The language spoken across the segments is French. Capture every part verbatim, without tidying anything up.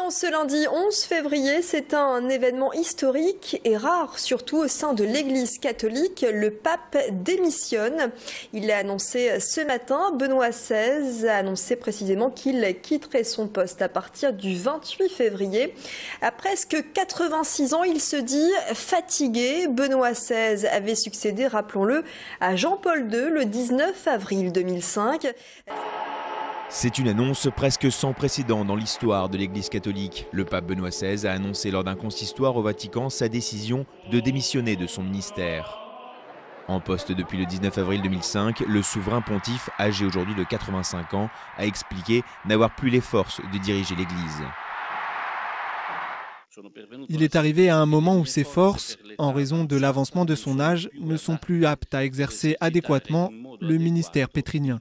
En ce lundi onze février, c'est un événement historique et rare, surtout au sein de l'Église catholique. Le pape démissionne. Il l'a annoncé ce matin. Benoît seize a annoncé précisément qu'il quitterait son poste à partir du vingt-huit février. À presque quatre-vingt-six ans, il se dit fatigué. Benoît seize avait succédé, rappelons-le, à Jean-Paul deux le dix-neuf avril deux mille cinq. C'est une annonce presque sans précédent dans l'histoire de l'Église catholique. Le pape Benoît seize a annoncé lors d'un consistoire au Vatican sa décision de démissionner de son ministère. En poste depuis le dix-neuf avril deux mille cinq, le souverain pontife, âgé aujourd'hui de quatre-vingt-cinq ans, a expliqué n'avoir plus les forces de diriger l'Église. Il est arrivé à un moment où ses forces, en raison de l'avancement de son âge, ne sont plus aptes à exercer adéquatement le ministère pétrinien.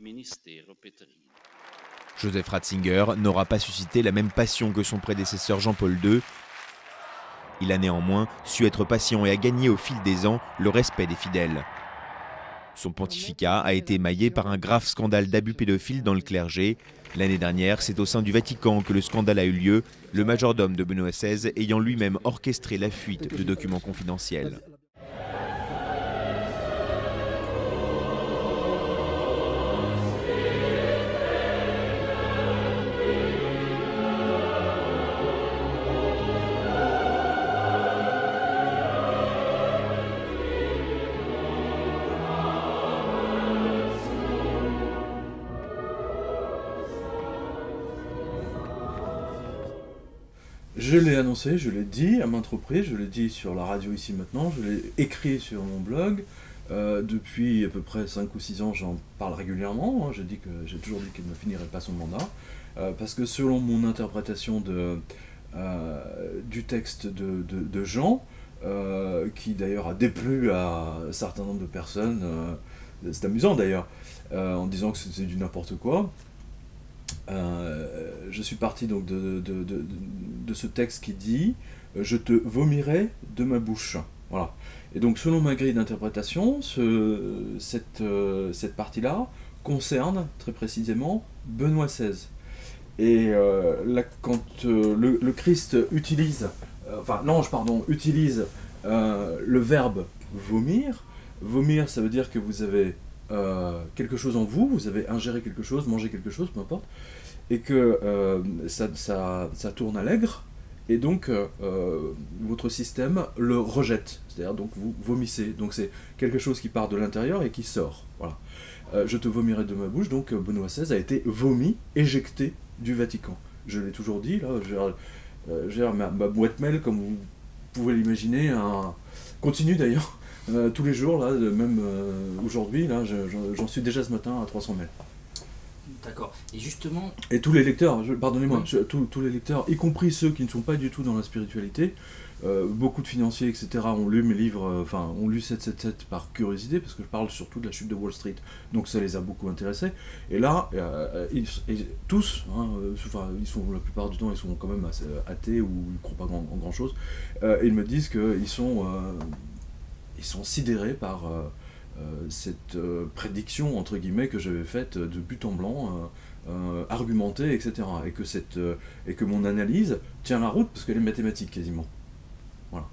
Joseph Ratzinger n'aura pas suscité la même passion que son prédécesseur Jean-Paul deux. Il a néanmoins su être patient et a gagné au fil des ans le respect des fidèles. Son pontificat a été émaillé par un grave scandale d'abus pédophiles dans le clergé. L'année dernière, c'est au sein du Vatican que le scandale a eu lieu, le majordome de Benoît seize ayant lui-même orchestré la fuite de documents confidentiels. Je l'ai annoncé, je l'ai dit à maintes reprises, je l'ai dit sur la radio ici maintenant, je l'ai écrit sur mon blog. Euh, depuis à peu près cinq ou six ans, j'en parle régulièrement. Hein. J'ai dit que j'ai toujours dit qu'il ne finirait pas son mandat. Euh, parce que selon mon interprétation de, euh, du texte de, de, de Jean, euh, qui d'ailleurs a déplu à un certain nombre de personnes, euh, c'est amusant d'ailleurs, euh, en disant que c'était du n'importe quoi. Euh, je suis parti donc de, de, de, de ce texte qui dit euh, « Je te vomirai de ma bouche ». Voilà. Et donc selon ma grille d'interprétation, ce, cette, euh, cette partie-là concerne très précisément Benoît seize. Et euh, là, quand euh, le, le Christ utilise, euh, enfin l'ange pardon, utilise euh, le verbe « vomir », vomir ça veut dire que vous avez Euh, quelque chose en vous, vous avez ingéré quelque chose, mangé quelque chose, peu importe, et que euh, ça, ça, ça tourne à l'aigre, et donc euh, votre système le rejette, c'est-à-dire donc vous vomissez, donc c'est quelque chose qui part de l'intérieur et qui sort, voilà. Euh, je te vomirai de ma bouche, donc Benoît seize a été vomi, éjecté du Vatican. Je l'ai toujours dit, là, j'ai euh, ma, ma boîte mail, comme vous pouvez l'imaginer, un... continue d'ailleurs, Euh, tous les jours, là, même euh, aujourd'hui, là, j'en suis déjà ce matin à trois cents mails. D'accord. Et justement... Et tous les lecteurs, pardonnez-moi, oui. tous, tous les lecteurs, y compris ceux qui ne sont pas du tout dans la spiritualité, euh, beaucoup de financiers, et cetera, ont lu mes livres, enfin, euh, ont lu sept cent soixante-dix par curiosité, parce que je parle surtout de la chute de Wall Street, donc ça les a beaucoup intéressés. Et là, euh, ils, et tous, hein, euh, enfin, ils sont, la plupart du temps, ils sont quand même assez athées ou ils ne croient pas grand, en grand-chose, euh, et ils me disent qu'ils sont... Euh, Ils sont sidérés par euh, euh, cette euh, prédiction, entre guillemets, que j'avais faite de but en blanc, euh, euh, argumentée, et cetera. Et que, cette, euh, et que mon analyse tient la route, parce qu'elle est mathématique, quasiment. Voilà.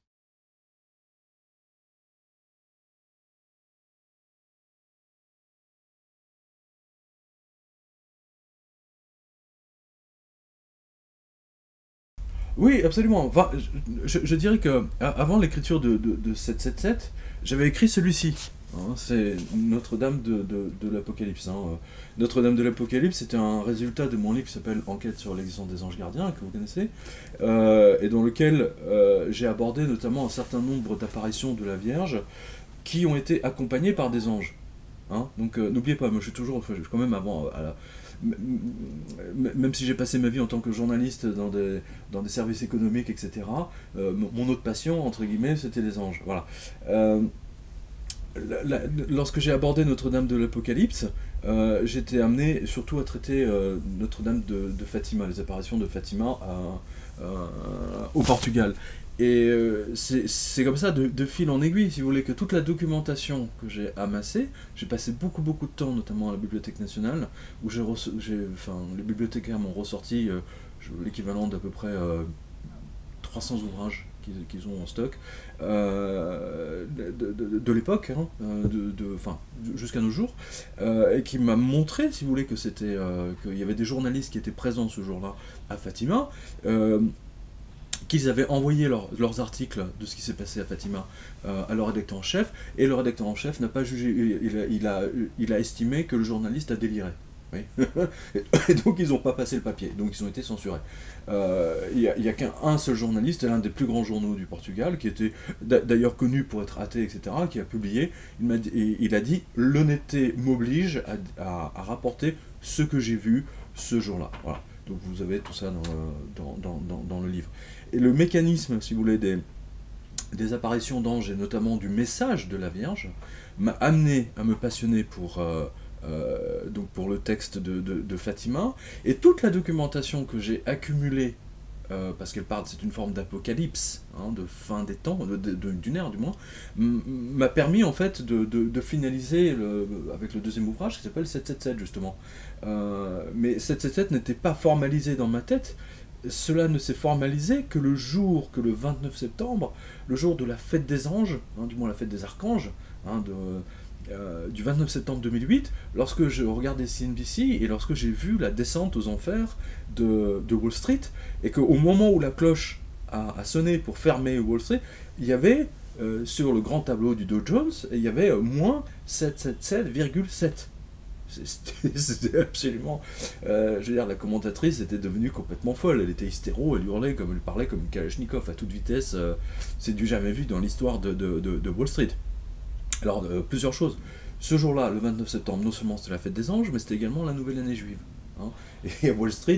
Oui, absolument. Enfin, je, je dirais que avant l'écriture de, de, de sept cent soixante-dix-sept, j'avais écrit celui-ci. Hein, c'est Notre-Dame de, de, de l'Apocalypse. Hein. Notre-Dame de l'Apocalypse, c'était un résultat de mon livre qui s'appelle Enquête sur l'existence des anges gardiens, que vous connaissez, euh, et dans lequel euh, j'ai abordé notamment un certain nombre d'apparitions de la Vierge qui ont été accompagnées par des anges. Hein. Donc euh, n'oubliez pas, moi je suis toujours, enfin, quand même avant, à la, même si j'ai passé ma vie en tant que journaliste dans des, dans des services économiques, et cetera, euh, mon autre passion, entre guillemets, c'était les anges. Voilà. Euh, la, la, lorsque j'ai abordé Notre-Dame de l'Apocalypse, euh, j'étais amené surtout à traiter euh, Notre-Dame de, de Fatima, les apparitions de Fatima à, à, au Portugal. Et euh, c'est comme ça, de, de fil en aiguille, si vous voulez, que toute la documentation que j'ai amassée, j'ai passé beaucoup beaucoup de temps, notamment à la Bibliothèque nationale, où j'ai, enfin, les bibliothécaires m'ont ressorti, euh, l'équivalent d'à peu près euh, trois cents ouvrages qu'ils qu'ils ont en stock, euh, de, de, de l'époque, hein, de, de, enfin, jusqu'à nos jours, euh, et qui m'a montré, si vous voulez, que c'était, euh, qu'il y avait des journalistes qui étaient présents ce jour-là à Fatima, euh, qu'ils avaient envoyé leur, leurs articles de ce qui s'est passé à Fatima euh, à leur rédacteur en chef, et le rédacteur en chef n'a pas jugé, il a, il, a, il a estimé que le journaliste a déliré. Oui. Et donc ils n'ont pas passé le papier, donc ils ont été censurés. Euh, il n'y a, a qu'un seul journaliste, l'un des plus grands journaux du Portugal, qui était d'ailleurs connu pour être athée, et cetera, qui a publié, il, m'a dit, il a dit « l'honnêteté m'oblige à, à, à rapporter ce que j'ai vu ce jour-là ». Voilà. Donc vous avez tout ça dans, dans, dans, dans le livre. Et le mécanisme, si vous voulez, des, des apparitions d'anges, et notamment du message de la Vierge, m'a amené à me passionner pour... Euh, Euh, donc pour le texte de, de, de Fatima, et toute la documentation que j'ai accumulée, euh, parce qu'elle parle, c'est une forme d'apocalypse, hein, de fin des temps, de, de, de, d'une ère du moins, m'a permis en fait de, de, de finaliser le, avec le deuxième ouvrage qui s'appelle sept cent soixante-dix-sept justement. Euh, mais sept cent soixante-dix-sept n'était pas formalisé dans ma tête, cela ne s'est formalisé que le jour, que le vingt-neuf septembre, le jour de la fête des anges, hein, du moins la fête des archanges, hein, de... Euh, du vingt-neuf septembre deux mille huit, lorsque je regardais C N B C et lorsque j'ai vu la descente aux enfers de, de Wall Street, et qu'au moment où la cloche a, a sonné pour fermer Wall Street, il y avait euh, sur le grand tableau du Dow Jones, il y avait euh, moins sept cent soixante-dix-sept virgule sept. C'était absolument... Euh, je veux dire, la commentatrice était devenue complètement folle, elle était hystéro, elle hurlait comme elle parlait comme une Kalachnikov à toute vitesse, euh, c'est du jamais vu dans l'histoire de, de, de, de Wall Street. Alors, euh, plusieurs choses. Ce jour-là, le vingt-neuf septembre, non seulement c'était la fête des anges, mais c'était également la nouvelle année juive. Hein. Et à Wall Street,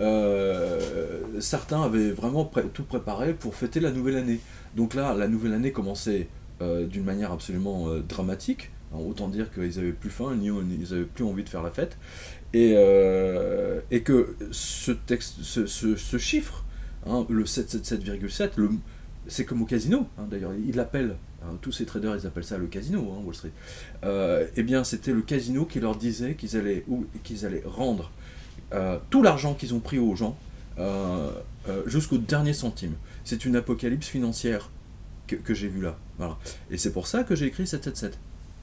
euh, certains avaient vraiment pré tout préparé pour fêter la nouvelle année. Donc là, la nouvelle année commençait euh, d'une manière absolument euh, dramatique. Hein, autant dire qu'ils n'avaient plus faim, ni ils n'avaient plus envie de faire la fête. Et, euh, et que ce, texte, ce, ce, ce chiffre, hein, le sept cent soixante-dix-sept virgule sept, c'est comme au casino, hein, d'ailleurs, ils l'appellent. Alors, tous ces traders, ils appellent ça le casino, hein, Wall Street. Euh, eh bien, c'était le casino qui leur disait qu'ils allaient, qu'ils allaient rendre euh, tout l'argent qu'ils ont pris aux gens euh, euh, jusqu'au dernier centime. C'est une apocalypse financière que, que j'ai vue là. Voilà. Et c'est pour ça que j'ai écrit sept cent soixante-dix-sept.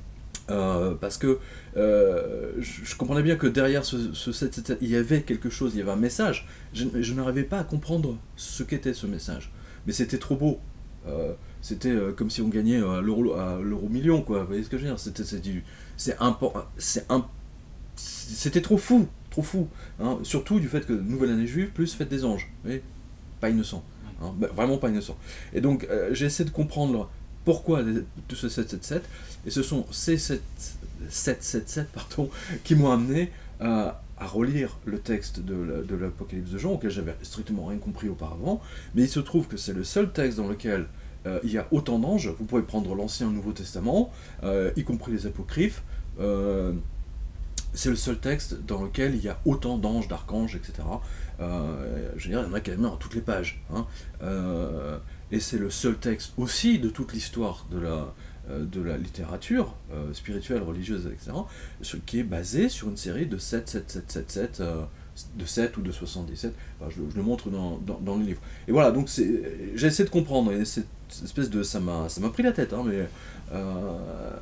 Euh, parce que euh, je, je comprenais bien que derrière ce, ce sept cent soixante-dix-sept, il y avait quelque chose, il y avait un message. Je, je n'arrivais pas à comprendre ce qu'était ce message. Mais c'était trop beau. Euh, C'était euh, comme si on gagnait à l'euro million, quoi. Vous voyez ce que je veux dire? C'était c'est un, c'était trop fou, trop fou. Hein. Surtout du fait que nouvelle année juive plus fête des anges. Vous voyez, pas innocent, hein. Bah, vraiment pas innocent. Et donc euh, j'ai essayé de comprendre pourquoi tout ce sept cent soixante-dix-sept, et ce sont ces sept cent soixante-dix-sept pardon, qui m'ont amené à, à relire le texte de l'Apocalypse de Jean, auquel j'avais strictement rien compris auparavant, mais il se trouve que c'est le seul texte dans lequel euh, il y a autant d'anges. Vous pouvez prendre l'Ancien et le Nouveau Testament, euh, y compris les apocryphes, euh, c'est le seul texte dans lequel il y a autant d'anges, d'archanges, et cetera. Euh, je veux dire, il y en a quasiment dans toutes les pages. Hein. Euh, et c'est le seul texte aussi de toute l'histoire de la, euh, de la littérature euh, spirituelle, religieuse, et cetera, qui est basé sur une série de sept, sept, sept, sept, sept, euh, de sept ou de soixante-dix-sept. Enfin, je, je le montre dans, dans, dans le livre. Et voilà, donc j'ai essayé de comprendre, et cette espèce de... ça m'a pris la tête, hein, mais... Euh,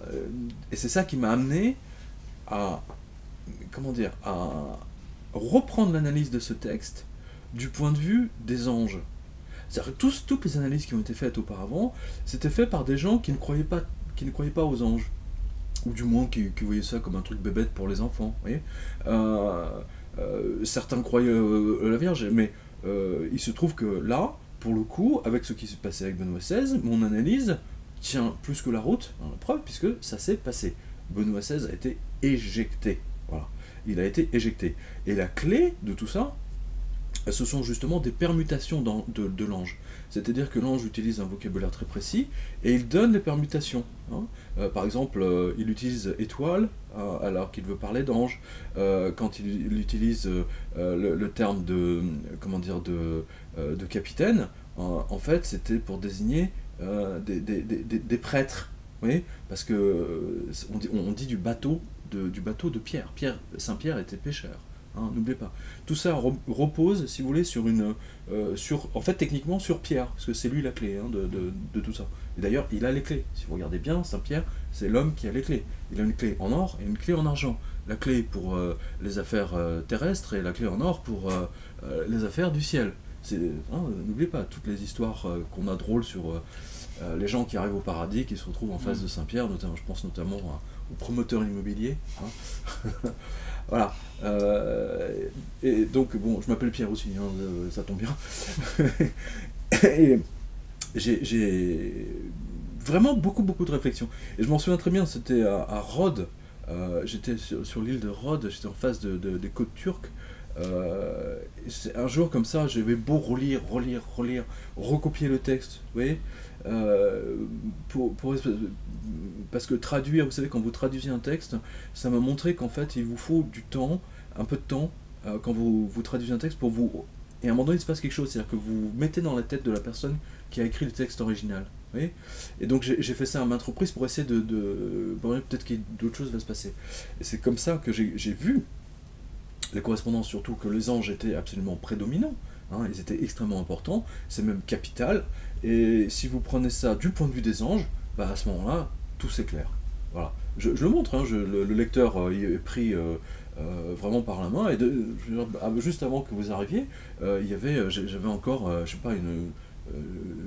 et c'est ça qui m'a amené à... comment dire, à reprendre l'analyse de ce texte du point de vue des anges. C'est-à-dire que tous, toutes les analyses qui ont été faites auparavant, c'était fait par des gens qui ne croyaient pas, qui ne croyaient pas aux anges, ou du moins qui, qui voyaient ça comme un truc bébête pour les enfants. Vous voyez, euh, euh, certains croyaient euh, à la Vierge, mais euh, il se trouve que là, pour le coup, avec ce qui s'est passé avec Benoît seize, mon analyse tient plus que la route, hein, la preuve, puisque ça s'est passé. Benoît seize a été éjecté. Voilà. Il a été éjecté. Et la clé de tout ça, ce sont justement des permutations dans, de, de l'ange. C'est-à-dire que l'ange utilise un vocabulaire très précis, et il donne les permutations. Hein. Euh, par exemple, euh, il utilise étoile, euh, alors qu'il veut parler d'ange. Euh, quand il, il utilise euh, le, le terme de, comment dire, de, euh, de capitaine, euh, en fait, c'était pour désigner euh, des, des, des, des prêtres. Vous voyez, parce que on dit, on dit du bateau De, du bateau de Pierre. Pierre Saint-Pierre était pêcheur. hein, n'oubliez pas. Tout ça re repose, si vous voulez, sur une, euh, sur, en fait, techniquement, sur Pierre, parce que c'est lui la clé hein, de, de, de tout ça. Et d'ailleurs, il a les clés. Si vous regardez bien, Saint Pierre, c'est l'homme qui a les clés. Il a une clé en or et une clé en argent. La clé pour euh, les affaires euh, terrestres et la clé en or pour euh, euh, les affaires du ciel. Hein, n'oubliez pas, toutes les histoires euh, qu'on a drôles sur euh, euh, les gens qui arrivent au paradis, qui se retrouvent en face de Saint-Pierre, notamment, je pense notamment à, aux promoteurs immobiliers. Hein. Voilà. Euh, et donc, bon, je m'appelle Pierre aussi, hein, euh, ça tombe bien. Et j'ai vraiment beaucoup, beaucoup de réflexions. Et je m'en souviens très bien, c'était à, à Rhodes, euh, j'étais sur, sur l'île de Rhodes, j'étais en face de, de, des côtes turques. Euh, un jour comme ça, j'avais beau relire, relire, relire, recopier le texte, vous voyez, euh, pour, pour, parce que traduire, vous savez, quand vous traduisez un texte, ça m'a montré qu'en fait, il vous faut du temps, un peu de temps, euh, quand vous, vous traduisez un texte, pour vous... Et à un moment donné, il se passe quelque chose, c'est-à-dire que vous vous mettez dans la tête de la personne qui a écrit le texte original, vous voyez. Et donc j'ai fait ça à maintes reprises pour essayer de... de bon, peut-être qu'il y a d'autres choses va se passer. Et c'est comme ça que j'ai vu les correspondances, surtout que les anges étaient absolument prédominants, hein, ils étaient extrêmement importants, c'est même capital, et si vous prenez ça du point de vue des anges, bah à ce moment-là, tout s'éclaire. Voilà. Je, je le montre, hein, je, le, le lecteur euh, est pris euh, euh, vraiment par la main, et de, je, juste avant que vous arriviez, euh, il y avait, j'avais encore, euh, je sais pas, une... Euh,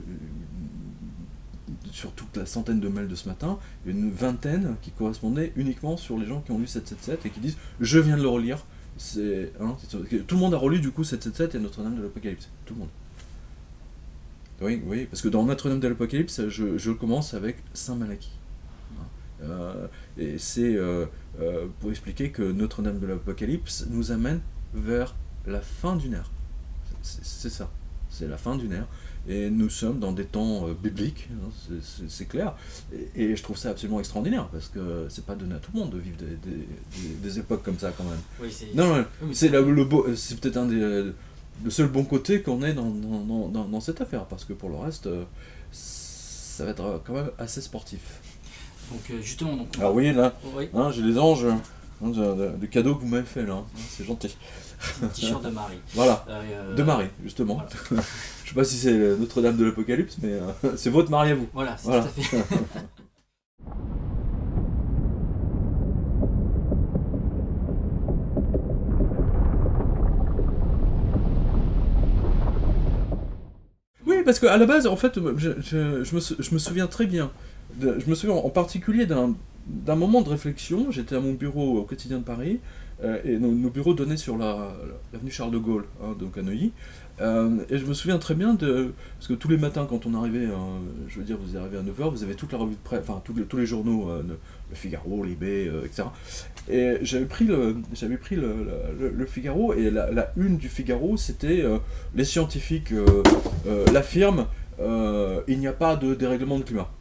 sur toute la centaine de mails de ce matin, une vingtaine qui correspondaient uniquement sur les gens qui ont lu sept cent soixante-dix-sept et qui disent « je viens de le relire ». C'est, hein, tout le monde a relu du coup sept cent soixante-dix-sept et Notre-Dame de l'Apocalypse. Tout le monde. Oui, oui, parce que dans Notre-Dame de l'Apocalypse, je, je commence avec Saint Malachie. Euh, et c'est euh, euh, pour expliquer que Notre-Dame de l'Apocalypse nous amène vers la fin d'une ère. C'est ça. C'est la fin d'une ère. Et nous sommes dans des temps euh, bibliques, hein, c'est clair. Et, et je trouve ça absolument extraordinaire, parce que c'est pas donné à tout le monde de vivre des, des, des, des époques comme ça, quand même. Oui, c'est... Non, non, oui, c'est peut-être un des... le seul bon côté qu'on ait dans, dans, dans, dans cette affaire, parce que pour le reste, euh, ça va être quand même assez sportif. Donc euh, justement... Donc, on... Alors vous voyez là, oui. hein, j'ai les anges, hein, de, de cadeaux que vous m'avez fait là, hein, c'est gentil. Un t-shirt de Marie. Voilà, euh, de Marie, justement. Voilà. Je sais pas si c'est Notre-Dame de l'Apocalypse, mais euh, c'est votre Marie à vous. Voilà, c'est voilà. tout à fait. Oui, parce qu'à la base, en fait, je, je, je, me, je me souviens très bien, de, je me souviens en particulier d'un moment de réflexion. J'étais à mon bureau au quotidien de Paris, euh, et nos, nos bureaux donnaient sur l'avenue Charles de Gaulle, hein, donc à Neuilly, euh, et je me souviens très bien de... Parce que tous les matins, quand on arrivait, euh, je veux dire, vous arrivez à neuf heures, vous avez toute la revue de presse, enfin, tous les, tous les journaux, euh, le Figaro, Libé, euh, et cetera. Et j'avais pris le, j'avais pris le, le, le Figaro, et la, la une du Figaro, c'était euh, les scientifiques euh, euh, l'affirment, euh, il n'y a pas de dérèglement de climat.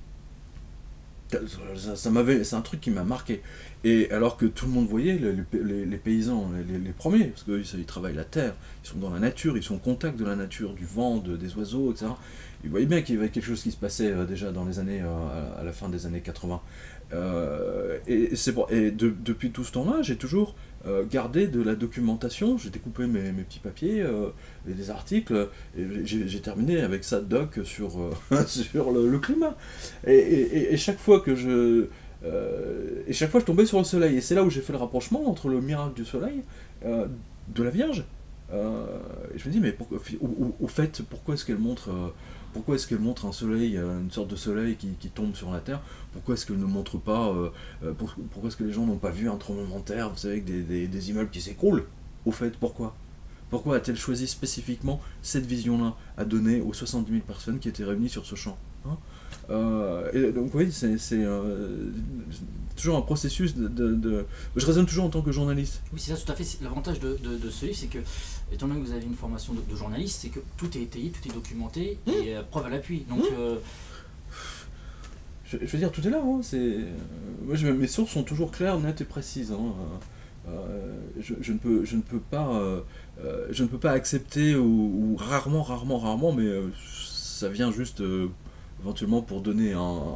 Ça, ça m'avait, c'est un truc qui m'a marqué. Et alors que tout le monde voyait, les, les, les paysans, les, les premiers, parce qu'ils ils travaillent la terre, ils sont dans la nature, ils sont au contact de la nature, du vent, de, des oiseaux, et cetera. Ils voyaient bien qu'il y avait quelque chose qui se passait euh, déjà dans les années, euh, à la fin des années quatre-vingts. Euh, et c'est bon, et de, depuis tout ce temps-là, j'ai toujours euh, gardé de la documentation. J'ai découpé mes, mes petits papiers, euh, et des articles, et j'ai terminé avec ça doc sur, euh, sur le, le climat. Et, et, et chaque fois que je euh, et chaque fois je tombais sur le soleil, et c'est là où j'ai fait le rapprochement entre le miracle du soleil, euh, de la Vierge. Euh, et je me dis, mais pourquoi, au, au, au fait, pourquoi est-ce qu'elle montre euh, Pourquoi est-ce qu'elle montre un soleil, une sorte de soleil qui, qui tombe sur la Terre? Pourquoi est-ce qu'elle ne montre pas, euh, pour, pourquoi est-ce que les gens n'ont pas vu un tremblement de terre, vous savez, avec des, des, des immeubles qui s'écroulent? Au fait, pourquoi Pourquoi a-t-elle choisi spécifiquement cette vision-là à donner aux soixante-dix mille personnes qui étaient réunies sur ce champ, hein? euh, et donc oui, c'est euh, toujours un processus de, de, de... Je raisonne toujours en tant que journaliste. Oui, c'est ça, tout à fait. L'avantage de, de, de ce livre, c'est que, étant donné que vous avez une formation de, de journaliste, c'est que tout est étayé, tout est documenté, mmh. et euh, preuve à l'appui. Donc, mmh. euh... je, je veux dire, tout est là. Hein, c'est... Moi, je, mes sources sont toujours claires, nettes et précises. Hein. Euh, je, je, ne peux, je, ne peux pas, euh, je ne peux pas accepter, ou, ou rarement, rarement, rarement, mais euh, ça vient juste... Euh, éventuellement pour donner un,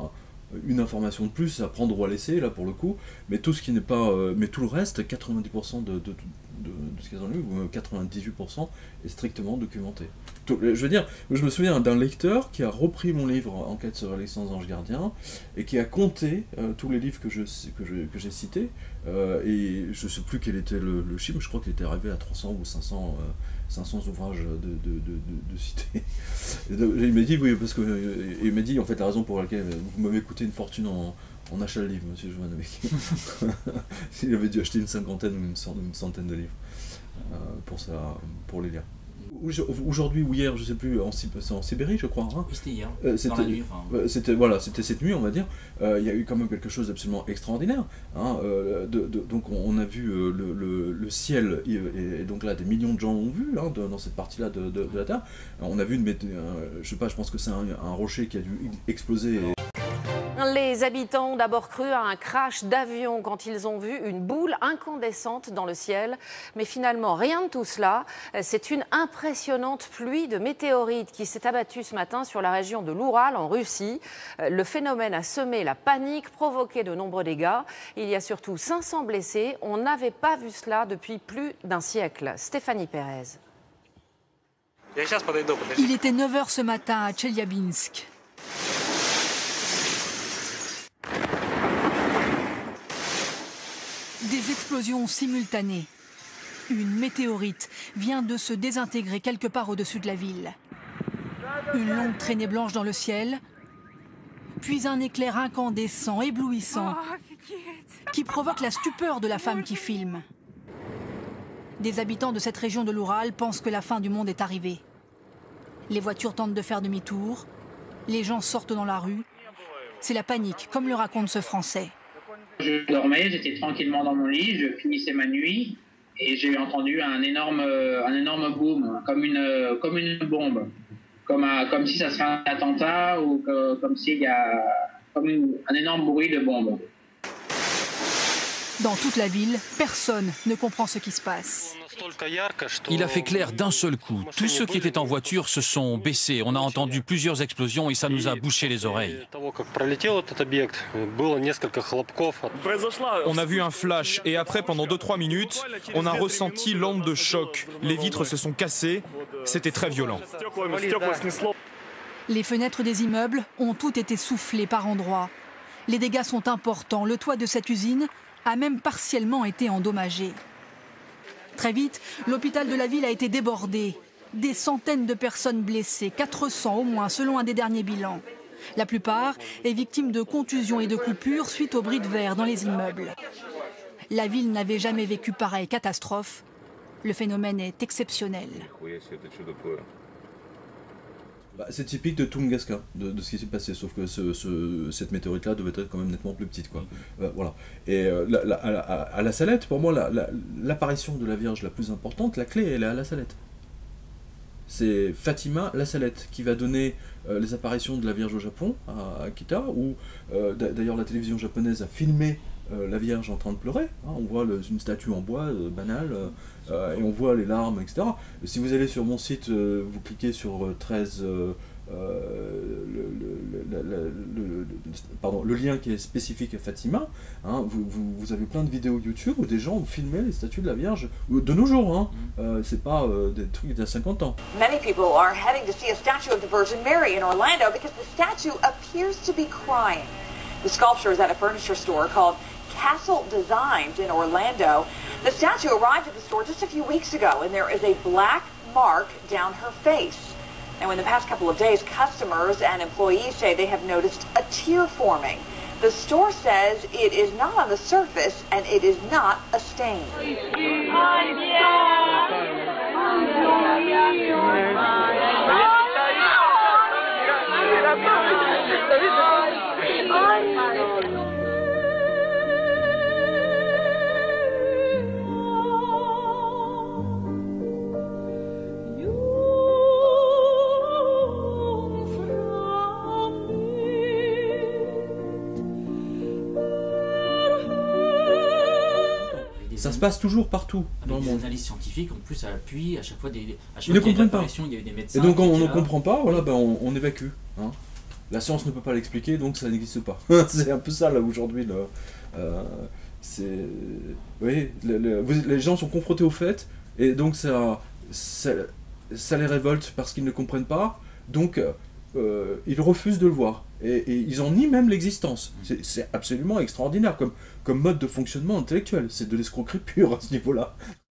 une information de plus à prendre ou à laisser, là pour le coup, mais tout ce qui n'est pas, euh, mais tout le reste, quatre-vingt-dix pour cent de, de, de, de, de ce qu'ils ont lu, ou quatre-vingt-dix-huit pour cent est strictement documenté. Tout, je veux dire, je me souviens d'un lecteur qui a repris mon livre Enquête sur Alexandre Ange Gardien et qui a compté euh, tous les livres que je que je, que j'ai cités, euh, et je ne sais plus quel était le, le chiffre, je crois qu'il était arrivé à trois cents ou cinq cents, euh, cinq cents ouvrages de, de, de, de, de cités. Et de, il m'a dit, oui, parce que euh, il m'a dit en fait la raison pour laquelle vous m'avez coûté une fortune en, en achat de livres, monsieur Jovanovic. Il avait dû acheter une cinquantaine ou une, centaine, une centaine de livres euh, pour ça, pour les lire. Aujourd'hui ou hier, je sais plus, en, en Sibérie, je crois. Hein. Oui, c'était hier, euh, dans la nuit. Enfin... C'était voilà, c'était cette nuit, on va dire. Euh, il y a eu quand même quelque chose d'absolument extraordinaire. Hein. Euh, de, de, donc on, on a vu euh, le, le, le ciel, et, et donc là, des millions de gens l'ont vu hein, de, dans cette partie-là de, de, de la Terre. On a vu, une, euh, je sais pas, je pense que c'est un, un rocher qui a dû exploser. Et... Les habitants ont d'abord cru à un crash d'avion quand ils ont vu une boule incandescente dans le ciel. Mais finalement, rien de tout cela. C'est une impressionnante pluie de météorites qui s'est abattue ce matin sur la région de l'Oural, en Russie. Le phénomène a semé la panique, provoqué de nombreux dégâts. Il y a surtout cinq cents blessés. On n'avait pas vu cela depuis plus d'un siècle. Stéphanie Pérez. Il était neuf heures ce matin à Tcheliabinsk. Des explosions simultanées. Une météorite vient de se désintégrer quelque part au-dessus de la ville. Une longue traînée blanche dans le ciel, puis un éclair incandescent, éblouissant, qui provoque la stupeur de la femme qui filme. Des habitants de cette région de l'Oural pensent que la fin du monde est arrivée. Les voitures tentent de faire demi-tour, les gens sortent dans la rue. C'est la panique, comme le raconte ce Français. Je dormais, j'étais tranquillement dans mon lit, je finissais ma nuit et j'ai entendu un énorme, un énorme boom, comme une, comme une bombe, comme, un, comme si ça serait un attentat ou que, comme s'il y a comme une, un énorme bruit de bombe. Dans toute la ville, personne ne comprend ce qui se passe. Il a fait clair d'un seul coup. Tous ceux qui étaient en voiture se sont baissés. On a entendu plusieurs explosions et ça nous a bouché les oreilles. On a vu un flash et après, pendant deux trois minutes, on a ressenti l'onde de choc. Les vitres se sont cassées. C'était très violent. Les fenêtres des immeubles ont toutes été soufflées par endroits. Les dégâts sont importants. Le toit de cette usine a même partiellement été endommagé. Très vite, l'hôpital de la ville a été débordé. Des centaines de personnes blessées, quatre cents au moins selon un des derniers bilans. La plupart est victime de contusions et de coupures suite aux bris de verre dans les immeubles. La ville n'avait jamais vécu pareille catastrophe. Le phénomène est exceptionnel. Bah, c'est typique de Tunguska, de, de ce qui s'est passé, sauf que ce, ce, cette météorite-là devait être quand même nettement plus petite, quoi. Euh, voilà. Et euh, la, la, à, la, à la Salette, pour moi, l'apparition la, la, de la Vierge la plus importante, la clé, elle est à la Salette. C'est Fatima la Salette qui va donner euh, les apparitions de la Vierge au Japon, à Akita, où euh, d'ailleurs la télévision japonaise a filmé euh, la Vierge en train de pleurer. Hein, on voit le, une statue en bois euh, banale, euh, et on voit les larmes, et cetera. Et si vous allez sur mon site, euh, vous cliquez sur euh, treize, euh, euh, le, le, le, le, le, pardon, le lien qui est spécifique à Fatima, hein, vous, vous, vous avez plein de vidéos YouTube où des gens ont filmé les statues de la Vierge, de nos jours, hein. euh, c'est pas euh, des trucs d'il y a cinquante ans. Many people are heading to see a statue of the Virgin Mary in Orlando because the statue appears to be crying. The sculpture is at a furniture store called Castle Designs in Orlando. The statue arrived at the store just a few weeks ago, and there is a black mark down her face. Now, in the past couple of days, customers and employees say they have noticed a tear forming. The store says it is not on the surface, and it is not a stain. Ça se passe toujours partout avec dans le des monde. analyses scientifiques, en plus à l'appui, à chaque fois des, à chaque Ils ne fois qu'il y a comprennent pas. il y a eu des médecins. Et donc on ne là. comprend pas, voilà, ben on, on évacue. Hein. la science ne peut pas l'expliquer, donc ça n'existe pas. C'est un peu ça là aujourd'hui. Euh, c'est, oui, le, le, vous, les gens sont confrontés aux faits, et donc ça, ça, ça les révolte parce qu'ils ne comprennent pas, donc euh, ils refusent de le voir. Et, et ils en nient même l'existence. C'est absolument extraordinaire comme, comme mode de fonctionnement intellectuel. C'est de l'escroquerie pure à ce niveau-là.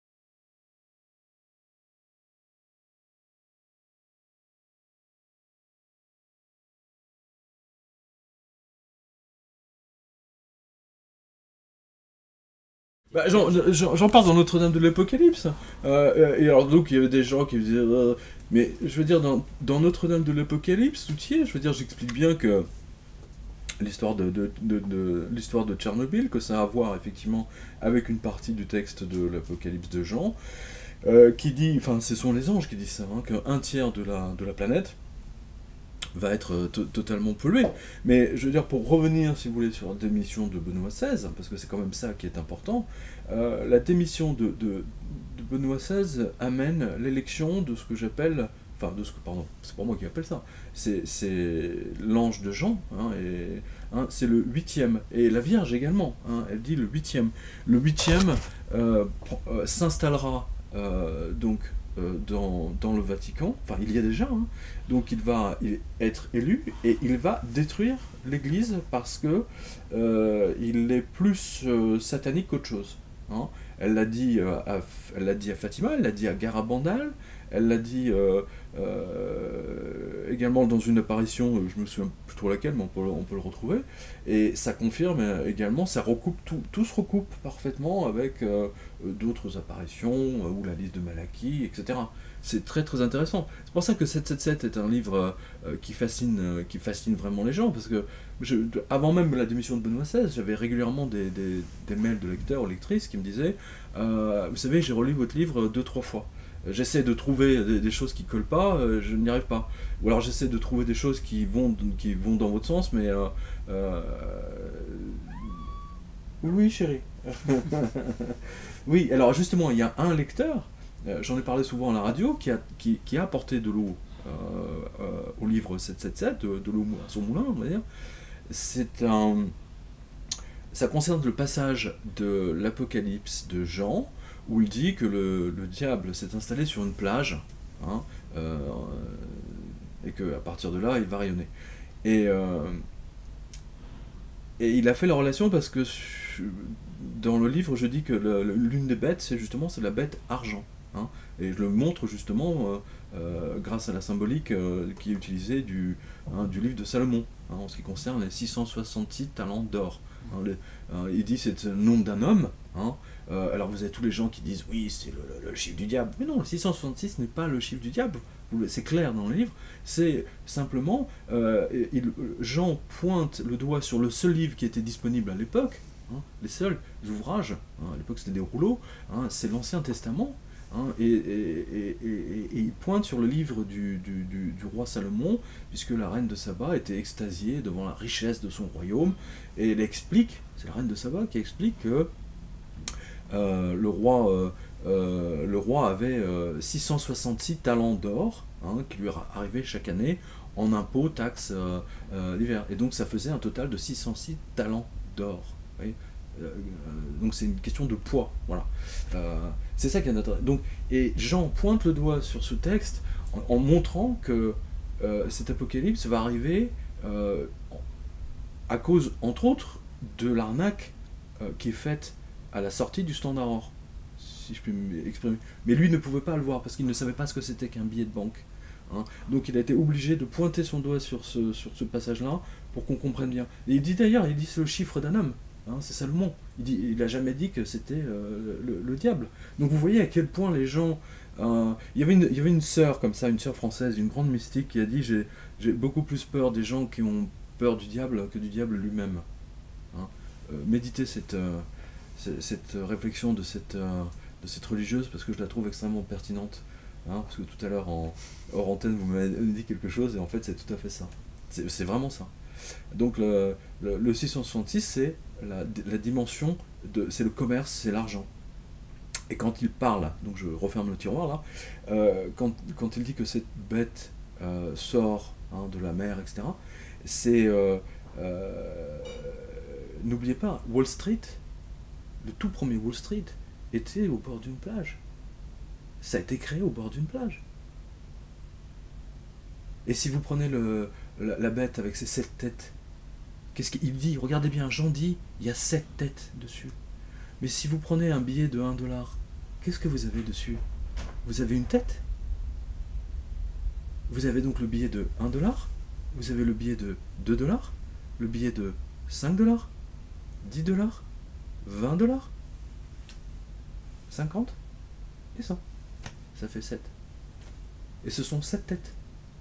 Bah, j'en parle dans Notre-Dame de l'Apocalypse. Euh, et alors donc il y avait des gens qui disaient... Euh, mais je veux dire, dans, dans Notre-Dame de l'Apocalypse, tout y est. Je veux dire, j'explique bien que l'histoire de, de, de, de, l'histoire de Tchernobyl, que ça a à voir effectivement avec une partie du texte de l'Apocalypse de Jean, euh, qui dit, enfin ce sont les anges qui disent ça, hein, qu'un tiers de la, de la planète va être totalement pollué. Mais je veux dire, pour revenir, si vous voulez, sur la démission de Benoît seize, parce que c'est quand même ça qui est important, euh, la démission de, de, de Benoît seize amène l'élection de ce que j'appelle, enfin, de ce que, pardon, c'est pas moi qui appelle ça, c'est l'ange de Jean, hein, et hein, c'est le huitième, et la Vierge également, hein, elle dit le huitième. Le huitième euh, euh, s'installera euh, donc Euh, dans, dans le Vatican, enfin il y a déjà, hein. Donc il va être élu et il va détruire l'Église parce que euh, il est plus euh, satanique qu'autre chose. Hein. Elle l'a dit, euh, à, elle l'a dit à Fatima, elle l'a dit à Garabandal, elle l'a dit euh, euh, également dans une apparition, je me souviens plus trop laquelle, mais on peut, on peut le retrouver, et ça confirme également, ça recoupe, tout, tout se recoupe parfaitement avec euh, d'autres apparitions, euh, ou la liste de Malachie, et cetera. C'est très très intéressant. C'est pour ça que sept cent soixante-dix-sept est un livre euh, qui, fascine, euh, qui fascine vraiment les gens, parce que je, avant même la démission de Benoît seize, j'avais régulièrement des, des, des mails de lecteurs ou lectrices qui me disaient euh, « Vous savez, j'ai relu votre livre deux, trois fois. J'essaie de trouver des, des choses qui collent pas, euh, je n'y arrive pas. Ou alors j'essaie de trouver des choses qui vont, qui vont dans votre sens, mais... Euh, euh... Oui, chérie. Oui, alors justement, il y a un lecteur, euh, j'en ai parlé souvent à la radio, qui a, qui, qui a apporté de l'eau euh, euh, au livre sept cent soixante-dix-sept, de, de l'eau à son moulin, on va dire. C'est un... Ça concerne le passage de l'Apocalypse de Jean, où il dit que le, le diable s'est installé sur une plage, hein, euh, et qu'à partir de là, il va rayonner. Et, euh, et il a fait la relation parce que dans le livre, je dis que l'une des bêtes, c'est justement c'est la bête argent. Hein, et je le montre justement euh, euh, grâce à la symbolique euh, qui est utilisée du, hein, du livre de Salomon, hein, en ce qui concerne les six cent soixante-six talents d'or. Hein, les, euh, il dit c'est le nom d'un homme. Hein, euh, alors vous avez tous les gens qui disent oui c'est le, le, le chiffre du diable. Mais non, le six cent soixante-six n'est pas le chiffre du diable. C'est clair dans le livre. C'est simplement euh, il, Jean pointe le doigt sur le seul livre qui était disponible à l'époque. Hein, les seuls ouvrages, hein, à l'époque c'était des rouleaux, hein, c'est l'Ancien Testament, hein, et, et, et, et, et il pointe sur le livre du, du, du, du roi Salomon, puisque la reine de Saba était extasiée devant la richesse de son royaume, et elle explique, c'est la reine de Saba qui explique que euh, le, roi, euh, euh, le roi avait euh, six cent soixante-six talents d'or, hein, qui lui arrivaient chaque année en impôts, taxes, euh, euh, l'hiver, et donc ça faisait un total de six cent six talents d'or. Oui. Euh, donc c'est une question de poids, voilà. Euh, c'est ça qui est intéressant. Donc, et Jean pointe le doigt sur ce texte en, en montrant que euh, cet apocalypse va arriver euh, à cause, entre autres, de l'arnaque euh, qui est faite à la sortie du Standard Or, si je puis m'exprimer. Mais lui ne pouvait pas le voir parce qu'il ne savait pas ce que c'était qu'un billet de banque. Hein. Donc il a été obligé de pointer son doigt sur ce, sur ce passage-là pour qu'on comprenne bien. Et il dit d'ailleurs, il dit c'est le chiffre d'un homme. Hein, c'est Salomon. Il n'a jamais dit que c'était euh, le, le diable. Donc vous voyez à quel point les gens... Euh, il, y avait une, il y avait une sœur comme ça, une sœur française, une grande mystique qui a dit « J'ai beaucoup plus peur des gens qui ont peur du diable que du diable lui-même. Hein. » euh, Méditez cette, euh, cette réflexion de cette, euh, de cette religieuse parce que je la trouve extrêmement pertinente. Hein, parce que tout à l'heure, en hors antenne, vous m'avez dit quelque chose et en fait c'est tout à fait ça. C'est vraiment ça. Donc le, le, le six cent soixante-six, c'est la, la dimension, c'est le commerce, c'est l'argent. Et quand il parle, donc je referme le tiroir là, euh, quand, quand il dit que cette bête euh, sort hein, de la mer, et cetera, c'est... Euh, euh, n'oubliez pas, Wall Street, le tout premier Wall Street, était au bord d'une plage. Ça a été créé au bord d'une plage. Et si vous prenez le, la, la bête avec ses sept têtes, qu'est-ce qu'il dit? Regardez bien, Jean dit, il y a sept têtes dessus. Mais si vous prenez un billet de un dollar, qu'est-ce que vous avez dessus? Vous avez une tête. Vous avez donc le billet de un dollar, vous avez le billet de deux dollars, le billet de cinq dollars, dix dollars, vingt dollars, cinquante et cent. Ça fait sept. Et ce sont sept têtes.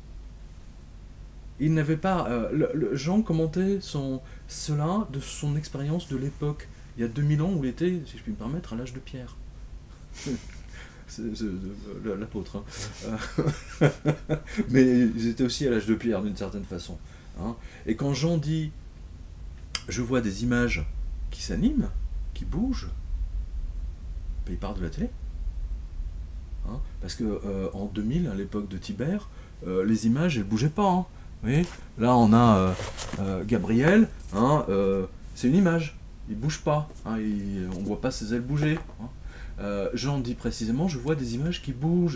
Il n'avait pas... Euh, le, le, Jean commentait son, cela de son expérience de l'époque, il y a deux mille ans, où il était, si je puis me permettre, à l'âge de pierre. C'est l'apôtre. Hein. Mais ils étaient aussi à l'âge de pierre, d'une certaine façon. Hein. Et quand Jean dit « je vois des images qui s'animent, qui bougent », il part de la télé. Hein. Parce que euh, en deux mille, à l'époque de Tibère, euh, les images, elles ne bougeaient pas. Hein. Vous voyez, là, on a euh, euh, Gabriel, hein, euh, c'est une image, il ne bouge pas, hein, il, on ne voit pas ses ailes bouger. Hein. Euh, Jean dit précisément, je vois des images qui bougent.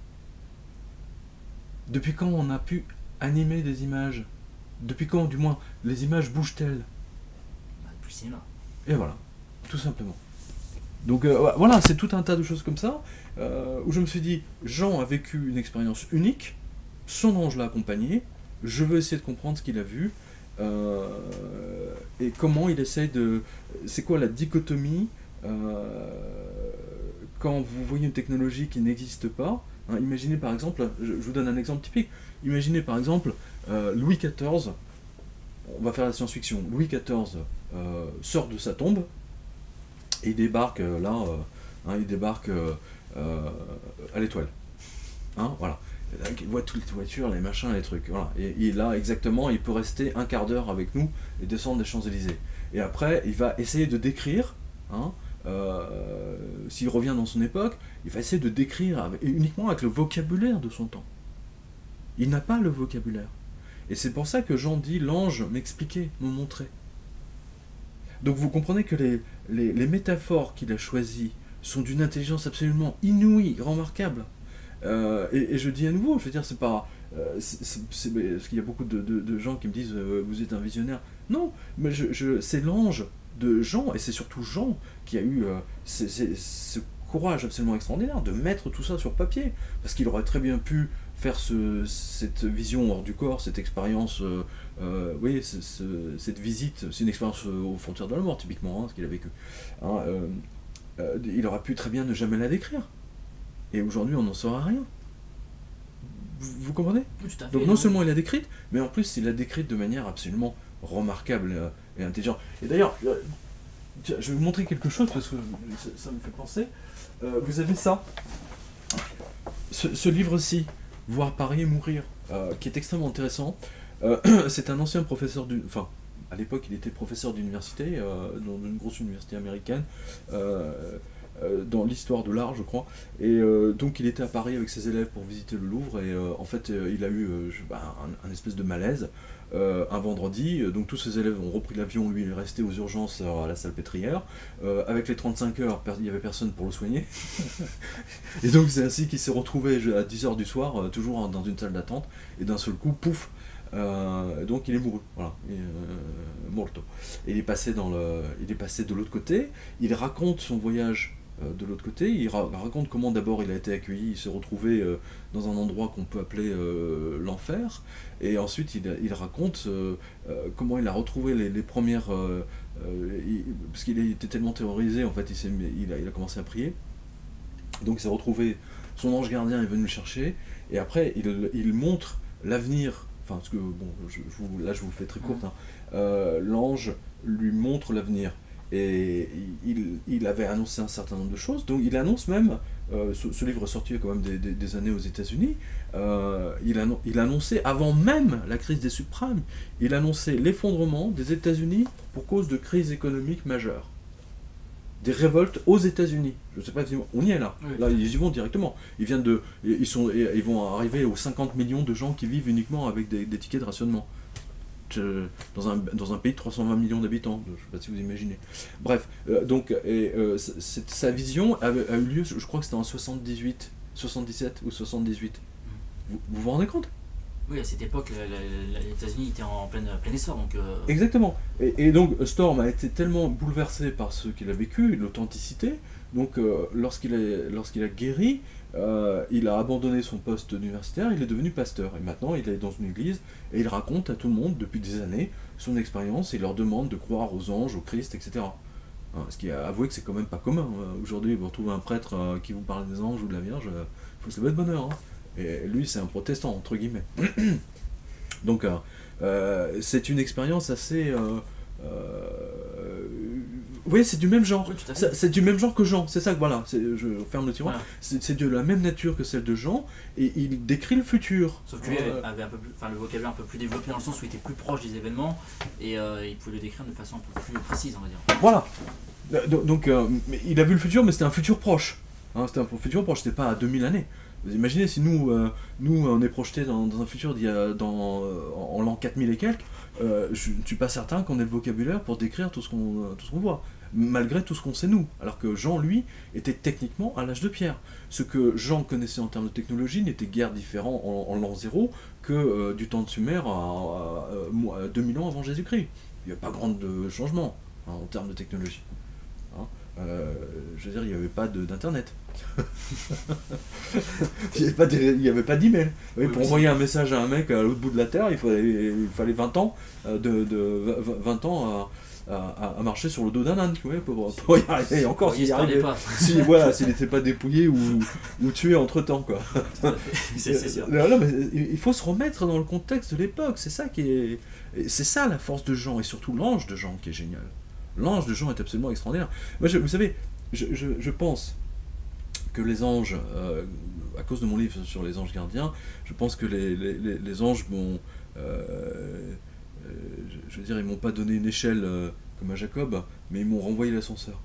Depuis quand on a pu animer des images? Depuis quand, du moins, les images bougent-elles? Bah, depuis le cinéma. Et voilà, tout simplement. Donc euh, voilà, c'est tout un tas de choses comme ça, euh, où je me suis dit, Jean a vécu une expérience unique, son ange l'a accompagné, je veux essayer de comprendre ce qu'il a vu, euh, et comment il essaye de... C'est quoi la dichotomie euh, quand vous voyez une technologie qui n'existe pas, hein, imaginez par exemple, je, je vous donne un exemple typique, imaginez par exemple euh, Louis quatorze, on va faire la science-fiction, Louis quatorze euh, sort de sa tombe, et il débarque euh, là, euh, hein, il débarque euh, euh, à l'étoile. Hein, voilà. Il voit toutes les voitures, les machins, les trucs. Voilà. Et, et là, exactement, il peut rester un quart d'heure avec nous et descendre des Champs-Élysées. Et après, il va essayer de décrire, hein, euh, s'il revient dans son époque, il va essayer de décrire avec, uniquement avec le vocabulaire de son temps. Il n'a pas le vocabulaire. Et c'est pour ça que Jean dit, l'ange m'expliquait, me montrait. Donc vous comprenez que les, les, les métaphores qu'il a choisies sont d'une intelligence absolument inouïe, remarquable. Euh, et, et je dis à nouveau, je veux dire, c'est pas... Euh, c'est, c'est, parce qu'il y a beaucoup de, de, de gens qui me disent euh, « vous êtes un visionnaire ». Non, mais je, je, c'est l'ange de Jean, et c'est surtout Jean qui a eu euh, c'est, c'est, ce courage absolument extraordinaire de mettre tout ça sur papier. Parce qu'il aurait très bien pu faire ce, cette vision hors du corps, cette expérience... Euh, Euh, oui, c'est, c'est, cette visite, c'est une expérience aux frontières de la mort, typiquement, hein, ce qu'il a vécu. Hein, euh, euh, il aurait pu très bien ne jamais la décrire. Et aujourd'hui, on n'en saura rien. Vous, vous comprenez? Oui, tout à fait. Donc non seulement il l'a décrite, mais en plus il l'a décrite de manière absolument remarquable euh, et intelligente. Et d'ailleurs, euh, je vais vous montrer quelque chose, parce que ça, ça me fait penser. Euh, vous avez ça, ce, ce livre-ci, Voir Paris et mourir, euh, qui est extrêmement intéressant. Euh, c'est un ancien professeur d'une... Enfin, à l'époque, il était professeur d'université, euh, dans une grosse université américaine, euh, euh, dans l'histoire de l'art, je crois. Et euh, donc, il était à Paris avec ses élèves pour visiter le Louvre, et euh, en fait, euh, il a eu euh, bah, un, un espèce de malaise euh, un vendredi. Donc, tous ses élèves ont repris l'avion, lui, il est resté aux urgences à la Salpêtrière. Euh, avec les trente-cinq heures, il n'y avait personne pour le soigner. Et donc, c'est ainsi qu'il s'est retrouvé à dix heures du soir, euh, toujours dans une salle d'attente, et d'un seul coup, pouf! Euh, donc il est mouru, voilà, et, euh, morto. Et il est passé dans le, il est passé de l'autre côté. Il raconte son voyage euh, de l'autre côté. Il ra raconte comment d'abord il a été accueilli. Il s'est retrouvé euh, dans un endroit qu'on peut appeler euh, l'enfer. Et ensuite il, il raconte euh, euh, comment il a retrouvé les, les premières, euh, euh, il, parce qu'il était tellement terrorisé en fait, il, il, a, il a commencé à prier. Donc il s'est retrouvé, son ange gardien est venu le chercher. Et après il, il montre l'avenir. Enfin, parce que, bon, je, je vous, là je vous le fais très courte, hein. euh, l'ange lui montre l'avenir, et il, il avait annoncé un certain nombre de choses, donc il annonce même, euh, ce, ce livre est sorti il y a quand même des, des, des années aux États-Unis, euh, il, annon, il annonçait, avant même la crise des subprimes, il annonçait l'effondrement des États-Unis pour cause de crise économique majeure. Des révoltes aux États-Unis. Je ne sais pas si on y est là. Oui. Là, ils y vont directement. Ils viennent de, ils sont, ils vont arriver aux cinquante millions de gens qui vivent uniquement avec des, des tickets de rationnement. Maastricht euh, dans, un, dans un pays de trois cent vingt millions d'habitants, je ne sais pas si vous imaginez. Bref, euh, donc et, euh, sa vision a, a eu lieu, je crois que c'était en soixante-dix-huit, soixante-dix-sept ou soixante-dix-huit. Vous, vous vous rendez compte? Oui, à cette époque, la, la, les États-Unis étaient en plein, plein essor. Donc, euh... Exactement. Et, et donc Storm a été tellement bouleversé par ce qu'il a vécu, l'authenticité, donc euh, lorsqu'il a, lorsqu'il a guéri, euh, il a abandonné son poste universitaire, il est devenu pasteur. Et maintenant, il est dans une église et il raconte à tout le monde, depuis des années, son expérience et leur demande de croire aux anges, au Christ, et cetera. Hein, ce qui a avoué que c'est quand même pas commun. Aujourd'hui, vous retrouvez un prêtre euh, qui vous parle des anges ou de la Vierge, il euh, faut se lever de bonheur. Hein. Et lui, c'est un protestant, entre guillemets. Donc, euh, euh, c'est une expérience assez... Euh, euh, oui, c'est du même genre. Oui, c'est du même genre que Jean, c'est ça que voilà, je ferme le tiroir. Voilà. C'est de la même nature que celle de Jean, et il décrit le futur. Sauf que lui euh, avait un peu plus, enfin, le vocabulaire un peu plus développé dans le sens où il était plus proche des événements, et euh, il pouvait le décrire de façon un peu plus précise, on va dire. Voilà. Donc, euh, il a vu le futur, mais c'était un futur proche. Hein, c'était un futur proche, c'était pas à deux mille années. Vous imaginez si nous, euh, nous on est projeté dans, dans un futur d'il y a, dans, euh, en l'an quatre mille et quelques, euh, je ne suis pas certain qu'on ait le vocabulaire pour décrire tout ce qu'on tout ce qu'on voit, malgré tout ce qu'on sait nous. Alors que Jean, lui, était techniquement à l'âge de pierre. Ce que Jean connaissait en termes de technologie n'était guère différent en, en l'an zéro que euh, du temps de Sumer à, à, à deux mille ans avant Jésus-Christ. Il n'y a pas grand de changement hein, en termes de technologie. Hein. Euh, je veux dire, il n'y avait pas d'internet. il n'y avait pas d'email. Oui, pour envoyer un message à un mec à l'autre bout de la Terre, il fallait, il fallait vingt ans, de, de, vingt ans à, à, à marcher sur le dos d'un âne, ouais, pour, pour y arriver. Et encore, s'il si, voilà, s'il n'était pas dépouillé ou, ou tué entre temps, quoi. C'est sûr. Non, non, mais il faut se remettre dans le contexte de l'époque. C'est ça qui est, c'est ça la force de Jean, et surtout l'ange de Jean qui est génial. L'ange de Jean est absolument extraordinaire. Moi, je, vous savez, je, je, je pense que les anges, euh, à cause de mon livre sur les anges gardiens, je pense que les, les, les anges m'ont, euh, euh, je, je veux dire, ils m'ont pas donné une échelle euh, comme à Jacob, mais ils m'ont renvoyé l'ascenseur.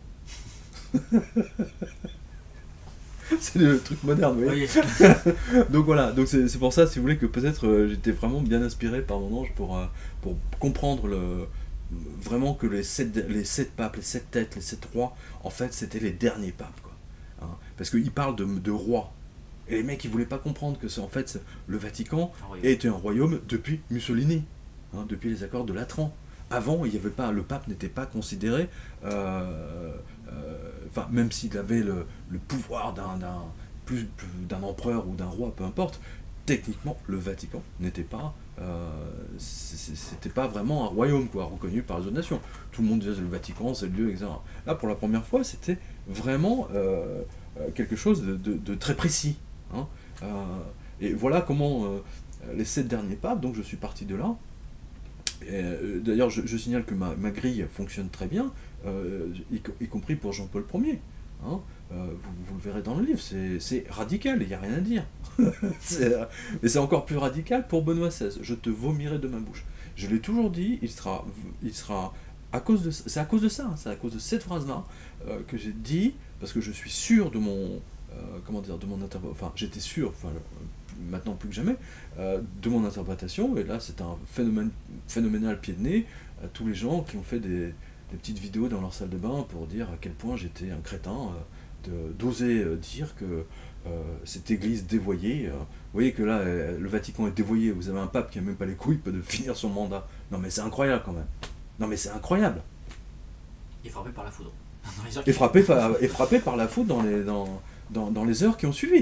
C'est le truc moderne, vous voyez. Oui. Donc voilà, donc c'est pour ça, si vous voulez, que peut-être euh, j'étais vraiment bien inspiré par mon ange pour, euh, pour comprendre le... vraiment que les sept, les sept papes, les sept têtes, les sept rois, en fait, c'était les derniers papes, quoi. Hein, parce qu'il parle de, de rois. Et les mecs, ils voulaient pas comprendre que c'est en fait le Vatican était un royaume depuis Mussolini, hein, depuis les accords de Latran. Avant, il y avait pas, le pape n'était pas considéré, euh, euh, enfin, même s'il avait le, le pouvoir d'un plus d'un empereur ou d'un roi, peu importe. Techniquement, le Vatican n'était pas, euh, c'était pas vraiment un royaume, quoi, reconnu par les autres nations. Tout le monde disait le Vatican, c'est le lieu, et cetera. Là, pour la première fois, c'était vraiment euh, quelque chose de, de, de très précis. Hein. Euh, et voilà comment euh, les sept derniers papes, donc je suis parti de là. Euh, D'ailleurs, je, je signale que ma, ma grille fonctionne très bien, euh, y, y compris pour Jean-Paul Ier. Hein. Euh, vous, vous le verrez dans le livre, c'est radical, il n'y a rien à dire. Mais c'est encore plus radical pour Benoît seize. Je te vomirai de ma bouche. Je l'ai toujours dit, il sera, il sera à cause de, c'est à cause de ça, c'est à cause de cette phrase-là euh, que j'ai dit, parce que je suis sûr de mon, euh, comment dire, de mon interprétation. Enfin, j'étais sûr, enfin, maintenant plus que jamais, euh, de mon interprétation. Et là, c'est un phénomène phénoménal pied de nez à tous les gens qui ont fait des, des petites vidéos dans leur salle de bain pour dire à quel point j'étais un crétin. Euh, d'oser dire que euh, cette église dévoyée, euh, vous voyez que là, euh, le Vatican est dévoyé, vous avez un pape qui n'a même pas les couilles de finir son mandat. Non mais c'est incroyable quand même. Non mais c'est incroyable. Et frappé par la foudre. et, frappé, et frappé par la foudre dans les, dans, dans, dans les heures qui ont suivi.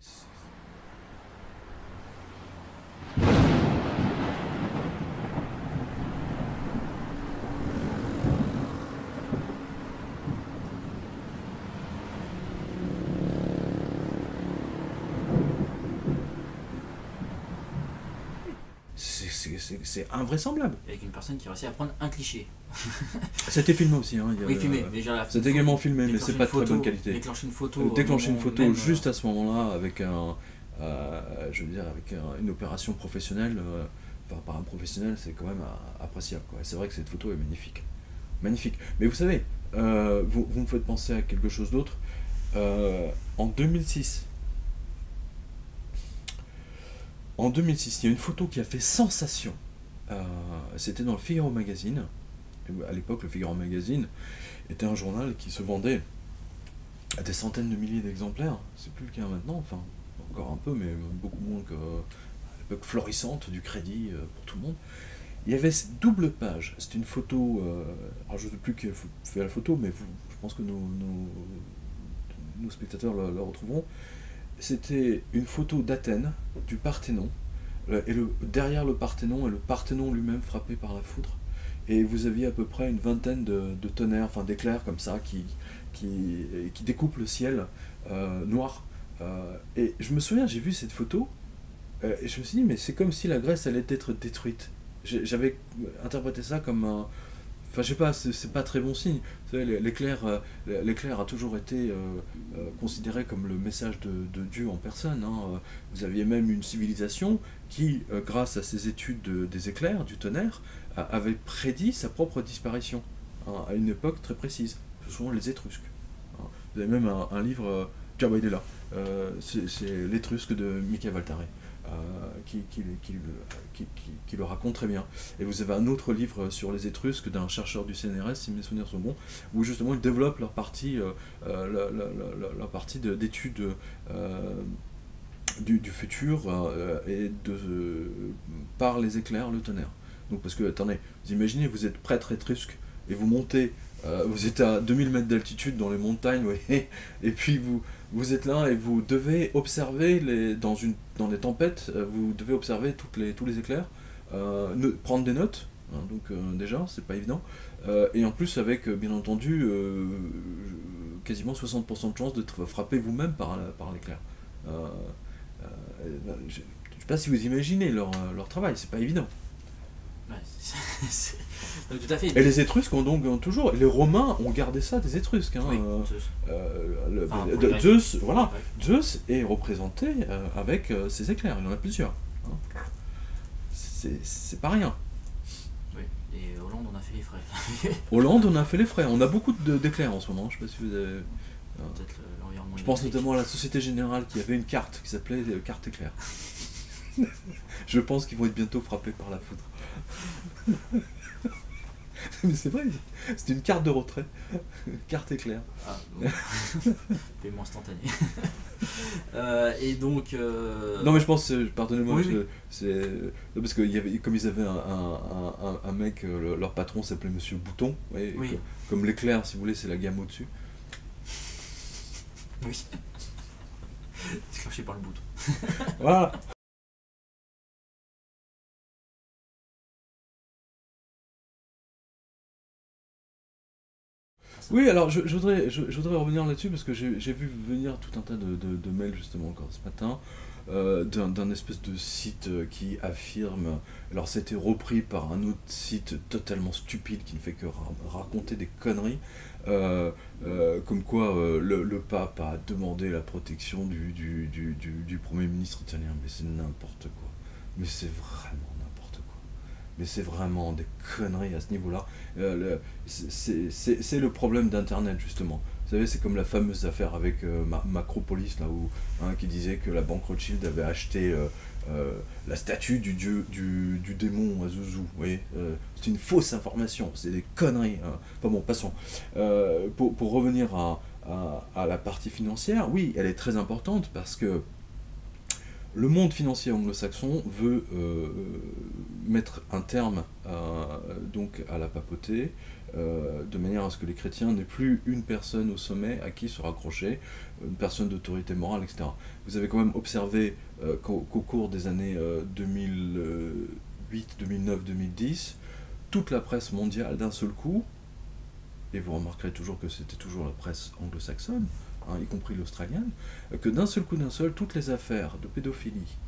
C'est invraisemblable. Avec une personne qui a réussi à prendre un cliché. C'était filmé aussi. Hein, oui, filmé. C'était également filmé, mais c'est pas de très bonne qualité. Déclencher une photo. Déclencher une photo même, juste à ce moment-là, avec un, euh, je veux dire, avec un, une opération professionnelle. Euh, enfin, par un professionnel, c'est quand même euh, appréciable. C'est vrai que cette photo est magnifique. Magnifique. Mais vous savez, euh, vous, vous me faites penser à quelque chose d'autre. Euh, en deux mille six, En deux mille six, il y a une photo qui a fait sensation. euh, c'était dans le Figaro Magazine. À l'époque, le Figaro Magazine était un journal qui se vendait à des centaines de milliers d'exemplaires. C'est plus le cas maintenant, enfin, encore un peu, mais beaucoup moins qu'à l'époque florissante du crédit euh, pour tout le monde. Il y avait cette double page, c'était une photo, euh, alors je ne sais plus qui a fait la photo, mais vous, je pense que nos, nos, nos spectateurs la, la retrouveront. C'était une photo d'Athènes, du Parthénon, et le, derrière le Parthénon, et le Parthénon lui-même frappé par la foudre. Et vous aviez à peu près une vingtaine de, de tonnerres, enfin d'éclairs comme ça, qui, qui, qui découpent le ciel euh, noir. Euh, et je me souviens, j'ai vu cette photo, euh, et je me suis dit, mais c'est comme si la Grèce allait être détruite. J'avais interprété ça comme un... Enfin, je sais pas, c'est pas très bon signe. Vous savez, l'éclair euh, l'éclair a toujours été euh, euh, considéré comme le message de, de Dieu en personne. Hein. Vous aviez même une civilisation qui, euh, grâce à ses études de, des éclairs, du tonnerre, a, avait prédit sa propre disparition, hein, à une époque très précise. Ce sont les Étrusques. Hein. Vous avez même un, un livre... Euh, tiens, bah, il est là. Euh, c'est l'Étrusque de Michel Valtare. Euh, qui, qui, qui, qui, qui, qui le raconte très bien. Et vous avez un autre livre sur les Étrusques d'un chercheur du C N R S, si mes souvenirs sont bons, où justement ils développent leur partie, euh, euh, leur, leur, leur partie d'études euh, du, du futur euh, et de, euh, par les éclairs, le tonnerre. Donc parce que, attendez, vous imaginez, vous êtes prêtre étrusque et vous montez, euh, vous êtes à deux mille mètres d'altitude dans les montagnes, vous voyez, et puis vous, vous êtes là et vous devez observer, les, dans, une, dans les tempêtes, vous devez observer toutes les, tous les éclairs, euh, ne, prendre des notes, hein, donc euh, déjà, c'est pas évident, euh, et en plus avec, bien entendu, euh, quasiment soixante pour cent de chances de frapper vous-même par, par l'éclair. Euh, euh, je ne sais pas si vous imaginez leur, leur travail, c'est pas évident. Ouais, c'est, c'est... Donc, tout à fait. Et les Étrusques ont donc ont toujours, les Romains ont gardé ça des Étrusques. Hein, oui, euh, Zeus. Euh, le, enfin, de, Zeus, voilà, Zeus est représenté euh, avec euh, ses éclairs, il y en a plusieurs. Hein. C'est pas rien. Oui, et Hollande on a fait les frais. Hollande on a fait les frais, on a beaucoup d'éclairs en ce moment, je ne sais pas si vous avez... Euh, l'environnement je pense notamment à la Société Générale qui avait une carte qui s'appelait euh, carte éclair. Je pense qu'ils vont être bientôt frappés par la foudre. Mais c'est vrai, c'est une carte de retrait, carte éclair. Ah, bon. Paiement instantané. euh, et donc... Euh... Non mais je pense, pardonnez-moi, oui, oui. c'est parce que y avait, comme ils avaient un, un, un, un mec, le, leur patron s'appelait Monsieur Bouton, ouais, oui. que, comme l'éclair, si vous voulez, c'est la gamme au-dessus. Oui. Déclenché par le bouton. Voilà. Oui, alors je, je, voudrais, je, je voudrais revenir là-dessus parce que j'ai vu venir tout un tas de, de, de mails justement encore ce matin euh, d'un espèce de site qui affirme, alors c'était repris par un autre site totalement stupide qui ne fait que ra raconter des conneries, euh, euh, comme quoi euh, le, le pape a demandé la protection du, du, du, du, du Premier ministre italien, mais c'est n'importe quoi, mais c'est vraiment mais c'est vraiment des conneries à ce niveau-là. Euh, c'est le problème d'Internet, justement. Vous savez, c'est comme la fameuse affaire avec euh, Macropolis, là, où, hein, qui disait que la banque Rothschild avait acheté euh, euh, la statue du dieu du, du démon Azuzu. Vous voyez, euh, c'est une fausse information, c'est des conneries. Hein. Enfin bon, passons. Euh, pour, pour revenir à, à, à la partie financière, oui, elle est très importante parce que le monde financier anglo-saxon veut euh, mettre un terme à, donc à la papauté, euh, de manière à ce que les chrétiens n'aient plus une personne au sommet à qui se raccrocher, une personne d'autorité morale, et cetera. Vous avez quand même observé euh, qu'au qu'au cours des années euh, deux mille huit, deux mille neuf, deux mille dix, toute la presse mondiale d'un seul coup, et vous remarquerez toujours que c'était toujours la presse anglo-saxonne, Hein, y compris l'australienne, que d'un seul coup d'un seul, toutes les affaires de pédophilie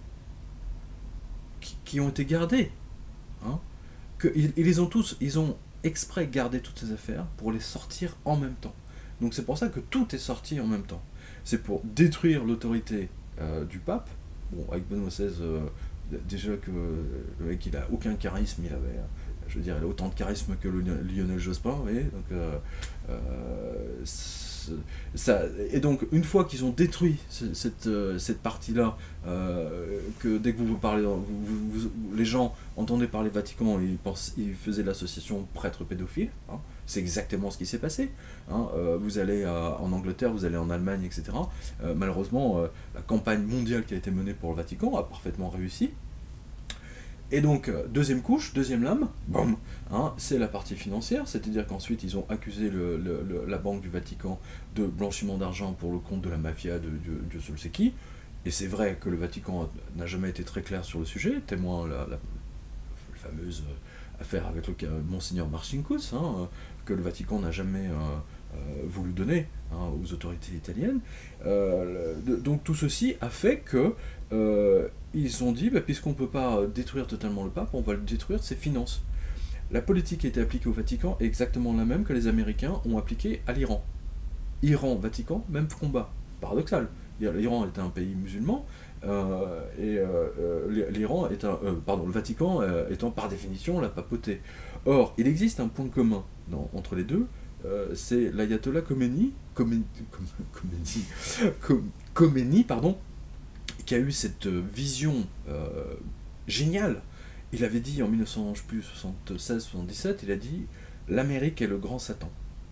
qui, qui ont été gardées, hein, que, ils, ils les ont tous, ils ont exprès gardé toutes ces affaires pour les sortir en même temps. Donc c'est pour ça que tout est sorti en même temps. C'est pour détruire l'autorité euh, du pape. Bon, avec Benoît seize, euh, déjà que le mec il a aucun charisme, il avait, je veux dire, il a autant de charisme que le Lionel Jospin, vous voyez, donc euh, euh, ça, et donc une fois qu'ils ont détruit cette, cette, cette partie-là, euh, que dès que vous vous parlez, vous, vous, vous, les gens entendaient parler Vatican et ils, pensaient, ils faisaient l'association prêtre pédophile. Hein. C'est exactement ce qui s'est passé. Hein. Euh, vous allez euh, en Angleterre, vous allez en Allemagne, et cetera. Euh, malheureusement, euh, la campagne mondiale qui a été menée pour le Vatican a parfaitement réussi. Et donc, euh, deuxième couche, deuxième lame, boum, hein, c'est la partie financière, c'est-à-dire qu'ensuite ils ont accusé le, le, le, la Banque du Vatican de blanchiment d'argent pour le compte de la mafia de Dieu, Dieu seul sait qui. Et c'est vrai que le Vatican n'a jamais été très clair sur le sujet, témoin la, la, la fameuse affaire avec le Monseigneur Marcinkus, hein, que le Vatican n'a jamais euh, euh, voulu donner hein, aux autorités italiennes. Euh, le, donc tout ceci a fait que euh, ils ont dit, bah, puisqu'on ne peut pas détruire totalement le pape, on va le détruire ses finances. La politique qui a été appliquée au Vatican est exactement la même que les Américains ont appliquée à l'Iran. Iran, Vatican, même combat. Paradoxal. L'Iran est un pays musulman, euh, et euh, euh, l'Iran est un, euh, pardon, le Vatican euh, étant par définition la papauté. Or, il existe un point commun dans, entre les deux, euh, c'est l'ayatollah Khomeini, Khomeini, Khomeini, Khomeini, pardon, qui a eu cette vision euh, géniale. Il avait dit en mille neuf cent soixante-seize soixante-dix-sept, il a dit « L'Amérique est le grand Satan ».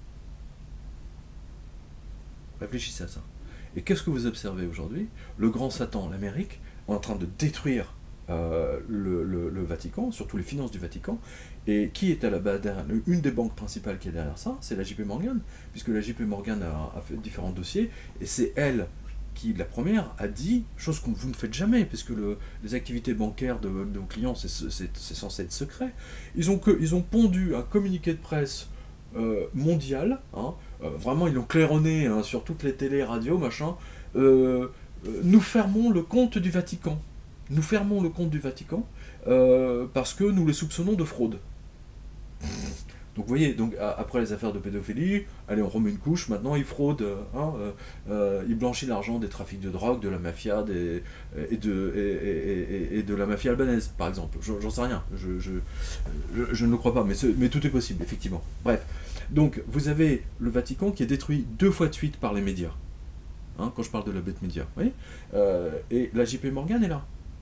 Réfléchissez à ça. Et qu'est-ce que vous observez aujourd'hui? Le grand Satan, l'Amérique, est en train de détruire euh, le, le, le Vatican, surtout les finances du Vatican. Et qui est à la base derrière? Une des banques principales qui est derrière ça, c'est la J P Morgan, puisque la J P Morgan a, a fait différents dossiers, et c'est elle qui, la première, a dit, chose que vous ne faites jamais, puisque le, les activités bancaires de, de vos clients, c'est censé être secret. Ils ont, que, ils ont pondu un communiqué de presse euh, mondial, hein, Euh, vraiment, ils l'ont claironné hein, sur toutes les télés, radios, machin. Euh, euh, nous fermons le compte du Vatican. Nous fermons le compte du Vatican euh, parce que nous les soupçonnons de fraude. Donc vous voyez, donc, à, après les affaires de pédophilie, allez, on remet une couche, maintenant ils fraudent, hein, euh, euh, ils blanchissent l'argent des trafics de drogue, de la mafia, des, et, de, et, et, et, et de la mafia albanaise, par exemple. J'en sais rien, je, je, je, je ne le crois pas, mais, ce, mais tout est possible, effectivement. Bref. Donc, vous avez le Vatican qui est détruit deux fois de suite par les médias. Hein, quand je parle de la bête média. Oui euh, et la J P Morgan est là.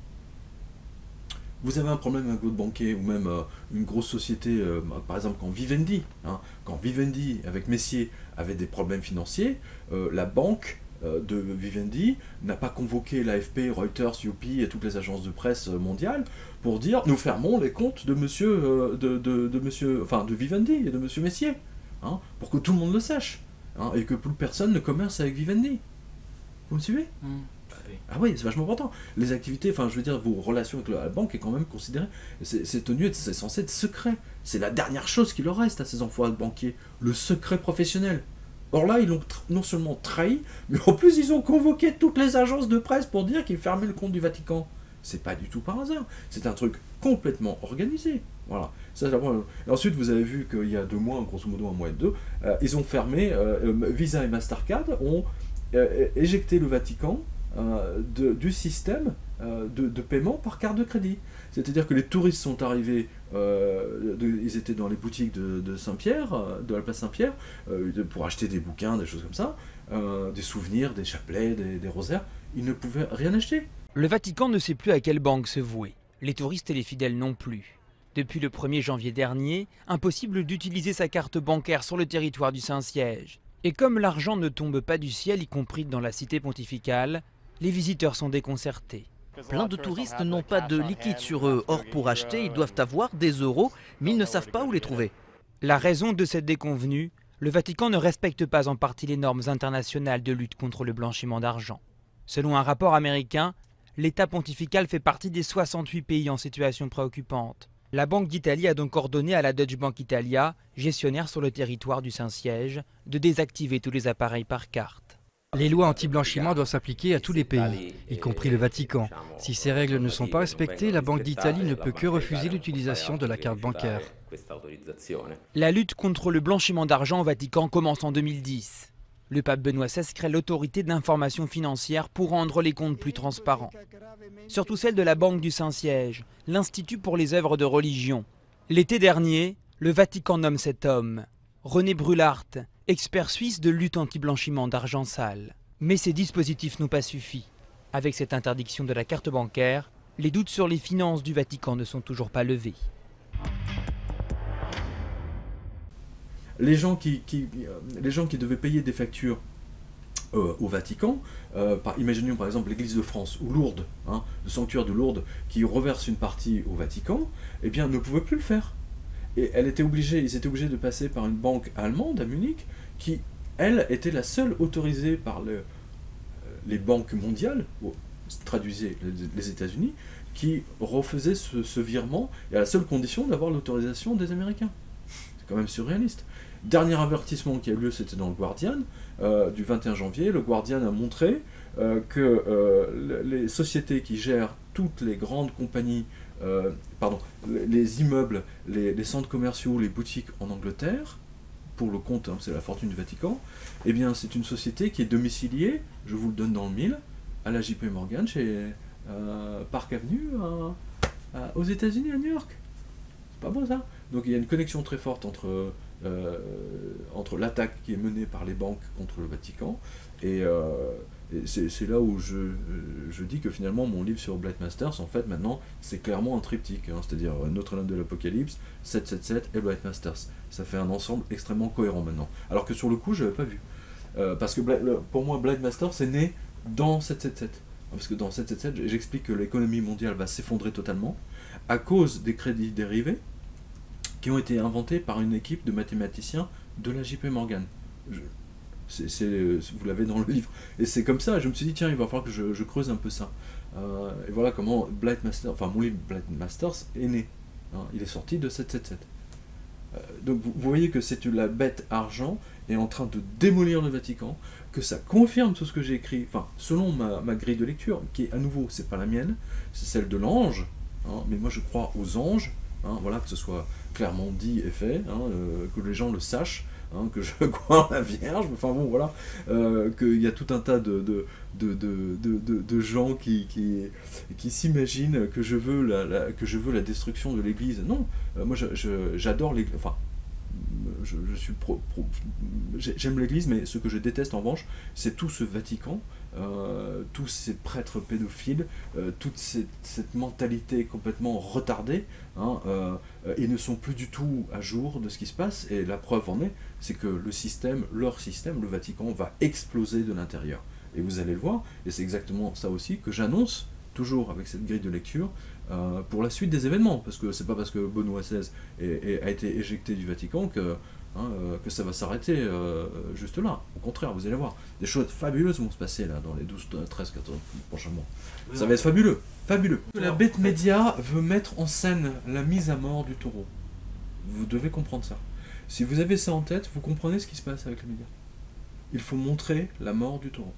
Vous avez un problème avec votre banquier, ou même euh, une grosse société, euh, par exemple quand Vivendi, hein, quand Vivendi, avec Messier, avait des problèmes financiers, euh, la banque euh, de Vivendi n'a pas convoqué l'A F P, Reuters, U P et toutes les agences de presse mondiales pour dire « nous fermons les comptes de monsieur, euh, de, de, de monsieur, enfin de Vivendi et de monsieur Messier ». Hein, pour que tout le monde le sache, hein, et que plus personne ne commerce avec Vivendi. Vous me suivez? mmh. Ah oui, c'est vachement important. Les activités, enfin je veux dire, vos relations avec la banque est quand même considérée, c'est tenu, c'est censé être secret. C'est la dernière chose qui leur reste à ces enfoirés de banquiers, le secret professionnel. Or là, ils l'ont non seulement trahi, mais en plus ils ont convoqué toutes les agences de presse pour dire qu'ils fermaient le compte du Vatican. C'est pas du tout par hasard, c'est un truc complètement organisé. Voilà. Ça, et ensuite, vous avez vu qu'il y a deux mois, grosso modo un mois et deux, euh, ils ont fermé, euh, Visa et Mastercard ont euh, éjecté le Vatican euh, de, du système euh, de, de paiement par carte de crédit. C'est-à-dire que les touristes sont arrivés, euh, de, ils étaient dans les boutiques de, de Saint-Pierre, de la place Saint-Pierre, euh, pour acheter des bouquins, des choses comme ça, euh, des souvenirs, des chapelets, des, des rosaires, ils ne pouvaient rien acheter. Le Vatican ne sait plus à quelle banque se vouer, les touristes et les fidèles non plus. Depuis le premier janvier dernier, impossible d'utiliser sa carte bancaire sur le territoire du Saint-Siège. Et comme l'argent ne tombe pas du ciel, y compris dans la cité pontificale, les visiteurs sont déconcertés. Plein de touristes n'ont pas de liquide sur eux. Or, pour acheter, ils doivent avoir des euros, mais ils ne savent pas où les trouver. La raison de cette déconvenue, le Vatican ne respecte pas en partie les normes internationales de lutte contre le blanchiment d'argent. Selon un rapport américain, l'État pontifical fait partie des soixante-huit pays en situation préoccupante. La Banque d'Italie a donc ordonné à la Deutsche Bank Italia, gestionnaire sur le territoire du Saint-Siège, de désactiver tous les appareils par carte. Les lois anti-blanchiment doivent s'appliquer à tous les pays, y compris le Vatican. Si ces règles ne sont pas respectées, la Banque d'Italie ne peut que refuser l'utilisation de la carte bancaire. La lutte contre le blanchiment d'argent au Vatican commence en deux mille dix. Le pape Benoît seize crée l'autorité d'information financière pour rendre les comptes plus transparents. Surtout celle de la Banque du Saint-Siège, l'Institut pour les œuvres de religion. L'été dernier, le Vatican nomme cet homme, René Brulart, expert suisse de lutte anti-blanchiment d'argent sale. Mais ces dispositifs n'ont pas suffi. Avec cette interdiction de la carte bancaire, Les doutes sur les finances du Vatican ne sont toujours pas levés. Les gens qui, qui, les gens qui devaient payer des factures euh, au Vatican, euh, par, imaginons par exemple l'Église de France ou Lourdes, hein, le sanctuaire de Lourdes, qui reverse une partie au Vatican, eh bien ne pouvaient plus le faire. Et elle était obligée, ils étaient obligés de passer par une banque allemande à Munich, qui, elle, était la seule autorisée par le, les banques mondiales, traduisez les États-Unis, qui refaisait ce, ce virement, et à la seule condition d'avoir l'autorisation des Américains. C'est quand même surréaliste. Dernier avertissement qui a eu lieu, c'était dans le Guardian, euh, du vingt et un janvier. Le Guardian a montré euh, que euh, les sociétés qui gèrent toutes les grandes compagnies, euh, pardon, les, les immeubles, les, les centres commerciaux, les boutiques en Angleterre, pour le compte, hein, c'est la fortune du Vatican, eh bien c'est une société qui est domiciliée, je vous le donne dans le mille, à la J P Morgan, chez euh, Park Avenue, à, à, aux États-Unis, à New York. C'est pas beau ça? Donc il y a une connexion très forte entre, euh, entre l'attaque qui est menée par les banques contre le Vatican, et, euh, et c'est là où je, je dis que finalement mon livre sur Blight Masters, en fait maintenant, c'est clairement un triptyque, hein, c'est-à-dire Notre-Dame de l'Apocalypse, sept cent soixante-dix et Blight Masters. Ça fait un ensemble extrêmement cohérent maintenant. Alors que sur le coup, je n'avais pas vu. Euh, parce que pour moi, Blight Masters est né dans sept cent soixante-dix. Parce que dans sept cent soixante-dix, j'explique que l'économie mondiale va s'effondrer totalement à cause des crédits dérivés qui ont été inventés par une équipe de mathématiciens de la J P Morgan. Je, c'est, c'est, vous l'avez dans le livre. Et c'est comme ça, je me suis dit, tiens, il va falloir que je, je creuse un peu ça. Euh, et voilà comment Blight Masters, enfin mon livre Blight Masters est né. Hein, il est sorti de sept cent soixante-dix. Euh, donc vous, vous voyez que c'est la bête argent est en train de démolir le Vatican, que ça confirme tout ce que j'ai écrit, enfin, selon ma, ma grille de lecture, qui est à nouveau, c'est pas la mienne, c'est celle de l'ange, hein, mais moi je crois aux anges, hein, voilà, que ce soit clairement dit et fait, hein, euh, que les gens le sachent, hein, que je crois en la Vierge, enfin bon, voilà, euh, qu'il y a tout un tas de, de, de, de, de, de, de gens qui, qui, qui s'imaginent que, je veux la, la, que je veux la destruction de l'Église. Non, euh, moi j'adore l'Église, enfin, Je, je suis pro, pro, j'aime l'Église, mais ce que je déteste en revanche, c'est tout ce Vatican, euh, tous ces prêtres pédophiles, euh, toute cette, cette mentalité complètement retardée, hein, euh, ils ne sont plus du tout à jour de ce qui se passe, et la preuve en est, c'est que le système, leur système, le Vatican, va exploser de l'intérieur. Et vous allez le voir, et c'est exactement ça aussi que j'annonce, toujours avec cette grille de lecture, euh, pour la suite des événements, parce que c'est pas parce que Benoît seize est, est, a été éjecté du Vatican que, hein, euh, que ça va s'arrêter euh, juste là. Au contraire, vous allez voir, des choses fabuleuses vont se passer là dans les douze, treize, quatorze prochains mois. Oui, ça va être fabuleux, fabuleux. La bête média veut mettre en scène la mise à mort du taureau. Vous devez comprendre ça. Si vous avez ça en tête, vous comprenez ce qui se passe avec les médias. Il faut montrer la mort du taureau.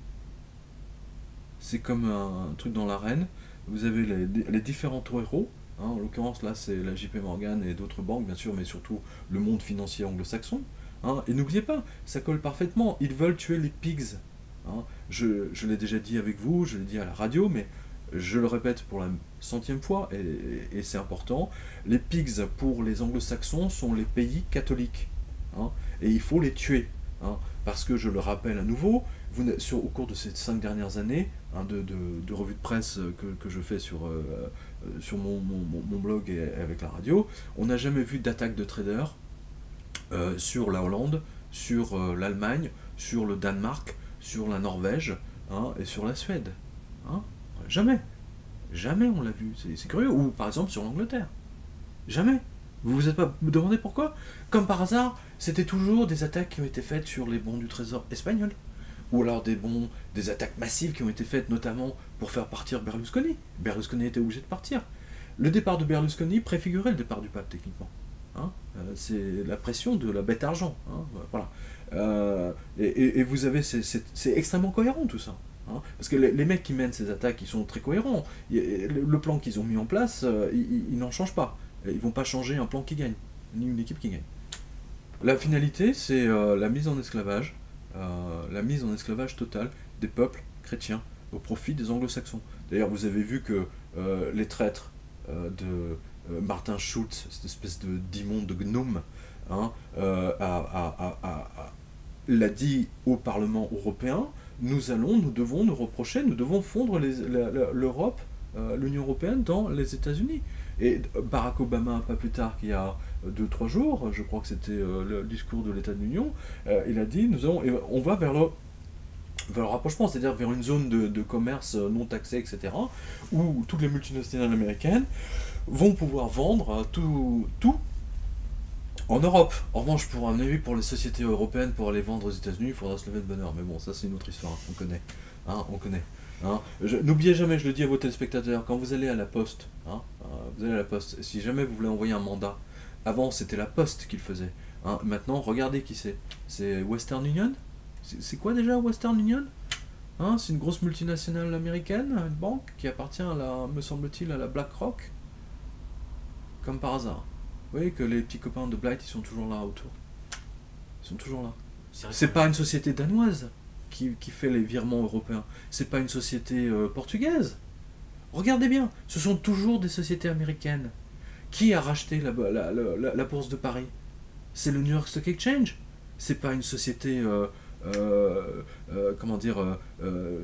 C'est comme un, un truc dans l'arène. Vous avez les, les différents héros, hein, en l'occurrence là c'est la J P Morgan et d'autres banques bien sûr, mais surtout le monde financier anglo-saxon. Hein, et n'oubliez pas, ça colle parfaitement, ils veulent tuer les pigs. Hein. Je, je l'ai déjà dit avec vous, je l'ai dit à la radio, mais je le répète pour la centième fois, et, et, et c'est important, les pigs pour les anglo-saxons sont les pays catholiques. Hein, et il faut les tuer. Hein, parce que je le rappelle à nouveau, vous, sur, au cours de ces cinq dernières années, hein, de, de, de revues de presse que, que je fais sur, euh, sur mon, mon, mon blog et avec la radio, on n'a jamais vu d'attaque de traders euh, sur la Hollande, sur euh, l'Allemagne, sur le Danemark, sur la Norvège, hein, et sur la Suède. Hein, jamais. Jamais on l'a vu. C'est curieux. Ou par exemple sur l'Angleterre. Jamais. Vous vous êtes pas demandé pourquoi? Comme par hasard, c'était toujours des attaques qui ont été faites sur les bons du Trésor espagnol. Ou alors des bons, des attaques massives qui ont été faites notamment pour faire partir Berlusconi. Berlusconi était obligé de partir. Le départ de Berlusconi préfigurait le départ du pape, techniquement. Hein, euh, c'est la pression de la bête argent. Hein, voilà. Euh, et, et, et vous avez, c'est extrêmement cohérent tout ça. Hein, parce que les, les mecs qui mènent ces attaques, ils sont très cohérents. Le, le plan qu'ils ont mis en place, euh, ils, ils n'en changent pas. Ils vont pas changer un plan qui gagne, ni une équipe qui gagne. La finalité, c'est euh, la mise en esclavage, euh, la mise en esclavage totale des peuples chrétiens au profit des anglo-saxons. D'ailleurs, vous avez vu que euh, les traîtres euh, de euh, Martin Schulz, cette espèce de d'immonde de gnome, hein, euh, a, a, a, a, a, l'a dit au Parlement européen, nous allons, nous devons nous reprocher, nous devons fondre l'Europe euh, l'Union européenne dans les États-Unis. Et Barack Obama, pas plus tard qu'il y a deux trois jours, je crois que c'était euh, le discours de l'État de l'Union, euh, il a dit, nous allons, on va vers le, vers le rapprochement, c'est-à-dire vers une zone de, de commerce non taxé, et cetera, où toutes les multinationales américaines vont pouvoir vendre tout, tout en Europe. En revanche, pour un avis, pour les sociétés européennes, pour aller vendre aux États-Unis, il faudra se lever de bonne heure. Mais bon, ça c'est une autre histoire, on connaît. Hein, on connaît. Hein. N'oubliez jamais, je le dis à vos téléspectateurs, quand vous allez à la poste, hein, euh, vous allez à la poste, si jamais vous voulez envoyer un mandat, avant c'était la poste qui le faisait. Hein. Maintenant, regardez qui c'est. C'est Western Union. C'est quoi déjà Western Union? Hein, c'est une grosse multinationale américaine, une banque qui appartient, à la, me semble-t-il, à la BlackRock. Comme par hasard. Vous voyez que les petits copains de Blight, ils sont toujours là autour. Ils sont toujours là. C'est pas une société danoise qui, qui fait les virements européens. C'est pas une société euh, portugaise. Regardez bien, ce sont toujours des sociétés américaines. Qui a racheté la, la, la, la, la bourse de Paris? C'est le New York Stock Exchange. C'est pas une société, euh, euh, euh, comment dire, euh, euh,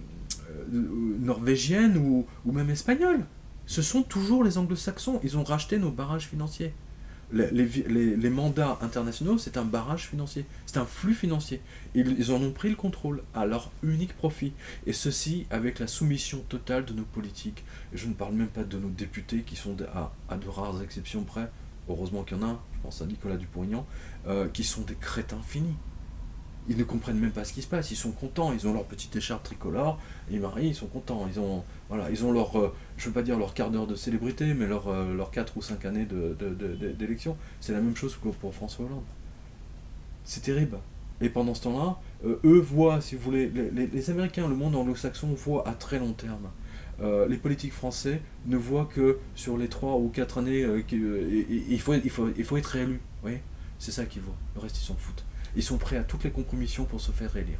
norvégienne ou, ou même espagnole. Ce sont toujours les anglo-saxons. Ils ont racheté nos barrages financiers. Les, les, les, les mandats internationaux, c'est un barrage financier. C'est un flux financier. Ils, ils en ont pris le contrôle à leur unique profit. Et ceci avec la soumission totale de nos politiques. Et je ne parle même pas de nos députés qui sont à, à de rares exceptions près. Heureusement qu'il y en a, je pense à Nicolas Dupont-Aignan, euh, qui sont des crétins finis. Ils ne comprennent même pas ce qui se passe, ils sont contents, ils ont leur petite écharpe tricolore, ils marient, ils sont contents, ils ont, voilà, ils ont leur, euh, je ne veux pas dire leur quart d'heure de célébrité, mais leur, euh, leur quatre ou cinq années de, de, de, de, d'élection. C'est la même chose que pour François Hollande. C'est terrible. Et pendant ce temps-là, euh, eux voient, si vous voulez, les, les, les Américains, le monde anglo-saxon voit à très long terme. Euh, les politiques français ne voient que sur les trois ou quatre années, euh, qu'il euh, il faut, il faut, il faut être réélu. Vous voyez, c'est ça qu'ils voient. Le reste, ils s'en foutent. Ils sont prêts à toutes les compromissions pour se faire réélire.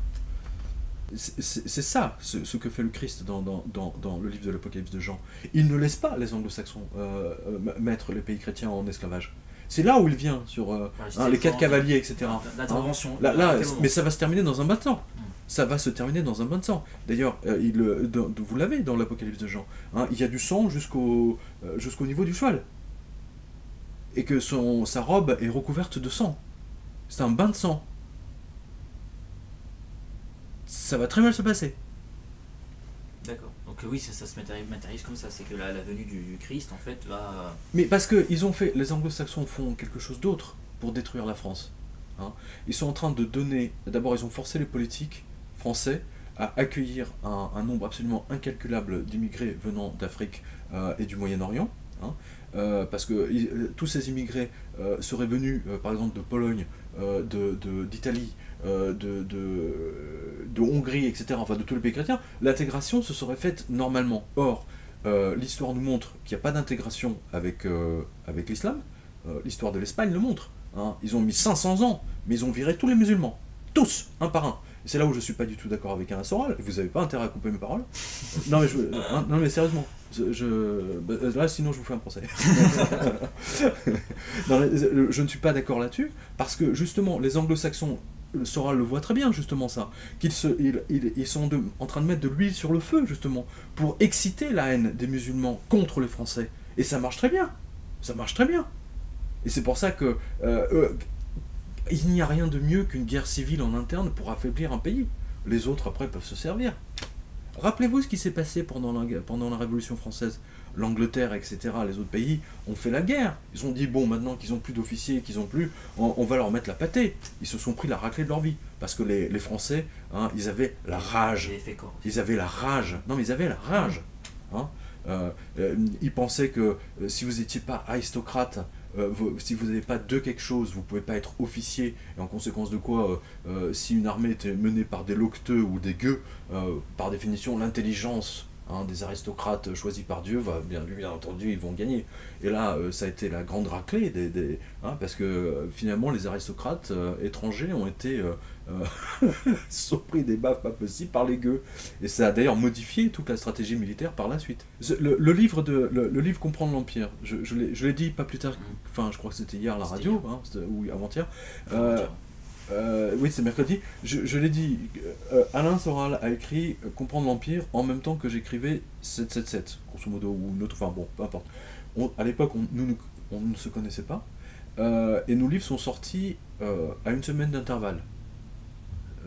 C'est ça, ce, ce que fait le Christ dans, dans, dans, dans le livre de l'Apocalypse de Jean. Il ne laisse pas les anglo-saxons euh, mettre les pays chrétiens en esclavage. C'est là où il vient, sur euh, hein, les quatre cavaliers, et cetera. L'intervention. Là, là, mais ça va se terminer dans un bain de sang. Ça va se terminer dans un bain de sang. D'ailleurs, euh, vous l'avez dans l'Apocalypse de Jean. Hein, il y a du sang jusqu'au euh, jusqu'au niveau du cheval. Et que son, sa robe est recouverte de sang. C'est un bain de sang. Ça va très mal se passer. D'accord. Donc oui, ça, ça se matérialise comme ça. C'est que la, la venue du, du Christ, en fait, va... Mais parce que ils ont fait, les anglo-saxons font quelque chose d'autre pour détruire la France. Hein. Ils sont en train de donner... D'abord, ils ont forcé les politiques français à accueillir un, un nombre absolument incalculable d'immigrés venant d'Afrique euh, et du Moyen-Orient. Hein. Euh, parce que euh, tous ces immigrés euh, seraient venus, euh, par exemple, de Pologne, euh, d'Italie, euh, de, de, de Hongrie, et cetera, enfin de tous les pays chrétiens, l'intégration se serait faite normalement. Or, euh, l'histoire nous montre qu'il n'y a pas d'intégration avec, euh, avec l'islam. Euh, l'histoire de l'Espagne le montre. Hein. Ils ont mis cinq cents ans, mais ils ont viré tous les musulmans. Tous, un par un. C'est là où je ne suis pas du tout d'accord avec Alain Soral. Vous n'avez pas intérêt à couper mes paroles. Non mais, je, hein, non, mais sérieusement, je, je, là sinon je vous fais un procès. Non, je ne suis pas d'accord là-dessus, parce que justement, les anglo-saxons, Soral le voit très bien justement ça, qu'ils se, ils, ils, ils sont de, en train de mettre de l'huile sur le feu justement, pour exciter la haine des musulmans contre les Français. Et ça marche très bien. Ça marche très bien. Et c'est pour ça que... Euh, euh, il n'y a rien de mieux qu'une guerre civile en interne pour affaiblir un pays. Les autres, après, peuvent se servir. Rappelez-vous ce qui s'est passé pendant la, pendant la Révolution française. L'Angleterre, et cetera, les autres pays ont fait la guerre. Ils ont dit, bon, maintenant qu'ils n'ont plus d'officiers, qu'ils n'ont plus, on, on va leur mettre la pâtée. Ils se sont pris la raclée de leur vie. Parce que les, les Français, hein, ils avaient la rage. Ils avaient la rage. Non, mais ils avaient la rage. Hein. Euh, euh, ils pensaient que euh, si vous n'étiez pas aristocrate, Euh, vous, si vous n'avez pas de quelque chose, vous ne pouvez pas être officier, et en conséquence de quoi, euh, euh, si une armée était menée par des locteux ou des gueux, euh, par définition, l'intelligence hein, des aristocrates choisis par Dieu, va, bien, bien entendu, ils vont gagner. Et là, euh, ça a été la grande raclée, des, des, hein, parce que euh, finalement, les aristocrates euh, étrangers ont été euh, euh, surpris des baffes pas possibles par les gueux. Et ça a d'ailleurs modifié toute la stratégie militaire par la suite. Le, le livre de le, le livre Comprendre l'Empire, je, je l'ai dit pas plus tard, enfin je crois que c'était hier à la radio, hein, ou avant-hier, euh, Euh, oui, c'est mercredi. Je, je l'ai dit, euh, Alain Soral a écrit euh, Comprendre l'Empire en même temps que j'écrivais sept cent soixante-sept, grosso modo, ou une autre, enfin bon, peu importe. On, à l'époque, on, nous, nous, on ne se connaissait pas, euh, et nos livres sont sortis euh, à une semaine d'intervalle. Euh,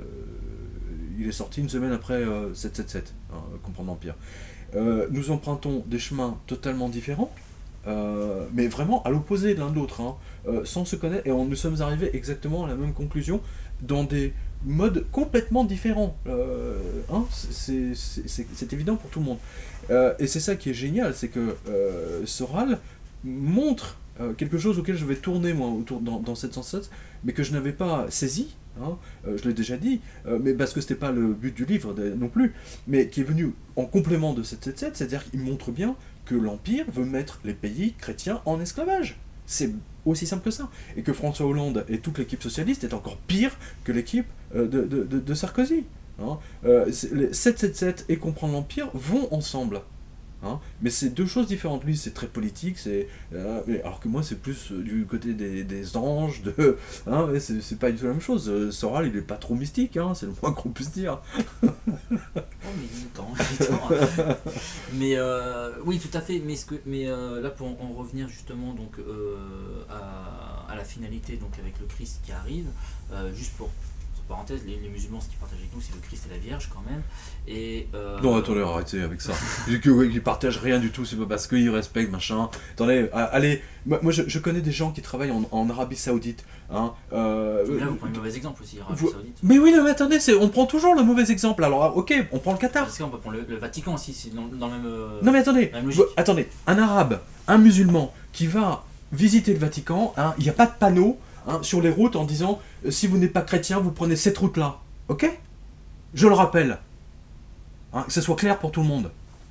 il est sorti une semaine après euh, sept cent soixante-sept, hein, Comprendre l'Empire. Euh, nous empruntons des chemins totalement différents, euh, mais vraiment à l'opposé de l'un de l'autre, hein, euh, sans se connaître, et on, nous sommes arrivés exactement à la même conclusion, dans des modes complètement différents. Euh, hein, c'est évident pour tout le monde. Euh, et c'est ça qui est génial, c'est que euh, Soral montre euh, quelque chose auquel je vais tourner moi autour dans, dans sept cent sept, mais que je n'avais pas saisi. Hein, euh, je l'ai déjà dit, euh, mais parce que c'était pas le but du livre de, non plus, mais qui est venu en complément de sept cent soixante-sept, c'est-à-dire qu'il montre bien que l'Empire veut mettre les pays chrétiens en esclavage. C'est aussi simple que ça. Et que François Hollande et toute l'équipe socialiste est encore pire que l'équipe euh, de, de, de, de Sarkozy. Hein. Euh, les sept cent soixante-sept et Comprendre l'Empire vont ensemble. Hein, mais c'est deux choses différentes. Lui, c'est très politique, c'est euh, alors que moi, c'est plus euh, du côté des, des anges, de, hein, c'est pas du tout la même chose. Euh, Soral, il est pas trop mystique, hein, c'est le moins qu'on puisse dire. Oh, mais il est temps, il est temps. Mais euh, oui, tout à fait. Mais, ce que, mais euh, là, pour en revenir justement donc euh, à, à la finalité, donc avec le Christ qui arrive, euh, juste pour parenthèse, les, les musulmans, ce qu'ils partagent avec nous, c'est le Christ et la Vierge quand même. Et euh... Non, attendez, arrêtez avec ça. Ils partagent rien du tout, c'est pas parce qu'ils respectent, machin. Attendez, allez, moi, moi je, je connais des gens qui travaillent en, en Arabie Saoudite. Hein, euh, là, vous prenez un mauvais exemple aussi, Arabie vous... Saoudite. Mais oui, non, mais attendez, on prend toujours le mauvais exemple. Alors, ok, on prend le Qatar. Parce qu'on peut prendre le, le Vatican aussi, c'est dans, dans le même. Euh, non, mais attendez, vous, attendez, un Arabe, un musulman qui va visiter le Vatican, il hein, n'y a pas de panneau. Hein, sur les routes en disant euh, si vous n'êtes pas chrétien, vous prenez cette route-là. Ok? Je le rappelle. Hein, que ce soit clair pour tout le monde.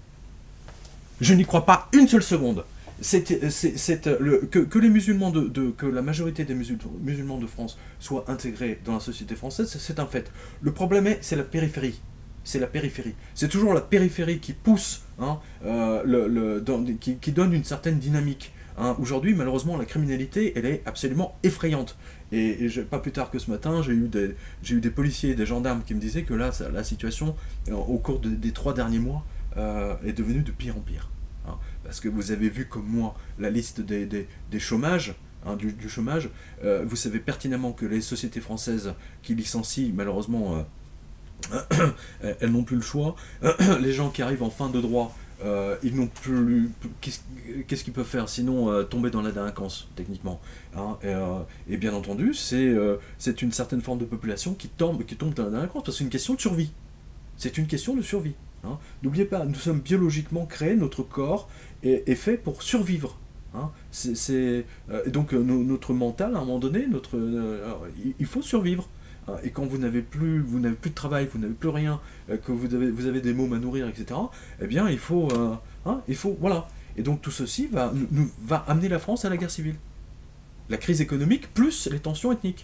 Je n'y crois pas une seule seconde. C'est, c'est, c'est, le, que, que les musulmans de, de que la majorité des musul, musulmans de France soient intégrés dans la société française, c'est un fait. Le problème est, c'est la périphérie. C'est la périphérie. C'est toujours la périphérie qui pousse, hein, euh, le, le, dans, qui, qui donne une certaine dynamique. Hein, aujourd'hui, malheureusement, la criminalité, elle est absolument effrayante. Et, et je, pas plus tard que ce matin, j'ai eu, eu des policiers et des gendarmes qui me disaient que là, ça, la situation, euh, au cours de, des trois derniers mois, euh, est devenue de pire en pire. Hein, parce que vous avez vu comme moi la liste des, des, des chômages, hein, du, du chômage. Euh, vous savez pertinemment que les sociétés françaises qui licencient, malheureusement, euh, elles n'ont plus le choix. Les gens qui arrivent en fin de droit, Euh, ils n'ont plus. Qu'est-ce qu'est-ce qu'ils peuvent faire sinon euh, tomber dans la délinquance, techniquement, hein, et, euh, et bien entendu, c'est euh, c'est une certaine forme de population qui tombe, qui tombe dans la délinquance parce que c'est une question de survie. C'est une question de survie. Hein. N'oubliez pas, nous sommes biologiquement créés, notre corps est, est fait pour survivre. Hein. C'est euh, donc euh, notre mental, à un moment donné, notre, euh, il, il faut survivre. Et quand vous n'avez plus, vous n'avez plus de travail, vous n'avez plus rien, que vous avez, vous avez des mômes à nourrir, et cetera. Eh bien, il faut, euh, hein, il faut, voilà. Et donc tout ceci va, nous, va amener la France à la guerre civile. La crise économique plus les tensions ethniques.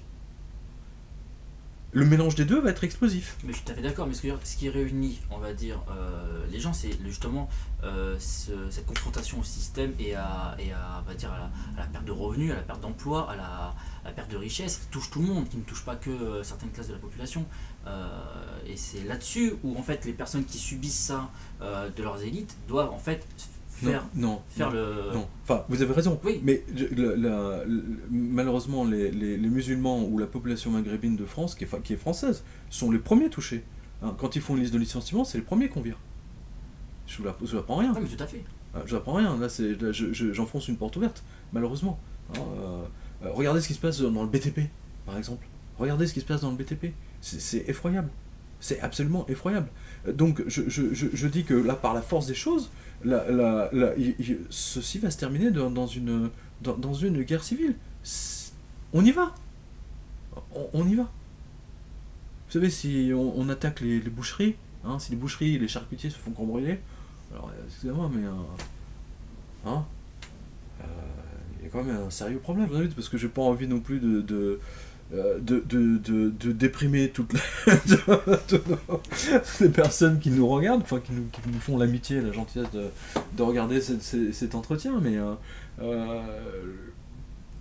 Le mélange des deux va être explosif. Mais je suis tout à fait d'accord, mais ce, que, ce qui réunit, on va dire, euh, les gens, c'est justement euh, ce, cette confrontation au système et à, et à, on va dire, à la, à la perte de revenus, à la perte d'emploi, à la, à la perte de richesse, qui touche tout le monde, qui ne touche pas que euh, certaines classes de la population. Euh, et c'est là-dessus où, en fait, les personnes qui subissent ça euh, de leurs élites doivent, en fait, faire, non, non, faire non, le... Non, enfin, vous avez raison, oui. Mais la, la, la, malheureusement, les, les, les musulmans ou la population maghrébine de France, qui est, qui est française, sont les premiers touchés. Hein, quand ils font une liste de licenciement, c'est les premiers qu'on vire. Je ne vous apprends rien. Non, mais tout à fait. Je vous apprends rien, là, là j'enfonce je, une porte ouverte, malheureusement. Hein, euh, euh, regardez ce qui se passe dans le B T P, par exemple. Regardez ce qui se passe dans le B T P. C'est effroyable. C'est absolument effroyable. Donc, je, je, je, je dis que là, par la force des choses, la, la, la, y, y, ceci va se terminer dans, dans, une, dans, dans une guerre civile. On y va. On, on y va. Vous savez, si on, on attaque les, les boucheries, hein, si les boucheries et les charcutiers se font cambrioler, alors, excusez-moi, mais... Euh, hein, euh, y a quand même un sérieux problème, parce que j'ai pas envie non plus de... de Euh, de, de, de, de déprimer toutes les, de, de, de, les personnes qui nous regardent, enfin qui nous, qui nous font l'amitié et la gentillesse de, de regarder cette, cet, cet entretien, mais euh, euh,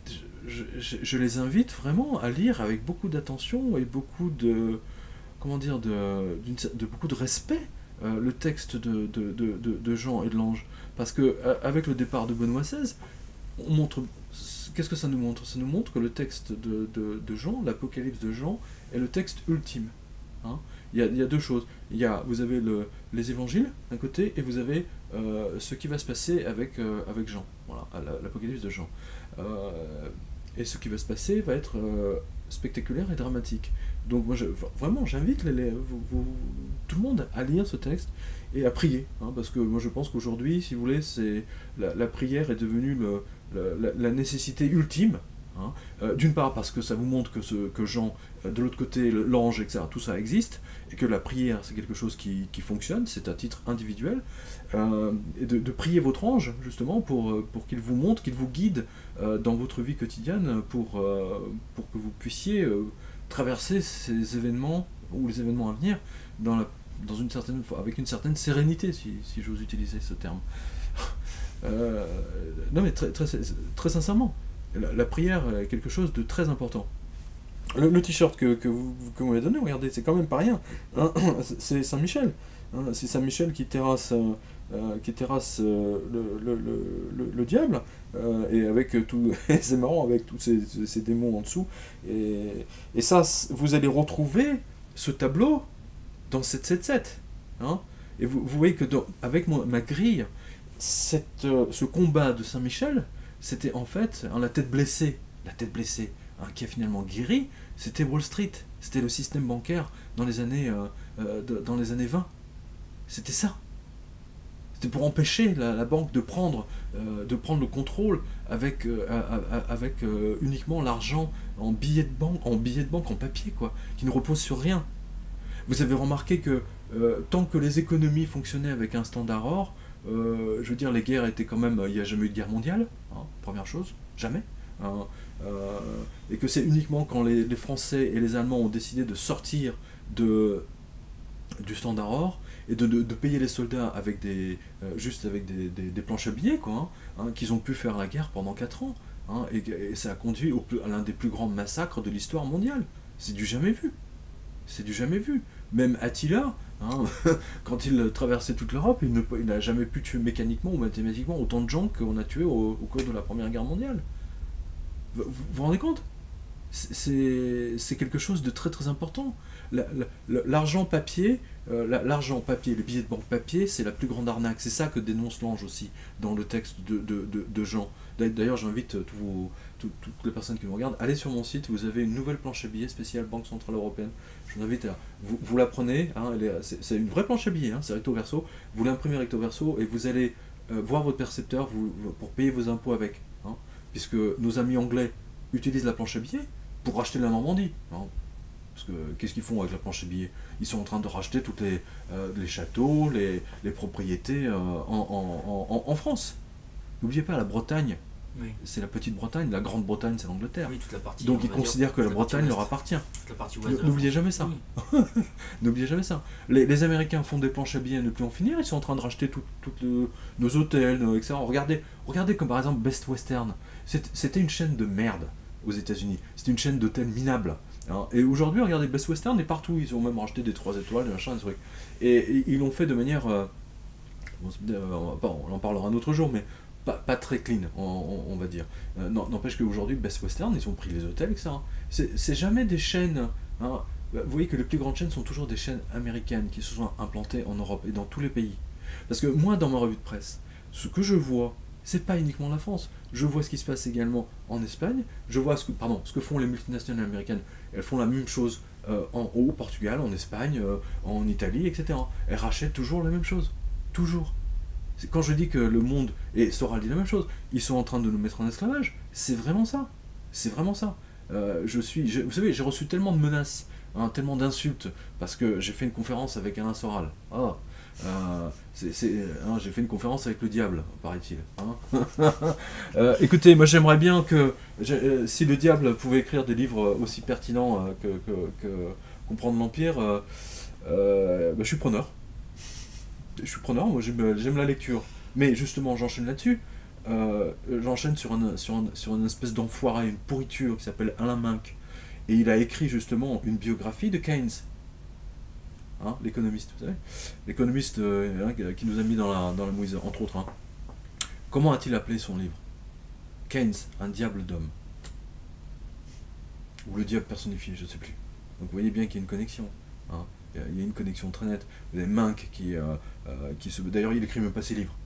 je, je, je les invite vraiment à lire avec beaucoup d'attention et beaucoup de, comment dire, de, de beaucoup de respect euh, le texte de, de, de, de, de Jean et de l'Ange. Parce que avec le départ de Benoît seize, on montre, qu'est-ce que ça nous montre? Ça nous montre que le texte de, de, de Jean, l'Apocalypse de Jean, est le texte ultime. Hein. Il y a, il y a deux choses. Il y a, vous avez le, les évangiles d'un côté, et vous avez euh, ce qui va se passer avec, euh, avec Jean, voilà, l'Apocalypse de Jean. Euh, et ce qui va se passer va être euh, spectaculaire et dramatique. Donc moi, je, vraiment, j'invite les, les, vous, vous, tout le monde à lire ce texte et à prier, hein, parce que moi je pense qu'aujourd'hui, si vous voulez, c'est la, la prière est devenue le, la, la nécessité ultime. Hein. Euh, D'une part parce que ça vous montre que, ce, que Jean, euh, de l'autre côté, l'ange, et cetera, tout ça existe, et que la prière c'est quelque chose qui, qui fonctionne, c'est à titre individuel, euh, et de, de prier votre ange justement pour, pour qu'il vous montre, qu'il vous guide euh, dans votre vie quotidienne pour, euh, pour que vous puissiez euh, traverser ces événements, ou les événements à venir, dans la, dans une certaine, avec une certaine sérénité, si, si j'ose utiliser ce terme. euh, non mais très, très, très sincèrement, La, la prière est quelque chose de très important. Le, le t-shirt que, que vous, que vous m'avez donné, regardez, c'est quand même pas rien. Hein, c'est Saint-Michel. Hein, c'est Saint-Michel qui terrasse, euh, qui terrasse euh, le, le, le, le diable. Euh, et avec tout, c'est marrant, avec tous ces, ces démons en dessous. Et, et ça, vous allez retrouver ce tableau dans sept sept sept. Hein, et vous, vous voyez que dans, avec mon, ma grille, cette, euh, ce combat de Saint-Michel, c'était en fait hein, la tête blessée, la tête blessée, hein, qui a finalement guéri, c'était Wall Street, c'était le système bancaire dans les années, euh, euh, de, dans les années vingt. C'était ça. C'était pour empêcher la, la banque de prendre, euh, de prendre le contrôle avec, euh, avec euh, uniquement l'argent en billets de banque, en billets de banque en papier, quoi, qui ne repose sur rien. Vous avez remarqué que euh, tant que les économies fonctionnaient avec un standard or, Euh, je veux dire, les guerres étaient quand même... Il n'y a jamais eu de guerre mondiale, hein, première chose, jamais. Hein, euh, et que c'est uniquement quand les, les Français et les Allemands ont décidé de sortir de, du standard or et de, de, de payer les soldats avec des, euh, juste avec des, des, des planches à billets, quoi, hein, hein, qu'ils ont pu faire la guerre pendant quatre ans. Hein, et, et ça a conduit au, à l'un des plus grands massacres de l'histoire mondiale. C'est du jamais vu. C'est du jamais vu. Même Attila... Hein, quand il traversait toute l'Europe, il n'a jamais pu tuer mécaniquement ou mathématiquement autant de gens qu'on a tués au, au cours de la Première Guerre mondiale. Vous vous, vous rendez compte? C'est quelque chose de très très important. L'argent papier, euh, l'argent papier, les billets de banque papier, c'est la plus grande arnaque. C'est ça que dénonce l'ange aussi dans le texte de, de, de, de Jean. D'ailleurs, j'invite toutes les personnes qui me regardent, allez sur mon site, vous avez une nouvelle planche à billets spéciale Banque Centrale Européenne. Je vous invite à... Vous, vous la prenez, hein, c'est une vraie planche à billets, hein, c'est recto verso, vous l'imprimez recto verso et vous allez euh, voir votre percepteur vous, pour payer vos impôts avec. Hein, puisque nos amis anglais utilisent la planche à billets pour racheter la Normandie. Hein, parce que qu'est-ce qu'ils font avec la planche à billets? Ils sont en train de racheter tous les, euh, les châteaux, les, les propriétés euh, en, en, en, en France. N'oubliez pas, la Bretagne, oui. C'est la petite Bretagne, la grande Bretagne, c'est l'Angleterre. Oui, donc ils considèrent que la Bretagne leur appartient. N'oubliez jamais ça. Oui. N'oubliez jamais ça. Les, les Américains font des planches à billets à ne plus en finir, ils sont en train de racheter tous nos hôtels, et cetera. Regardez, regardez comme par exemple Best Western. C'était une chaîne de merde aux États-Unis. C'était une chaîne d'hôtels minables. Hein. Et aujourd'hui, regardez, Best Western est partout. Ils ont même racheté des trois étoiles, des machins, des trucs. Et, et ils l'ont fait de manière... Euh, on en parlera un autre jour, mais... Pas, pas très clean, on, on va dire. Euh, N'empêche qu'aujourd'hui, Best Western, ils ont pris les hôtels, et cetera. C'est jamais des chaînes... Hein, vous voyez que les plus grandes chaînes sont toujours des chaînes américaines qui se sont implantées en Europe et dans tous les pays. Parce que moi, dans ma revue de presse, ce que je vois, c'est pas uniquement la France. Je vois ce qui se passe également en Espagne. Je vois ce que, pardon, ce que font les multinationales américaines. Elles font la même chose euh, en, au Portugal, en Espagne, euh, en Italie, et cetera. Elles rachètent toujours la même chose. Toujours. Quand je dis que le monde, et Soral dit la même chose, ils sont en train de nous mettre en esclavage, c'est vraiment ça. C'est vraiment ça. Euh, je suis, je, vous savez, j'ai reçu tellement de menaces, hein, tellement d'insultes, parce que j'ai fait une conférence avec Alain Soral. Ah, euh, hein, j'ai fait une conférence avec le diable, paraît-il. Hein. euh, écoutez, moi j'aimerais bien que, euh, si le diable pouvait écrire des livres aussi pertinents euh, que, que, que Comprendre l'Empire, euh, euh, bah, je suis preneur. Je suis preneur, moi j'aime la lecture. Mais justement, j'enchaîne là-dessus. euh, j'enchaîne sur, un, sur, un, sur une espèce d'enfoiré, une pourriture qui s'appelle Alain Minck. Et il a écrit justement une biographie de Keynes. Hein, l'économiste, vous savez, l'économiste euh, hein, qui nous a mis dans la, dans la mouise, entre autres. Hein. Comment a-t-il appelé son livre? Keynes, un diable d'homme. Ou le diable personnifié, je ne sais plus. Donc vous voyez bien qu'il y a une connexion. Hein. Il y a une connexion très nette. Vous avez Minck qui, euh, euh, qui se... D'ailleurs, il écrit même pas ses livres.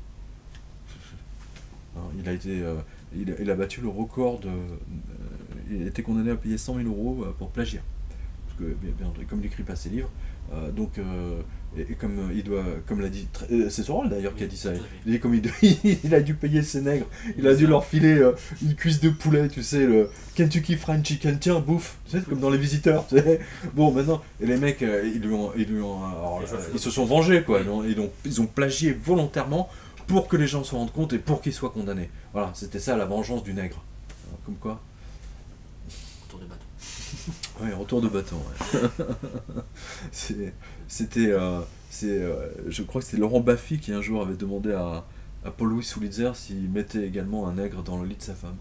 Hein, il, a été, euh, il, a, il a battu le record de... Euh, il a été condamné à payer cent mille euros pour plagiat. Parce que, bien, bien, comme il n'écrit pas ses livres, euh, donc... Euh, Et, et comme euh, il doit, comme l'a dit, euh, c'est Sorel d'ailleurs qui a dit ça. Il dit comme il, il a dû payer ses nègres, il a dû leur filer euh, une cuisse de poulet, tu sais, le Kentucky Fried Chicken, tiens, bouffe, tu sais, comme dans Les Visiteurs, tu sais. Bon, maintenant, et les mecs, euh, ils lui ont, ils lui ont, alors, euh, ils se sont vengés, quoi. Ils ont, ils ont, ils ont plagié volontairement pour que les gens se rendent compte et pour qu'ils soient condamnés. Voilà, c'était ça la vengeance du nègre. Alors, comme quoi. Retour de bâton. Ouais, retour de bâton. Ouais. C'était, euh, euh, je crois que c'est Laurent Baffy qui un jour avait demandé à, à Paul-Louis Soulitzer s'il mettait également un nègre dans le lit de sa femme.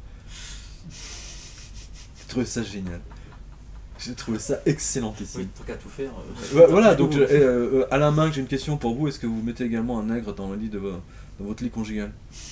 J'ai trouvé ça génial. J'ai trouvé ça excellentissime. Oui, tant qu'à tout faire. Euh, ouais, voilà, donc je, euh, euh, Alain Minck, j'ai une question pour vous. Est-ce que vous mettez également un nègre dans le lit de, dans votre lit conjugal?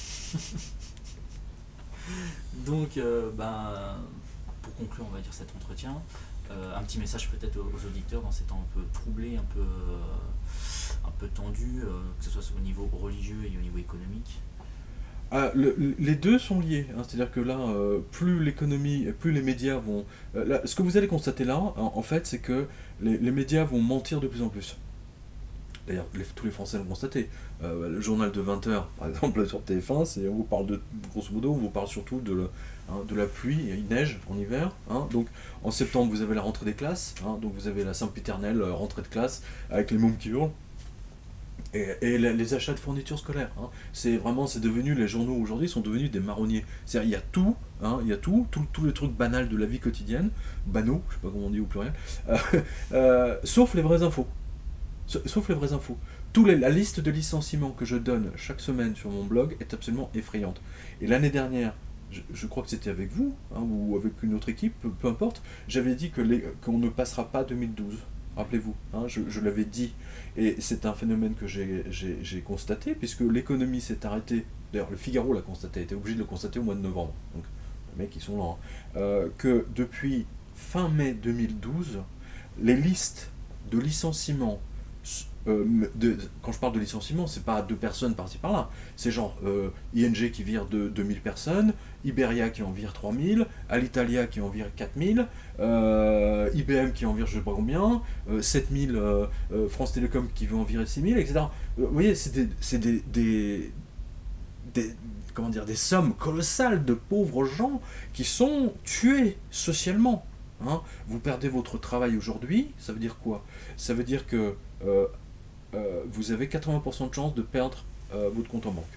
Donc, euh, ben, pour conclure, on va dire cet entretien. Euh, un petit message peut-être aux, aux auditeurs dans ces temps un peu troublés, un peu, euh, un peu tendus, euh, que ce soit au niveau religieux et au niveau économique. Ah, le, les deux sont liés, hein, c'est-à-dire que là, euh, plus l'économie, plus les médias vont... Euh, là, ce que vous allez constater là, en, en fait, c'est que les, les médias vont mentir de plus en plus. D'ailleurs, les, tous les Français l'ont constaté. Euh, le journal de vingt heures, par exemple, sur T F un, c'est, on vous parle de, grosso modo, on vous parle surtout de, le, hein, de la pluie, il neige en hiver. Hein, donc, en septembre, vous avez la rentrée des classes, hein, donc vous avez la sempiternelle euh, rentrée de classe, avec les mômes qui hurlent. Et, et les, les achats de fournitures scolaires. Hein, c'est vraiment, c'est devenu, les journaux aujourd'hui sont devenus des marronniers. C'est-à-dire, il y a tout, hein, il y a tout, tous tout les trucs banals de la vie quotidienne, banaux, je sais pas comment on dit au pluriel, euh, euh, sauf les vraies infos. Sauf les vraies infos. Tous les, la liste de licenciements que je donne chaque semaine sur mon blog est absolument effrayante. Et l'année dernière, je, je crois que c'était avec vous, hein, ou avec une autre équipe, peu, peu importe, j'avais dit que les, qu'on ne passera pas deux mille douze. Rappelez-vous, hein, je, je l'avais dit. Et c'est un phénomène que j'ai, j'ai, j'ai constaté, puisque l'économie s'est arrêtée. D'ailleurs, le Figaro l'a constaté, était obligé de le constater au mois de novembre. Donc, les mecs, ils sont lents. Hein, euh, que depuis fin mai deux mille douze, les listes de licenciements, Euh, de, quand je parle de licenciement, c'est pas deux personnes par-ci par-là, c'est genre euh, I N G qui vire de deux mille personnes, Iberia qui en vire trois mille, Alitalia qui en vire quatre mille, euh, I B M qui en vire je sais pas combien, euh, sept mille, euh, euh, France Télécom qui veut en virer six mille, et cetera. Euh, vous voyez, c'est des, c'est des, des, des, comment dire, des sommes colossales de pauvres gens qui sont tués socialement. Hein. Vous perdez votre travail aujourd'hui, ça veut dire quoi? Ça veut dire que euh, Euh, vous avez quatre-vingts pour cent de chances de perdre euh, votre compte en banque.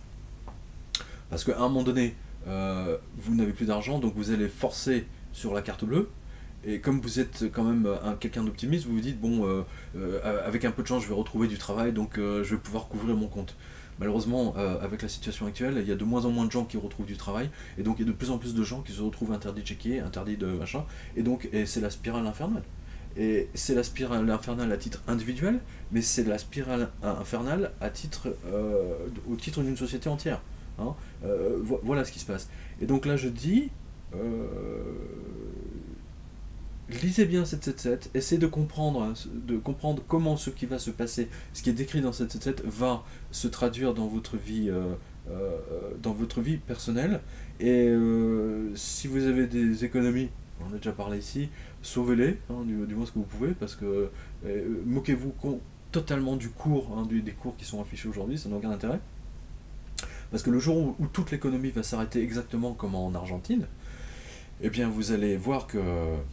Parce qu'à un moment donné, euh, vous n'avez plus d'argent, donc vous allez forcer sur la carte bleue, et comme vous êtes quand même un, quelqu'un d'optimiste, vous vous dites, bon, euh, euh, avec un peu de chance, je vais retrouver du travail, donc euh, je vais pouvoir couvrir mon compte. Malheureusement, euh, avec la situation actuelle, il y a de moins en moins de gens qui retrouvent du travail, et donc il y a de plus en plus de gens qui se retrouvent interdits de chéquier, interdits de machin, et donc et c'est la spirale infernale. Et c'est la spirale infernale à titre individuel, mais c'est la spirale infernale à titre, euh, au titre d'une société entière. Hein. Euh, vo voilà ce qui se passe. Et donc là, je dis, euh, lisez bien sept cent soixante-dix-sept, essayez de comprendre, de comprendre comment ce qui va se passer, ce qui est décrit dans sept cent soixante-dix-sept va se traduire dans votre vie, euh, euh, dans votre vie personnelle. Et euh, si vous avez des économies, on a déjà parlé ici, sauvez-les, hein, du, du moins ce que vous pouvez, parce que euh, moquez-vous totalement du cours, hein, du, des cours qui sont affichés aujourd'hui, ça n'a aucun intérêt. Parce que le jour où, où toute l'économie va s'arrêter exactement comme en Argentine, eh bien vous allez voir que,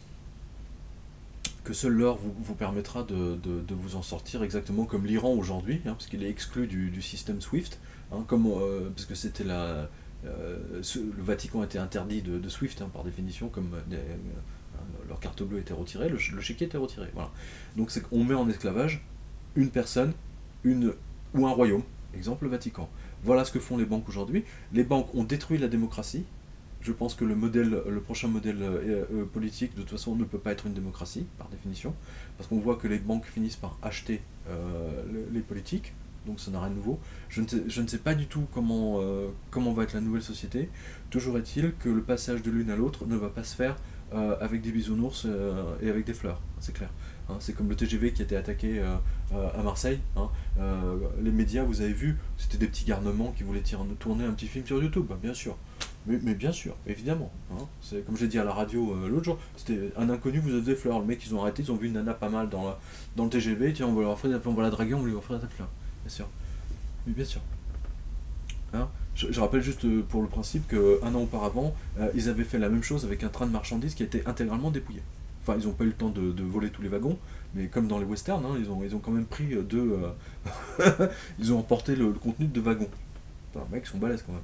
que seul l'or vous, vous permettra de, de, de vous en sortir exactement comme l'Iran aujourd'hui, hein, parce qu'il est exclu du, du système SWIFT, hein, comme, euh, parce que c'était la... Euh, ce, le Vatican était interdit de, de SWIFT, hein, par définition, comme des, euh, leur carte bleue était retirée, le, le chéquier était retiré. Voilà. Donc c'est qu'on met en esclavage une personne, une, ou un royaume, exemple le Vatican. Voilà ce que font les banques aujourd'hui. Les banques ont détruit la démocratie. Je pense que le, modèle, le prochain modèle euh, euh, politique, de toute façon, ne peut pas être une démocratie, par définition, parce qu'on voit que les banques finissent par acheter euh, les, les politiques, donc ça n'a rien de nouveau. Je ne sais, je ne sais pas du tout comment, euh, comment va être la nouvelle société. Toujours est-il que le passage de l'une à l'autre ne va pas se faire euh, avec des bisounours euh, et avec des fleurs, c'est clair. Hein, c'est comme le T G V qui a été attaqué euh, euh, à Marseille. Hein. Euh, les médias, vous avez vu, c'était des petits garnements qui voulaient tirer, tourner un petit film sur YouTube, bah, bien sûr. Mais, mais bien sûr, évidemment. Hein. C'est comme j'ai dit à la radio euh, l'autre jour, c'était un inconnu vous avez des fleurs. Le mec, ils ont arrêté, ils ont vu une nana pas mal dans, la, dans le T G V, tiens, on va, leur offrir, on va la draguer, on va lui offrir des fleurs. Bien sûr. Mais bien sûr. Hein. Je, je rappelle juste euh, pour le principe qu'un an auparavant, euh, ils avaient fait la même chose avec un train de marchandises qui a été intégralement dépouillé. Enfin, ils n'ont pas eu le temps de, de voler tous les wagons, mais comme dans les westerns, hein, ils, ont, ils ont quand même pris deux... Euh, ils ont emporté le, le contenu de deux wagons. Putain, les mecs, ils sont balèzes quand même.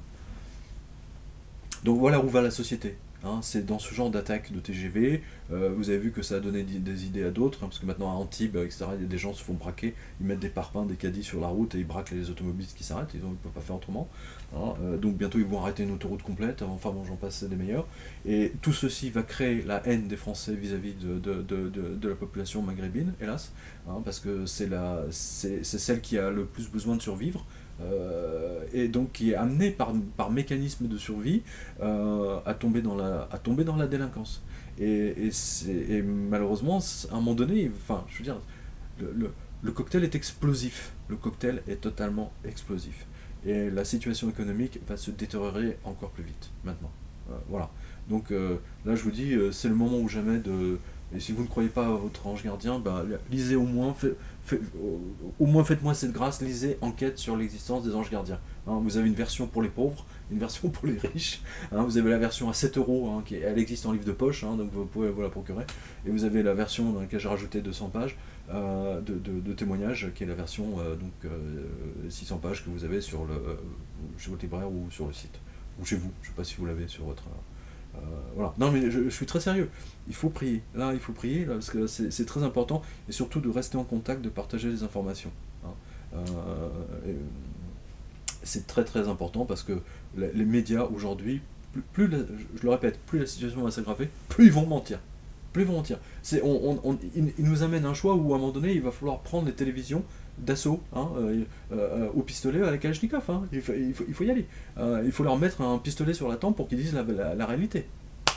Donc voilà où va la société. Hein, c'est dans ce genre d'attaque de T G V. Euh, vous avez vu que ça a donné des idées à d'autres, hein, parce que maintenant à Antibes, et cetera, des gens se font braquer, ils mettent des parpaings, des caddies sur la route et ils braquent les automobilistes qui s'arrêtent, ils ne peuvent pas faire autrement. Hein, euh, donc bientôt ils vont arrêter une autoroute complète, enfin bon, j'en passe des meilleurs. Et tout ceci va créer la haine des Français vis-à-vis de, de, de, de, de la population maghrébine, hélas, hein, parce que c'est celle qui a le plus besoin de survivre. Euh, et donc qui est amené par, par mécanisme de survie euh, à, tomber dans la, à tomber dans la délinquance. Et, et, et malheureusement, à un moment donné, enfin, je veux dire, le, le, le cocktail est explosif. Le cocktail est totalement explosif. Et la situation économique va se détériorer encore plus vite, maintenant. Euh, voilà. Donc euh, là, je vous dis, euh, c'est le moment ou jamais de... Et si vous ne croyez pas à votre ange gardien, bah, lisez au moins, fait, fait, au moins faites-moi cette grâce, lisez Enquête sur l'existence des anges gardiens. Hein, vous avez une version pour les pauvres, une version pour les riches. Hein, vous avez la version à sept euros, hein, qui, elle existe en livre de poche, hein, donc vous pouvez vous la procurer. Et vous avez la version dans laquelle j'ai rajouté deux cents pages euh, de, de, de témoignages, qui est la version euh, donc, euh, six cents pages que vous avez sur le, euh, chez votre libraire ou sur le site. Ou chez vous, je ne sais pas si vous l'avez sur votre... Euh, voilà. Non mais je, je suis très sérieux, il faut prier, là il faut prier, là, parce que c'est très important, et surtout de rester en contact, de partager les informations. Hein. Euh, c'est très très important, parce que les, les médias aujourd'hui, plus, plus la, je le répète, plus la situation va s'aggraver, plus ils vont mentir. Plus ils vont mentir. On, on, on, ils, ils nous amènent un choix où à un moment donné il va falloir prendre les télévisions d'assaut, hein, euh, euh, au pistolet à la Kalachnikov, hein. il, faut, il, faut, il faut y aller. Euh, il faut leur mettre un pistolet sur la tempe pour qu'ils disent la, la, la réalité.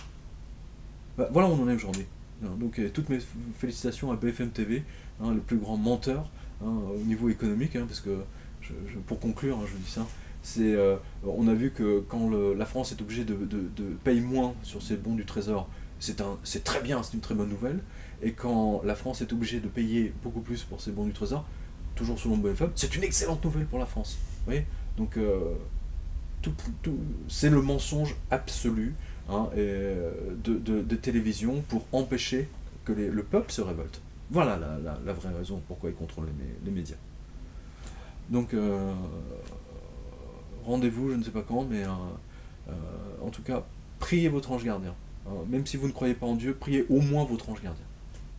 Bah, voilà où on en est aujourd'hui. Donc euh, toutes mes félicitations à B F M T V, hein, le plus grand menteur, hein, au niveau économique, hein, parce que, je, je, pour conclure, hein, je vous dis ça, c'est, euh, on a vu que quand le, la France est obligée de, de, de payer moins sur ses bons du Trésor, c'est très bien, c'est une très bonne nouvelle, et quand la France est obligée de payer beaucoup plus pour ses bons du Trésor, toujours selon B F M, c'est une excellente nouvelle pour la France. Vous voyez, donc euh, tout, tout, c'est le mensonge absolu, hein, et de, de, de télévision pour empêcher que les, le peuple se révolte. Voilà la, la, la vraie raison pourquoi ils contrôlent les, les médias. Donc euh, rendez-vous, je ne sais pas quand, mais euh, euh, en tout cas, priez votre ange gardien. Hein, même si vous ne croyez pas en Dieu, priez au moins votre ange gardien.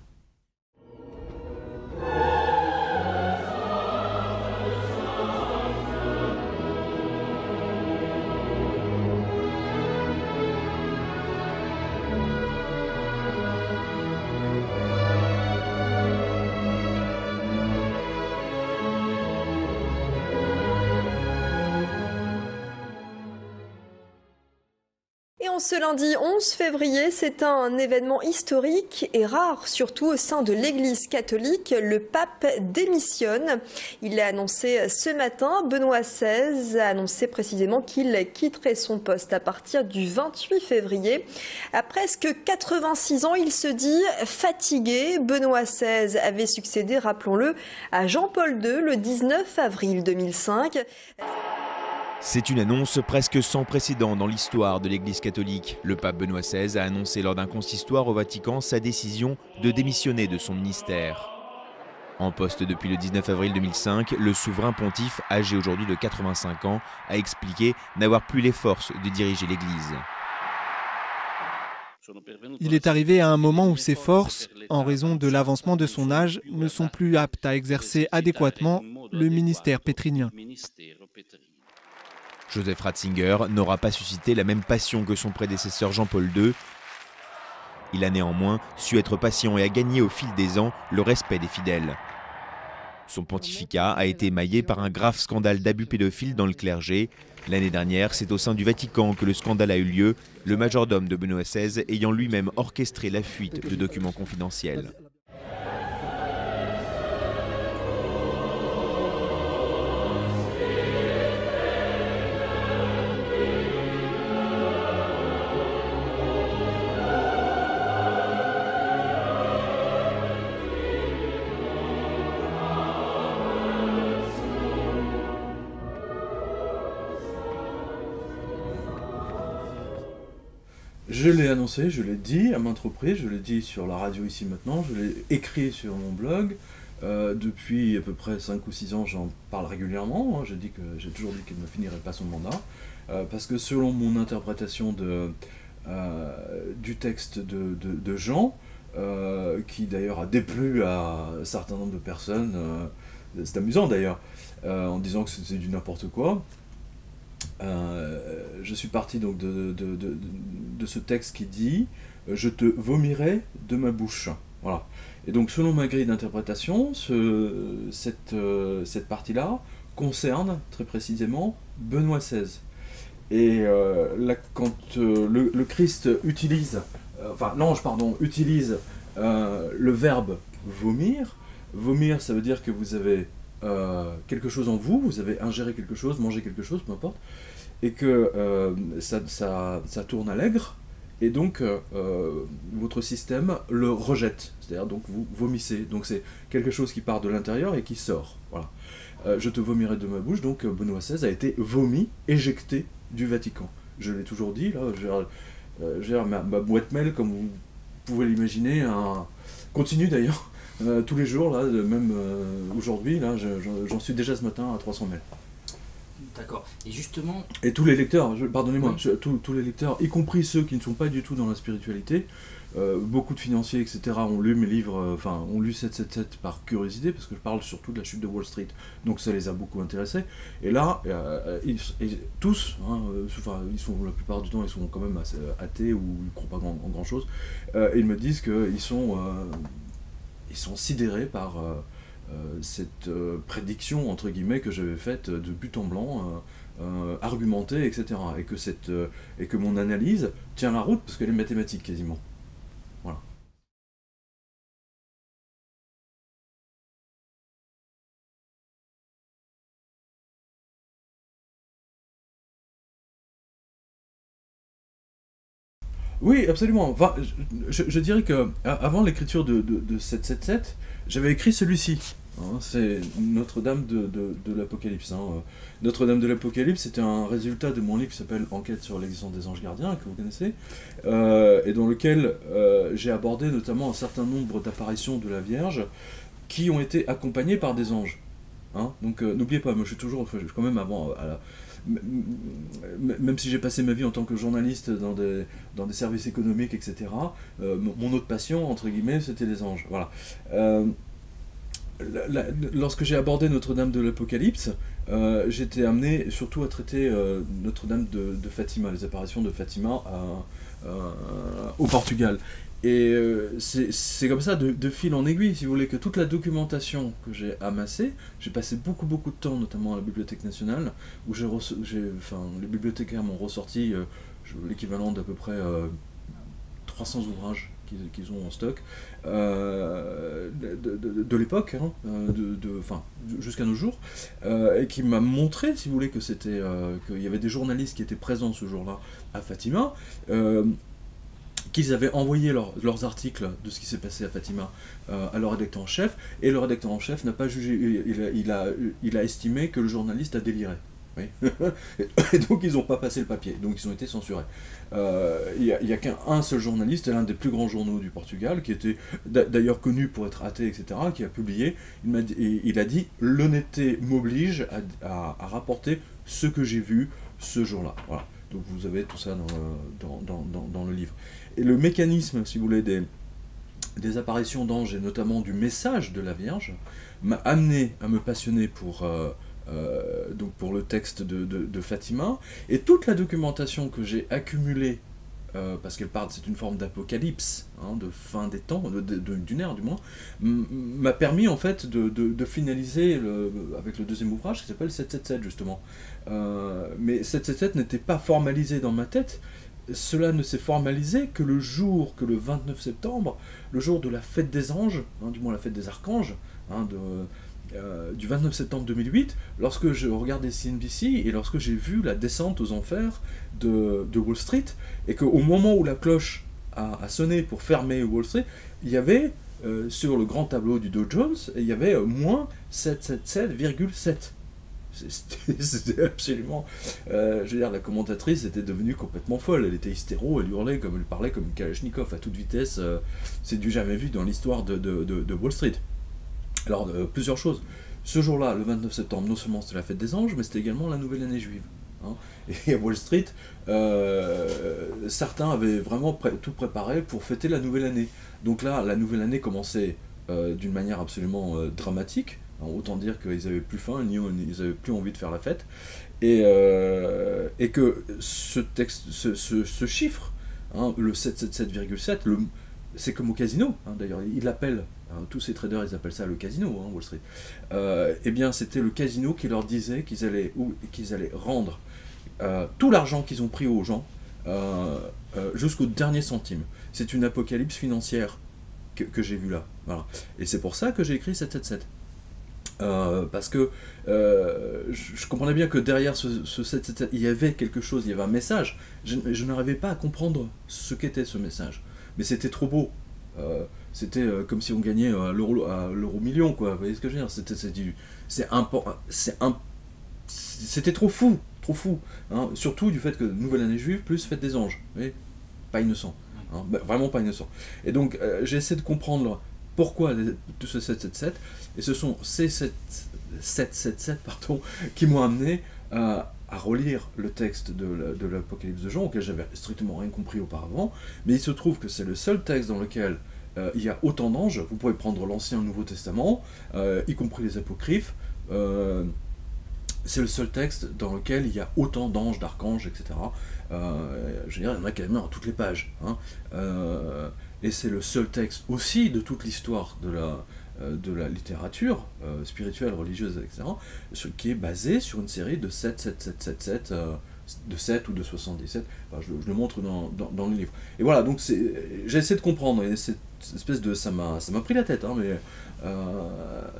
Ce lundi onze février, c'est un événement historique et rare, surtout au sein de l'Église catholique. Le pape démissionne. Il l'a annoncé ce matin. Benoît seize a annoncé précisément qu'il quitterait son poste à partir du vingt-huit février. À presque quatre-vingt-six ans, il se dit fatigué. Benoît seize avait succédé, rappelons-le, à Jean-Paul deux le dix-neuf avril deux mille cinq. C'est une annonce presque sans précédent dans l'histoire de l'Église catholique. Le pape Benoît seize a annoncé lors d'un consistoire au Vatican sa décision de démissionner de son ministère. En poste depuis le dix-neuf avril deux mille cinq, le souverain pontife, âgé aujourd'hui de quatre-vingt-cinq ans, a expliqué n'avoir plus les forces de diriger l'Église. Il est arrivé à un moment où ses forces, en raison de l'avancement de son âge, ne sont plus aptes à exercer adéquatement le ministère pétrinien. Joseph Ratzinger n'aura pas suscité la même passion que son prédécesseur Jean-Paul deux. Il a néanmoins su être patient et a gagné au fil des ans le respect des fidèles. Son pontificat a été émaillé par un grave scandale d'abus pédophiles dans le clergé. L'année dernière, c'est au sein du Vatican que le scandale a eu lieu, le majordome de Benoît seize ayant lui-même orchestré la fuite de documents confidentiels. Je l'ai annoncé, je l'ai dit à maintes reprises, je l'ai dit sur la radio ici maintenant, je l'ai écrit sur mon blog. Euh, depuis à peu près cinq ou six ans, j'en parle régulièrement. Hein. J'ai dit que j'ai toujours dit qu'il ne finirait pas son mandat. Euh, parce que selon mon interprétation de, euh, du texte de, de, de Jean, euh, qui d'ailleurs a déplu à un certain nombre de personnes, euh, c'est amusant d'ailleurs, euh, en disant que c'était du n'importe quoi. Euh, je suis parti donc de, de, de, de ce texte qui dit euh, « Je te vomirai de ma bouche ». Voilà. Et donc selon ma grille d'interprétation, ce, cette, euh, cette partie-là concerne très précisément Benoît seize. Et euh, là, quand euh, le, le Christ utilise, euh, enfin l'ange pardon, utilise euh, le verbe « vomir », vomir ça veut dire que vous avez Euh, quelque chose en vous, vous avez ingéré quelque chose, mangé quelque chose, peu importe, et que euh, ça, ça, ça tourne à l'aigre, et donc euh, votre système le rejette, c'est-à-dire donc vous vomissez, donc c'est quelque chose qui part de l'intérieur et qui sort, voilà. Euh, je te vomirai de ma bouche, donc Benoît seize a été vomi, éjecté du Vatican. Je l'ai toujours dit, là, j'ai euh, ma, ma boîte mail, comme vous pouvez l'imaginer, un... continue d'ailleurs, Euh, tous les jours, là, même euh, aujourd'hui, là, j'en suis déjà ce matin à trois cents mails. D'accord. Et justement... Et tous les lecteurs, pardonnez-moi, oui. tous, tous les lecteurs, y compris ceux qui ne sont pas du tout dans la spiritualité, euh, beaucoup de financiers, et cetera, ont lu mes livres, enfin, euh, ont lu sept cent soixante-dix par curiosité, parce que je parle surtout de la chute de Wall Street, donc ça les a beaucoup intéressés. Et là, euh, ils, et tous, hein, euh, enfin, ils sont, la plupart du temps, ils sont quand même assez athées ou ils ne croient pas grand, en grand-chose, euh, et ils me disent qu'ils sont... Euh, ils sont sidérés par euh, euh, cette euh, prédiction, entre guillemets, que j'avais faite de but en blanc, euh, euh, argumentée, et cetera. Et que, cette, euh, et que mon analyse tient la route, parce qu'elle est mathématique, quasiment. Voilà. Oui, absolument. Enfin, je, je dirais que avant l'écriture de, de, de sept cent soixante-dix-sept, j'avais écrit celui-ci. Hein, c'est Notre-Dame de, de, de l'Apocalypse. Hein. Notre-Dame de l'Apocalypse, c'était un résultat de mon livre qui s'appelle Enquête sur l'existence des anges gardiens, que vous connaissez, euh, et dans lequel euh, j'ai abordé notamment un certain nombre d'apparitions de la Vierge qui ont été accompagnées par des anges. Hein. Donc euh, n'oubliez pas, moi je suis toujours, enfin, quand même avant, à la, même si j'ai passé ma vie en tant que journaliste dans des, dans des services économiques, et cetera, euh, mon autre passion, entre guillemets, c'était les anges. Voilà. Euh, la, la, lorsque j'ai abordé Notre-Dame de l'Apocalypse, euh, j'étais amené surtout à traiter euh, Notre-Dame de, de Fatima, les apparitions de Fatima à, à, au Portugal. Et euh, c'est comme ça, de, de fil en aiguille, si vous voulez, que toute la documentation que j'ai amassée, j'ai passé beaucoup beaucoup de temps, notamment à la Bibliothèque nationale, où j'ai, enfin, les bibliothécaires m'ont ressorti euh, l'équivalent d'à peu près euh, trois cents ouvrages qu'ils qu'ils ont en stock, euh, de, de, de l'époque, hein, de, de, enfin, jusqu'à nos jours, euh, et qui m'a montré, si vous voulez, que c'était, euh, qu'il y avait des journalistes qui étaient présents ce jour-là à Fatima, euh, qu'ils avaient envoyé leur, leurs articles de ce qui s'est passé à Fatima euh, à leur rédacteur en chef, et le rédacteur en chef n'a pas jugé, il a, il, a, il a estimé que le journaliste a déliré. Oui. Et donc ils n'ont pas passé le papier, donc ils ont été censurés. Euh, il n'y a, a qu'un seul journaliste, l'un des plus grands journaux du Portugal, qui était d'ailleurs connu pour être athée, et cetera, qui a publié, il, a, il a dit « L'honnêteté m'oblige à, à, à rapporter ce que j'ai vu ce jour-là ». Voilà. Donc vous avez tout ça dans le, dans, dans, dans, dans le livre. Et le mécanisme, si vous voulez, des, des apparitions d'anges, et notamment du message de la Vierge, m'a amené à me passionner pour, euh, euh, donc pour le texte de, de, de Fatima, et toute la documentation que j'ai accumulée, euh, parce qu'elle parle, c'est une forme d'apocalypse, hein, de fin des temps, de, de, de, d'une ère du moins, m'a permis en fait de, de, de finaliser le, avec le deuxième ouvrage qui s'appelle sept cent soixante-dix justement. Euh, mais sept cent soixante-dix n'était pas formalisé dans ma tête. Cela ne s'est formalisé que le jour, que le vingt-neuf septembre, le jour de la fête des anges, hein, du moins la fête des archanges, hein, de, euh, du vingt-neuf septembre deux mille huit, lorsque je regardais C N B C et lorsque j'ai vu la descente aux enfers de, de Wall Street, et qu'au moment où la cloche a, a sonné pour fermer Wall Street, il y avait euh, sur le grand tableau du Dow Jones, il y avait euh, moins sept cent soixante-dix virgule sept. C'était absolument... Euh, je veux dire, la commentatrice était devenue complètement folle. Elle était hystéro, elle hurlait, comme elle parlait comme une Kalachnikov à toute vitesse. Euh, c'est du jamais vu dans l'histoire de, de, de, de Wall Street. Alors, euh, plusieurs choses. Ce jour-là, le vingt-neuf septembre, non seulement c'était la fête des anges, mais c'était également la nouvelle année juive. Hein. Et à Wall Street, euh, certains avaient vraiment pré tout préparé pour fêter la nouvelle année. Donc là, la nouvelle année commençait euh, d'une manière absolument euh, dramatique. Alors, autant dire qu'ils n'avaient plus faim, ni ils n'avaient plus envie de faire la fête, et, euh, et que ce, texte, ce, ce, ce chiffre, hein, le sept cent soixante-dix virgule sept, c'est comme au casino, hein, d'ailleurs, ils l'appellent, hein, tous ces traders, ils appellent ça le casino, hein, Wall Street, euh, et bien c'était le casino qui leur disait qu'ils allaient, qu'ils allaient rendre euh, tout l'argent qu'ils ont pris aux gens euh, euh, jusqu'au dernier centime. C'est une apocalypse financière que, que j'ai vue là, voilà. Et c'est pour ça que j'ai écrit sept cent soixante-dix-sept. Euh, parce que euh, je, je comprenais bien que derrière ce, ce sept cent soixante-dix, il y avait quelque chose, il y avait un message. Je, je n'arrivais pas à comprendre ce qu'était ce message. Mais c'était trop beau. Euh, c'était euh, comme si on gagnait à l'euro million, quoi. Vous voyez ce que je veux dire? C'était c'est un, c'était trop fou, trop fou. Hein. Surtout du fait que Nouvelle Année Juive plus Fête des Anges. Vous voyez, pas innocent. Hein. Bah, vraiment pas innocent. Et donc, euh, j'ai essayé de comprendre pourquoi tout ce sept cent soixante-dix-sept, et ce sont ces sept cent soixante-dix-sept pardon, qui m'ont amené à, à relire le texte de l'Apocalypse de Jean, auquel j'avais strictement rien compris auparavant, mais il se trouve que c'est le seul texte dans lequel euh, il y a autant d'anges. Vous pouvez prendre l'Ancien et le Nouveau Testament, euh, y compris les apocryphes, euh, c'est le seul texte dans lequel il y a autant d'anges, d'archanges, et cetera. Euh, je veux dire, il y en a quasiment à toutes les pages. Hein. Euh, et c'est le seul texte aussi de toute l'histoire de la, euh, de la littérature euh, spirituelle, religieuse, et cetera, qui est basé sur une série de sept, sept, sept, sept, sept, euh, de sept ou de soixante-dix-sept. Enfin, je, je le montre dans, dans, dans le livre. Et voilà, donc j'ai essayé de comprendre, et cette espèce de... ça m'a pris la tête, hein, mais... Euh,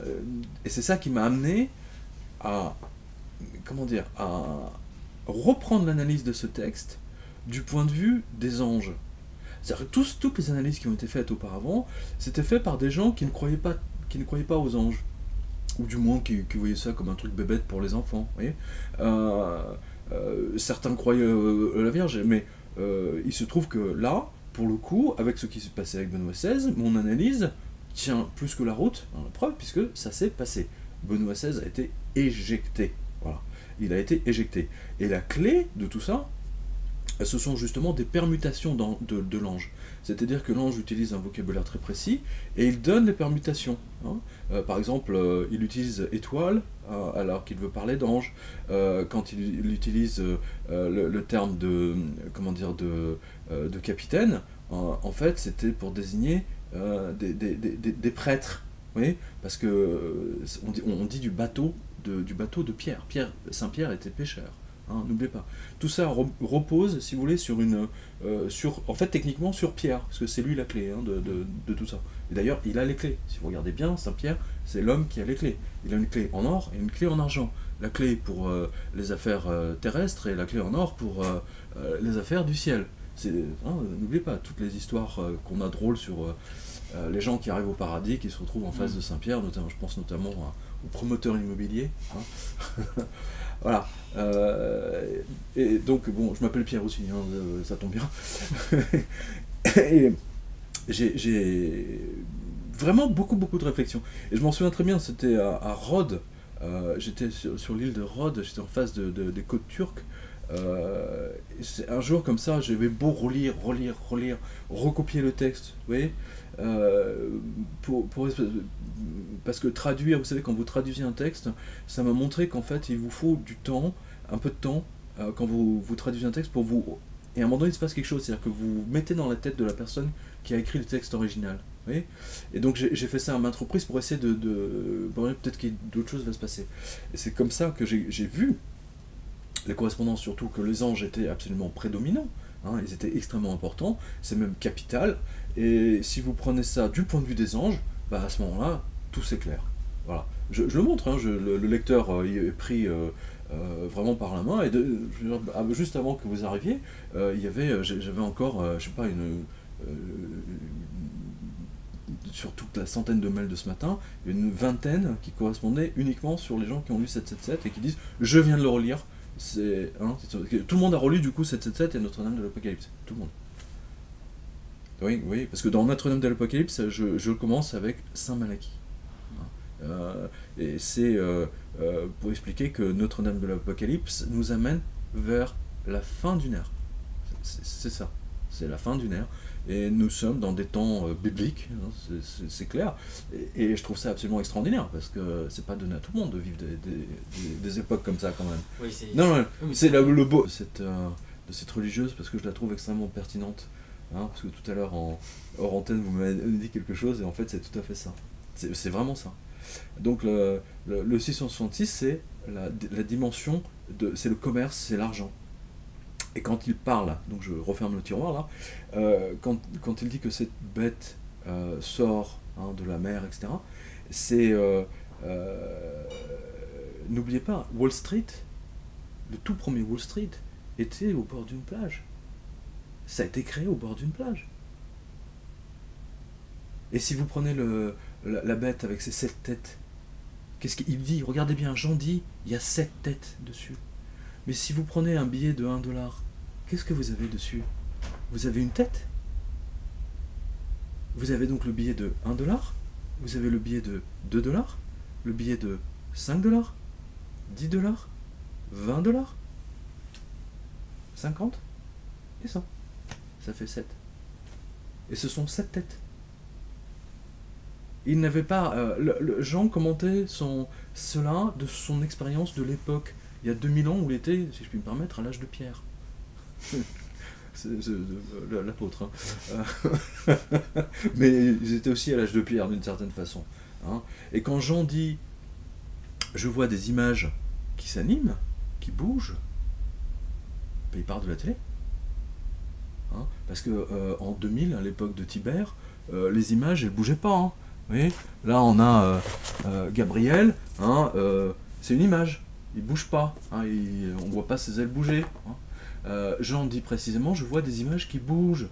et c'est ça qui m'a amené à... comment dire, à reprendre l'analyse de ce texte du point de vue des anges. C'est-à-dire que tous, toutes les analyses qui ont été faites auparavant, c'était fait par des gens qui ne croyaient pas, qui ne croyaient pas aux anges, ou du moins qui, qui voyaient ça comme un truc bébête pour les enfants. Vous voyez euh, euh, certains croyaient euh, la Vierge, mais euh, il se trouve que là, pour le coup, avec ce qui s'est passé avec Benoît seize, mon analyse tient plus que la route, hein, la preuve, puisque ça s'est passé. Benoît seize a été éjecté. Voilà. Il a été éjecté. Et la clé de tout ça, ce sont justement des permutations dans, de, de l'ange. C'est-à-dire que l'ange utilise un vocabulaire très précis, et il donne les permutations. Hein. Euh, par exemple, euh, il utilise étoile, euh, alors qu'il veut parler d'ange. Euh, quand il, il utilise euh, le, le terme de, comment dire, de, euh, de capitaine, euh, en fait, c'était pour désigner euh, des, des, des, des prêtres. Vous voyez, parce que euh, on, dit, on dit du bateau de, du bateau de Pierre. Pierre Saint-Pierre était pêcheur. Hein, n'oubliez pas. Tout ça repose, si vous voulez, sur une, euh, sur, en fait, techniquement, sur Pierre, parce que c'est lui la clé hein, de, de, de tout ça. Et d'ailleurs, il a les clés. Si vous regardez bien, Saint-Pierre, c'est l'homme qui a les clés. Il a une clé en or et une clé en argent. La clé pour euh, les affaires euh, terrestres et la clé en or pour euh, euh, les affaires du ciel. Hein, n'oubliez pas, toutes les histoires euh, qu'on a drôles sur euh, euh, les gens qui arrivent au paradis, qui se retrouvent en face de Saint-Pierre, notamment, je pense notamment à, aux promoteurs immobiliers. Hein. Voilà. Euh, et donc, bon, je m'appelle Pierre aussi, hein, euh, ça tombe bien. Et j'ai vraiment beaucoup, beaucoup de réflexions. Et je m'en souviens très bien, c'était à, à Rhodes. Euh, j'étais sur, sur l'île de Rhodes, j'étais en face de, de, des côtes turques. Euh, un jour comme ça, j'avais beau relire, relire, relire, recopier le texte, vous voyez, euh, pour, pour, parce que traduire, vous savez, quand vous traduisez un texte, ça m'a montré qu'en fait, il vous faut du temps, un peu de temps, euh, quand vous, vous traduisez un texte, pour vous... Et à un moment donné, il se passe quelque chose, c'est-à-dire que vous vous mettez dans la tête de la personne qui a écrit le texte original. Vous voyez, et donc j'ai fait ça à maintes reprises pour essayer de... de bon, peut-être que d'autres choses vont se passer. Et c'est comme ça que j'ai vu les correspondances, surtout que les anges étaient absolument prédominants. Hein, ils étaient extrêmement importants, c'est même capital. Et si vous prenez ça du point de vue des anges, bah à ce moment-là, tout s'éclaire. Voilà. Je, je le montre, hein, je, le, le lecteur euh, est pris euh, euh, vraiment par la main. Et de, je, juste avant que vous arriviez, euh, il y avait, j'avais encore, euh, je sais pas, une... Euh, sur toute la centaine de mails de ce matin, une vingtaine qui correspondaient uniquement sur les gens qui ont lu sept cent soixante-dix-sept et qui disent « je viens de le relire ». C'est, hein, tout le monde a relu du coup sept cent soixante-dix-sept et Notre-Dame de l'Apocalypse. Tout le monde. Oui, oui, parce que dans Notre-Dame de l'Apocalypse, je, je commence avec Saint Malachie. Euh, et c'est euh, euh, pour expliquer que Notre-Dame de l'Apocalypse nous amène vers la fin d'une ère. C'est ça. C'est la fin d'une ère. Et nous sommes dans des temps euh, bibliques, hein, c'est clair. Et, et je trouve ça absolument extraordinaire, parce que c'est pas donné à tout le monde de vivre des, des, des, des époques comme ça, quand même. Oui, non, non, oui, c'est le, le beau de cette, euh, de cette religieuse, parce que je la trouve extrêmement pertinente. Hein, parce que tout à l'heure, en hors antenne, vous m'avez dit quelque chose, et en fait, c'est tout à fait ça. C'est vraiment ça. Donc, le, le, le six cent soixante-six, c'est la, la dimension, c'est le commerce, c'est l'argent. Et quand il parle, donc je referme le tiroir là, euh, quand, quand il dit que cette bête euh, sort hein, de la mer, et cetera, c'est... Euh, euh, n'oubliez pas, Wall Street, le tout premier Wall Street, était au bord d'une plage. Ça a été créé au bord d'une plage. Et si vous prenez le, la, la bête avec ses sept têtes, qu'est-ce qu'il dit? Regardez bien, Jean dit, il y a sept têtes dessus. Mais si vous prenez un billet de un dollar, qu'est-ce que vous avez dessus? Vous avez une tête. Vous avez donc le billet de un dollar, vous avez le billet de deux dollars, le billet de cinq dollars, dix dollars, vingt dollars, cinquante et cent. Ça fait sept. Et ce sont sept têtes. Il n'avait pas... Euh, le, le, Jean commentait son, cela de son expérience de l'époque. Il y a deux mille ans où il était, si je puis me permettre, à l'âge de pierre. C'est l'apôtre. Hein. Mais ils étaient aussi à l'âge de pierre, d'une certaine façon. Hein. Et quand Jean dit « je vois des images qui s'animent, qui bougent », il parle de la télé. Hein. Parce que euh, en deux mille, à l'époque de Tibère, euh, les images, elles ne bougeaient pas. Hein. Vous voyez, là, on a euh, euh, Gabriel, hein, euh, c'est une image. Il ne bouge pas, hein, il, on ne voit pas ses ailes bouger. Hein. Euh, Jean dit précisément, je vois des images qui bougent.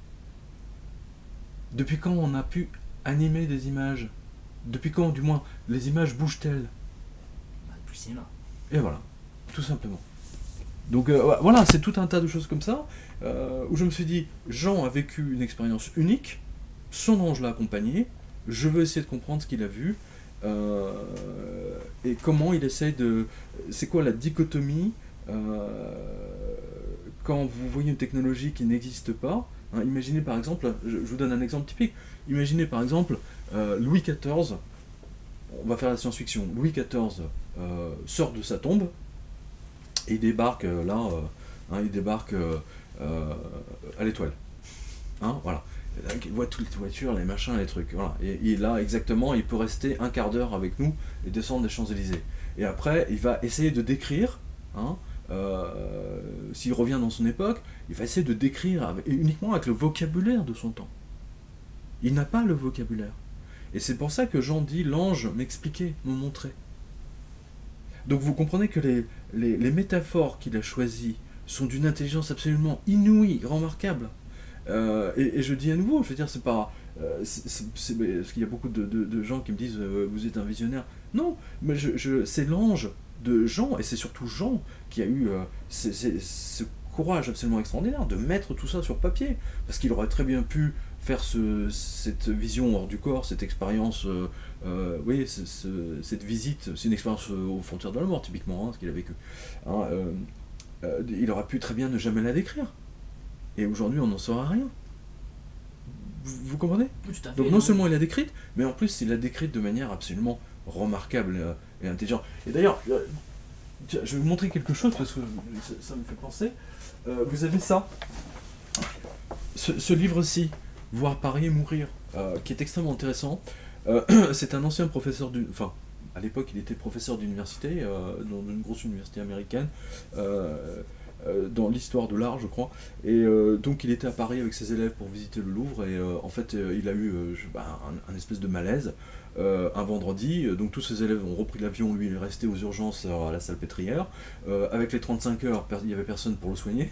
Depuis quand on a pu animer des images? Depuis quand, du moins, les images bougent-elles? Bah, depuis le cinéma. Et voilà, tout simplement. Donc euh, voilà, c'est tout un tas de choses comme ça, euh, où je me suis dit, Jean a vécu une expérience unique, son ange l'a accompagné, je veux essayer de comprendre ce qu'il a vu, Euh, et comment il essaye de... C'est quoi la dichotomie euh, quand vous voyez une technologie qui n'existe pas, hein, imaginez par exemple, je, je vous donne un exemple typique, imaginez par exemple euh, Louis quatorze, on va faire la science-fiction, Louis quatorze euh, sort de sa tombe, et il débarque euh, là, euh, hein, il débarque euh, euh, à l'étoile, hein, voilà. Il voit toutes les voitures, les machins, les trucs, voilà. Et, et là, exactement, il peut rester un quart d'heure avec nous et descendre des Champs-Élysées. Et après, il va essayer de décrire, hein, euh, s'il revient dans son époque, il va essayer de décrire avec, uniquement avec le vocabulaire de son temps. Il n'a pas le vocabulaire. Et c'est pour ça que Jean dit, l'ange m'expliquait, me montrait. Donc vous comprenez que les, les, les métaphores qu'il a choisies sont d'une intelligence absolument inouïe, remarquable. Euh, et, et je dis à nouveau, je veux dire, c'est pas... Euh, c'est, c'est, parce qu'il y a beaucoup de, de, de gens qui me disent euh, « vous êtes un visionnaire ». Non, mais je, je, c'est l'ange de Jean, et c'est surtout Jean qui a eu euh, c'est, c'est, ce courage absolument extraordinaire de mettre tout ça sur papier. Parce qu'il aurait très bien pu faire ce, cette vision hors du corps, cette expérience, euh, euh, oui, c'est, c'est, cette visite, c'est une expérience aux frontières de la mort, typiquement, hein, ce qu'il a vécu. Hein, euh, euh, il aurait pu très bien ne jamais la décrire. Et aujourd'hui, on n'en saura rien. Vous, vous comprenez? Tout à fait, Donc non non. seulement il l'a décrite, mais en plus il l'a décrite de manière absolument remarquable euh, et intelligente. Et d'ailleurs, euh, tiens, je vais vous montrer quelque chose parce que ça, ça me fait penser. Euh, vous avez ça, ce, ce livre-ci, Voir Paris et mourir, euh, qui est extrêmement intéressant. Euh, c'est un ancien professeur du... Enfin, à l'époque, il était professeur d'université, euh, dans une grosse université américaine, euh, euh, dans l'histoire de l'art, je crois. Et euh, donc, il était à Paris avec ses élèves pour visiter le Louvre, et euh, en fait, euh, il a eu euh, je, bah, un, un espèce de malaise euh, un vendredi. Donc, tous ses élèves ont repris l'avion, lui, il est resté aux urgences à la Salpêtrière. Euh, avec les trente-cinq heures, il n'y avait personne pour le soigner.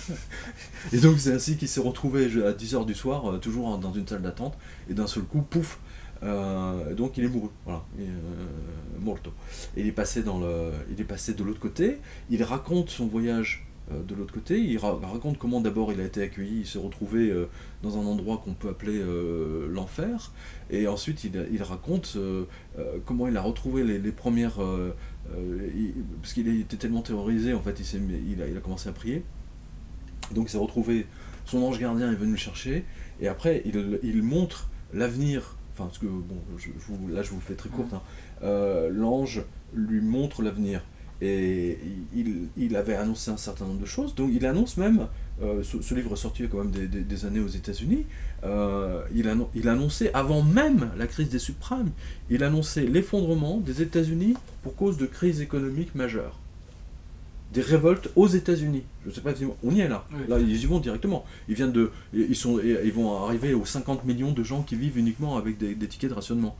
Et donc, c'est ainsi qu'il s'est retrouvé à dix heures du soir, euh, toujours dans une salle d'attente, et d'un seul coup, pouf! Euh, donc il est mouru, voilà, et, euh, morto. Et il est passé dans le, il est passé de l'autre côté. Il raconte son voyage euh, de l'autre côté. Il ra raconte comment d'abord il a été accueilli. Il s'est retrouvé euh, dans un endroit qu'on peut appeler euh, l'enfer. Et ensuite il, il raconte euh, euh, comment il a retrouvé les, les premières, euh, euh, il, parce qu'il était tellement terrorisé en fait, il, il, a, il a commencé à prier. Donc il s'est retrouvé, son ange gardien est venu le chercher. Et après il, il montre l'avenir. Enfin, parce que, bon, je, je vous, là je vous le fais très courte, hein. euh, l'ange lui montre l'avenir, et il, il avait annoncé un certain nombre de choses, donc il annonce même, euh, ce, ce livre est sorti il y a quand même des, des, des années aux États-Unis, euh, il, annon, il annonçait, avant même la crise des subprimes, il annonçait l'effondrement des États-Unis pour cause de crise économique majeure. Des révoltes aux États-Unis. Je ne sais pas si on y est là. Oui. Là, ils y vont directement. Ils viennent de, ils sont, ils vont arriver aux cinquante millions de gens qui vivent uniquement avec des, des tickets de rationnement.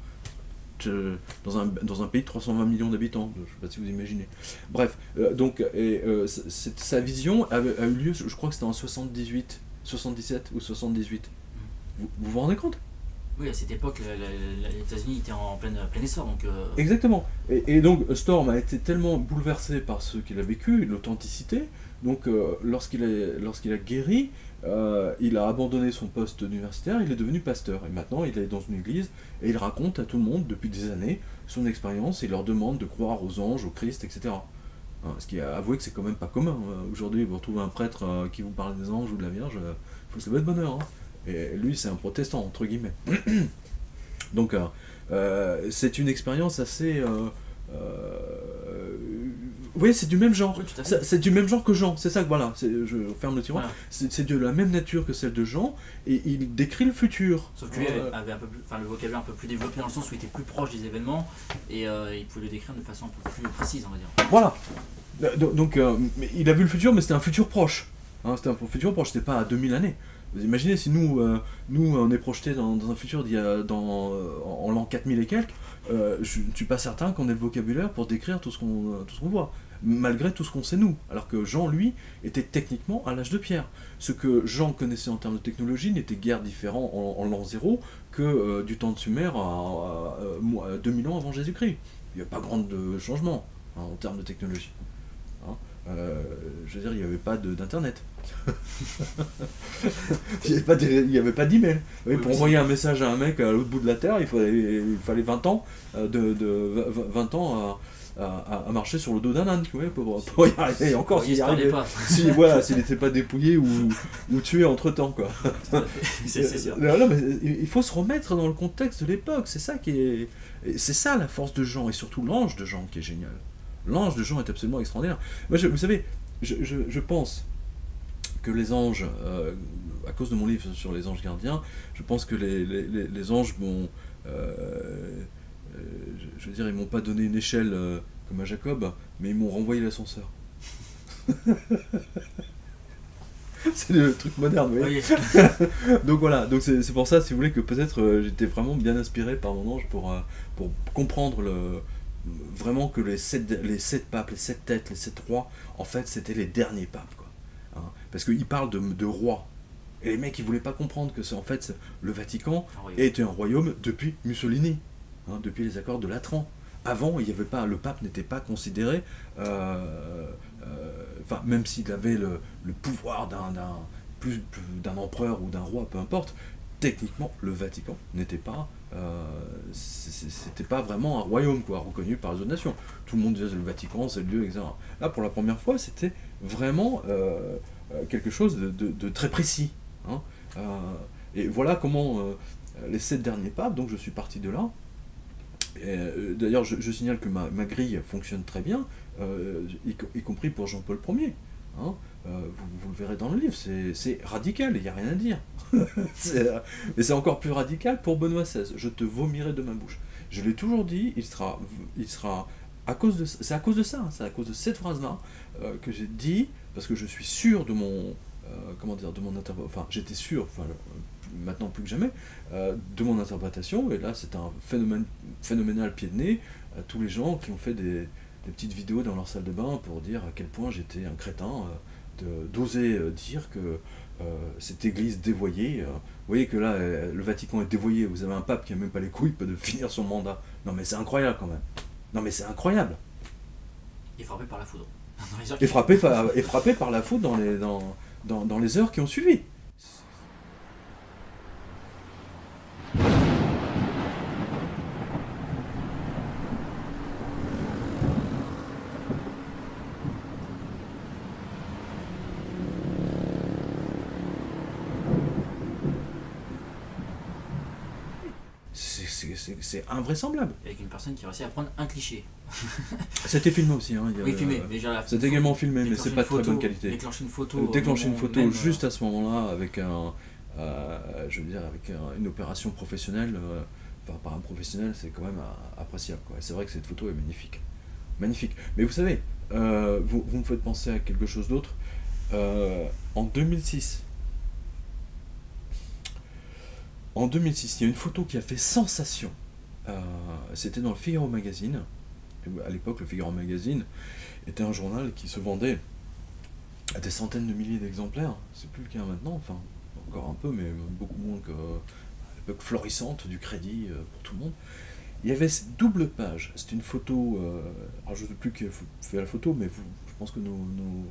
Dans un, dans un pays de trois cent vingt millions d'habitants. Je ne sais pas si vous imaginez. Bref, euh, donc, et, euh, sa vision a, a eu lieu, je crois que c'était en soixante-dix-huit, soixante-dix-sept ou soixante-dix-huit. Vous, vous vous rendez compte? Oui, à cette époque, les États-Unis étaient en plein, plein essor. Donc, euh... Exactement. Et, et donc, Storm a été tellement bouleversé par ce qu'il a vécu, l'authenticité. Donc, euh, lorsqu'il a, lorsqu'il a guéri, euh, il a abandonné son poste universitaire, il est devenu pasteur. Et maintenant, il est dans une église et il raconte à tout le monde, depuis des années, son expérience et leur demande de croire aux anges, au Christ, et cetera. Hein, ce qui a avoué que c'est quand même pas commun. Aujourd'hui, vous retrouvez un prêtre euh, qui vous parle des anges ou de la Vierge, il euh, faut se lever de bonheur. Hein. Et lui, c'est un protestant, entre guillemets. Donc, euh, euh, c'est une expérience assez... Euh, euh, oui, c'est du même genre. Oui, c'est du même genre que Jean, c'est ça que voilà, je ferme le tiroir. Voilà. C'est de la même nature que celle de Jean, et il décrit le futur. Sauf que lui euh, avait un peu plus, enfin, le vocabulaire un peu plus développé dans le sens où il était plus proche des événements, et euh, il pouvait le décrire de façon un peu plus précise, on va dire. Voilà. Donc, euh, il a vu le futur, mais c'était un futur proche. Hein, c'était un futur proche, c'était pas à deux mille années. Vous imaginez si nous, euh, nous on est projeté dans, dans un futur d'il y a, dans, euh, en l'an quatre mille et quelques, euh, je ne suis pas certain qu'on ait le vocabulaire pour décrire tout ce qu'on tout ce qu'on voit, malgré tout ce qu'on sait nous. Alors que Jean, lui, était techniquement à l'âge de pierre. Ce que Jean connaissait en termes de technologie n'était guère différent en, en l'an zéro que euh, du temps de Sumer à, à, à, à deux mille ans avant Jésus-Christ. Il n'y a pas grand de changement hein, en termes de technologie. Hein. Euh, je veux dire, il n'y avait pas d'internet. il n'y avait pas d'email. Oui, pour envoyer un message à un mec à l'autre bout de la Terre, il fallait, il fallait vingt ans, de, de, vingt ans à, à, à marcher sur le dos d'un âne, ouais, pour, pour y arriver. Et encore, s'il si, voilà, s'il n'était pas dépouillé ou, ou tué entre temps, quoi. C'est sûr. Non, non, mais il faut se remettre dans le contexte de l'époque. C'est ça qui est, c'est ça la force de Jean, et surtout l'ange de Jean qui est génial. L'ange de Jean est absolument extraordinaire. Moi, je, vous savez, je, je, je pense que les anges, euh, à cause de mon livre sur les anges gardiens, je pense que les, les, les anges m'ont, euh, euh, je, je veux dire, ils m'ont pas donné une échelle euh, comme à Jacob, mais ils m'ont renvoyé l'ascenseur. C'est le truc moderne, vous voyez. Oui. Donc voilà, donc c'est pour ça, si vous voulez, que peut-être euh, j'étais vraiment bien inspiré par mon ange pour, euh, pour comprendre le... vraiment que les sept, les sept papes, les sept têtes, les sept rois, en fait, c'était les derniers papes, quoi. Hein, parce qu'il parle de, de rois. Et les mecs, ils voulaient pas comprendre que c'est en fait le Vatican ah oui. était un royaume depuis Mussolini, hein, depuis les accords de Latran. Avant, il y avait pas, le pape n'était pas considéré, euh, euh, enfin, même s'il avait le, le pouvoir d'un plus, plus d'un empereur ou d'un roi, peu importe. Techniquement, le Vatican n'était pas, euh, c'était pas vraiment un royaume, quoi, reconnu par les autres nations. Tout le monde disait le Vatican, c'est le Dieu, et cetera. Là, pour la première fois, c'était vraiment euh, quelque chose de, de, de très précis. Hein. Euh, et voilà comment euh, les sept derniers papes, donc je suis parti de là. Euh, D'ailleurs, je, je signale que ma, ma grille fonctionne très bien, euh, y, y compris pour Jean-Paul Ier. Hein. Euh, vous, vous le verrez dans le livre, c'est radical, il n'y a rien à dire. Mais c'est encore plus radical pour Benoît seize. Je te vomirai de ma bouche. Je l'ai toujours dit, il sera, il sera à cause de, c'est à cause de ça, c'est à cause de cette phrase-là euh, que j'ai dit, parce que je suis sûr de mon, euh, comment dire, de mon interprétation. Enfin, j'étais sûr, enfin, maintenant plus que jamais, euh, de mon interprétation. Et là, c'est un phénomène phénoménal pied de nez à tous les gens qui ont fait des, des petites vidéos dans leur salle de bain pour dire à quel point j'étais un crétin. Euh, d'oser dire que euh, cette église dévoyée, euh, vous voyez que là, euh, le Vatican est dévoyé, vous avez un pape qui n'a même pas les couilles de finir son mandat. Non mais c'est incroyable quand même. Non mais c'est incroyable. Et frappé par la foudre. Et frappé, et frappé par la foudre dans les, dans, dans, dans les heures qui ont suivi. C'est invraisemblable. Avec une personne qui a réussi à prendre un cliché. C'était filmé aussi. Hein, oui, filmé. Déjà, c'était également filmé, mais c'est pas de très bonne qualité. Déclencher une photo. Déclencher une photo même, juste à ce moment-là, avec un, euh, je veux dire, avec un, une opération professionnelle. Euh, enfin, par un professionnel, c'est quand même euh, appréciable. C'est vrai que cette photo est magnifique, magnifique. Mais vous savez, euh, vous, vous me faites penser à quelque chose d'autre. Euh, en deux mille six. En deux mille six, il y a une photo qui a fait sensation. Euh, C'était dans le Figaro Magazine. À l'époque, le Figaro Magazine était un journal qui se vendait à des centaines de milliers d'exemplaires. C'est plus le cas maintenant, enfin, encore un peu, mais beaucoup moins qu'à l'époque florissante du crédit pour tout le monde. Il y avait cette double page. C'était une photo. Euh, alors je ne sais plus qui a fait la photo, mais vous, je pense que nos, nos,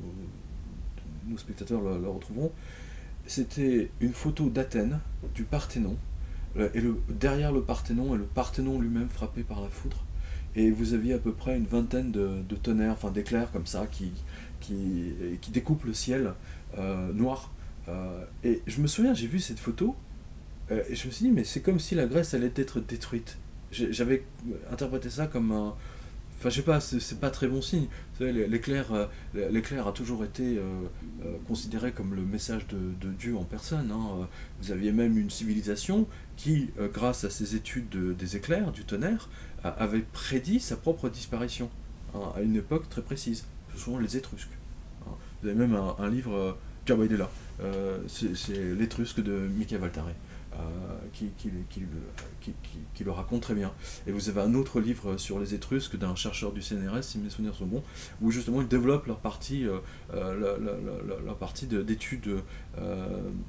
nos spectateurs la, la retrouveront. C'était une photo d'Athènes, du Parthénon, et le, derrière le Parthénon, et le Parthénon lui-même frappé par la foudre. Et vous aviez à peu près une vingtaine de, de tonnerres, enfin d'éclairs comme ça, qui, qui, qui découpent le ciel euh, noir. Euh, et je me souviens, j'ai vu cette photo, euh, et je me suis dit, mais c'est comme si la Grèce allait être détruite. J'avais interprété ça comme un... Enfin, je sais pas, c'est pas très bon signe. Vous savez, l'éclair, euh, l'éclair a toujours été euh, euh, considéré comme le message de, de Dieu en personne. Hein. Vous aviez même une civilisation qui, euh, grâce à ses études de, des éclairs, du tonnerre, a, avait prédit sa propre disparition, hein, à une époque très précise. Ce sont les Étrusques. Hein. Vous avez même un, un livre, euh, tiens, bah, il est là, euh, c'est l'Étrusque de Michel Valtare. Euh, qui, qui, qui, qui, qui, qui le raconte très bien. Et vous avez un autre livre sur les Étrusques d'un chercheur du C N R S, si mes souvenirs sont bons, où justement ils développent leur partie, euh, leur, leur, leur, leur partie d'études euh,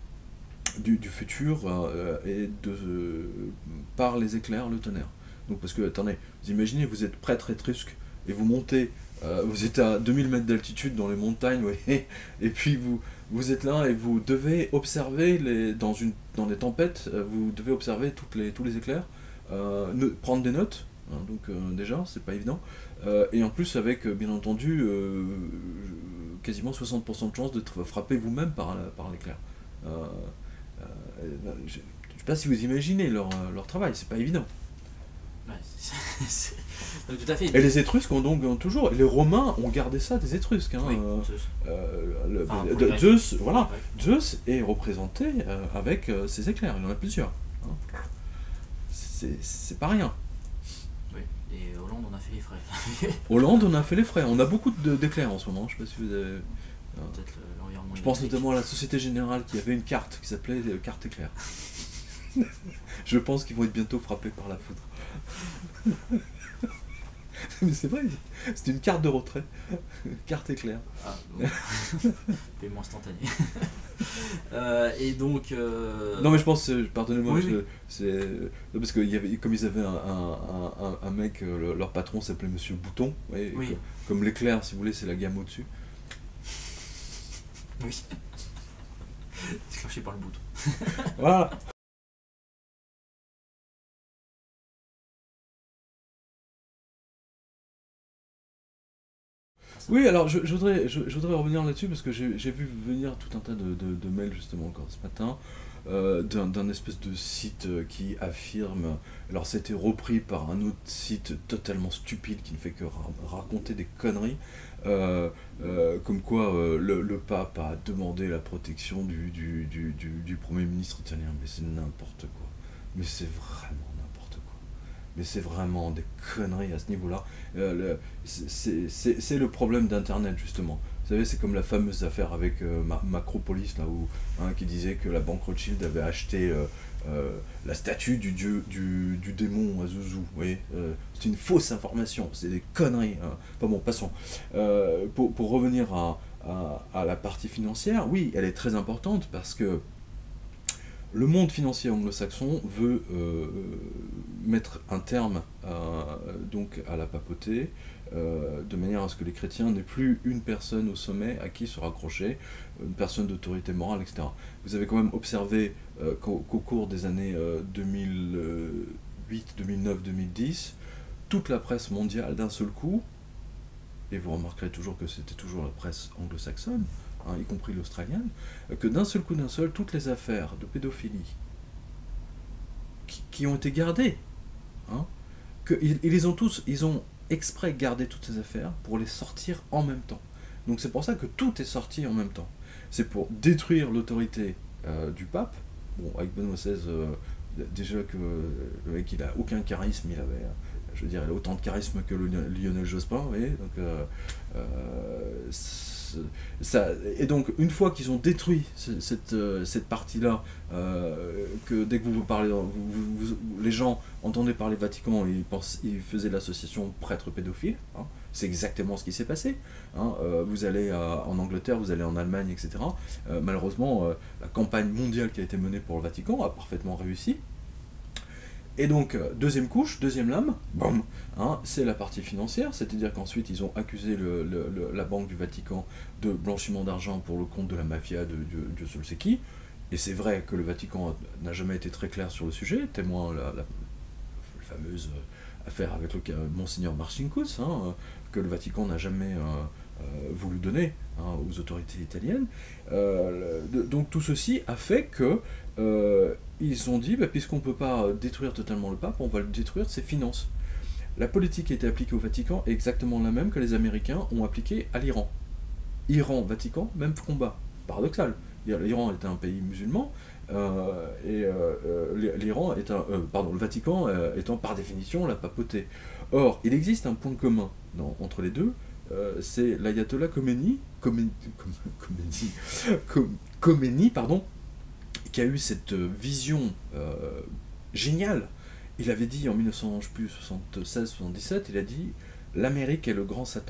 du, du futur euh, et de, euh, par les éclairs, le tonnerre. Donc parce que, attendez, vous imaginez, vous êtes prêtre étrusque et vous montez, euh, vous êtes à deux mille mètres d'altitude dans les montagnes, vous voyez, et puis vous Vous êtes là et vous devez observer, les, dans, une, dans des tempêtes, vous devez observer toutes les, tous les éclairs, euh, ne, prendre des notes, hein, donc euh, déjà, c'est pas évident, euh, et en plus avec, bien entendu, euh, quasiment soixante pour cent de chances d'être frappé vous-même par, par l'éclair. Euh, euh, je ne sais pas si vous imaginez leur, leur travail, c'est pas évident. Ouais, c'est tout à fait. Et les Étrusques ont donc ont toujours, les Romains ont gardé ça des Étrusques. Hein, oui, euh, Zeus. Euh, le, enfin, de, Zeus, voilà, ouais. Zeus est représenté euh, avec euh, ses éclairs, il y en a plusieurs. Hein. C'est pas rien. Oui, et Hollande on a fait les frais. Hollande on a fait les frais, on a beaucoup d'éclairs en ce moment, je ne sais pas si vous avez... Euh, je pense notamment à la Société Générale qui avait une carte qui s'appelait euh, carte éclair. Je pense qu'ils vont être bientôt frappés par la foudre. Mais c'est vrai, c'est une carte de retrait, carte éclair. Ah, bon. Paiement instantané. euh, et donc. Euh... Non, mais je pense, pardonnez-moi, oui, oui. c'est parce que y avait, comme ils avaient un, un, un, un mec, le, leur patron s'appelait Monsieur Bouton, ouais, oui. Comme, comme l'éclair, si vous voulez, c'est la gamme au-dessus. Oui. Déclenché par le bouton. Voilà. ça. Oui, alors je, je, voudrais, je, je voudrais revenir là-dessus parce que j'ai vu venir tout un tas de, de, de mails justement encore ce matin euh, d'un espèce de site qui affirme, alors c'était repris par un autre site totalement stupide qui ne fait que ra raconter des conneries, euh, euh, comme quoi euh, le, le pape a demandé la protection du, du, du, du, du Premier ministre italien, mais c'est n'importe quoi, mais c'est vraiment n'importe quoi, mais c'est vraiment des conneries à ce niveau-là. Euh, c'est le problème d'Internet justement. Vous savez, c'est comme la fameuse affaire avec euh, Macropolis, là où, hein, qui disait que la banque Rothschild avait acheté euh, euh, la statue du dieu du, du démon Azuzu. Vous voyez, euh, c'est une fausse information, c'est des conneries. Hein. Enfin bon, passons. Euh, pour, pour revenir à, à, à la partie financière, oui, elle est très importante parce que le monde financier anglo-saxon veut euh, mettre un terme à, donc à la papauté, euh, de manière à ce que les chrétiens n'aient plus une personne au sommet à qui se raccrocher, une personne d'autorité morale, et cetera. Vous avez quand même observé euh, qu'au qu'au cours des années euh, deux mille huit, deux mille neuf, deux mille dix, toute la presse mondiale d'un seul coup, et vous remarquerez toujours que c'était toujours la presse anglo-saxonne, Hein, y compris l'australienne, que d'un seul coup, d'un seul, toutes les affaires de pédophilie qui, qui ont été gardées, hein, que, ils, ils les ont tous, ils ont exprès gardé toutes ces affaires pour les sortir en même temps. Donc c'est pour ça que tout est sorti en même temps. C'est pour détruire l'autorité euh, du pape. Bon, avec Benoît seize, euh, déjà que euh, le mec, il a aucun charisme, il avait, je veux dire, il a autant de charisme que le, Lionel Jospin, vous voyez, donc euh, euh, ça, et donc une fois qu'ils ont détruit ce, cette, euh, cette partie-là, euh, que dès que vous vous parlez, vous, vous, vous, les gens entendaient parler Vatican, ils, pensent, ils faisaient l'association prêtre pédophile, hein, c'est exactement ce qui s'est passé. Hein, euh, vous allez euh, en Angleterre, vous allez en Allemagne, et cetera. Euh, malheureusement, euh, la campagne mondiale qui a été menée pour le Vatican a parfaitement réussi. Et donc, deuxième couche, deuxième lame, boum, hein, c'est la partie financière, c'est-à-dire qu'ensuite ils ont accusé le, le, le, la Banque du Vatican de blanchiment d'argent pour le compte de la mafia de Dieu, Dieu seul sait qui, et c'est vrai que le Vatican n'a jamais été très clair sur le sujet, témoin la, la, la fameuse affaire avec le Monseigneur Marcinkus, hein, que le Vatican n'a jamais euh, euh, voulu donner hein, aux autorités italiennes. Euh, de, donc tout ceci a fait que euh, ils ont dit, bah, puisqu'on ne peut pas détruire totalement le pape, on va le détruire ses finances. La politique qui a été appliquée au Vatican est exactement la même que les Américains ont appliquée à l'Iran. Iran, Vatican, même combat. Paradoxal. L'Iran est un pays musulman, euh, et euh, l'Iran est un, euh, pardon, le Vatican euh, étant par définition la papauté. Or, il existe un point commun dans, entre les deux, euh, c'est l'ayatollah Khomeini, Khomeini, Khomeini, Khomeini, pardon, qui a eu cette vision euh, géniale. Il avait dit en mille neuf cent soixante-seize soixante-dix-sept, il a dit « L'Amérique est le grand Satan ».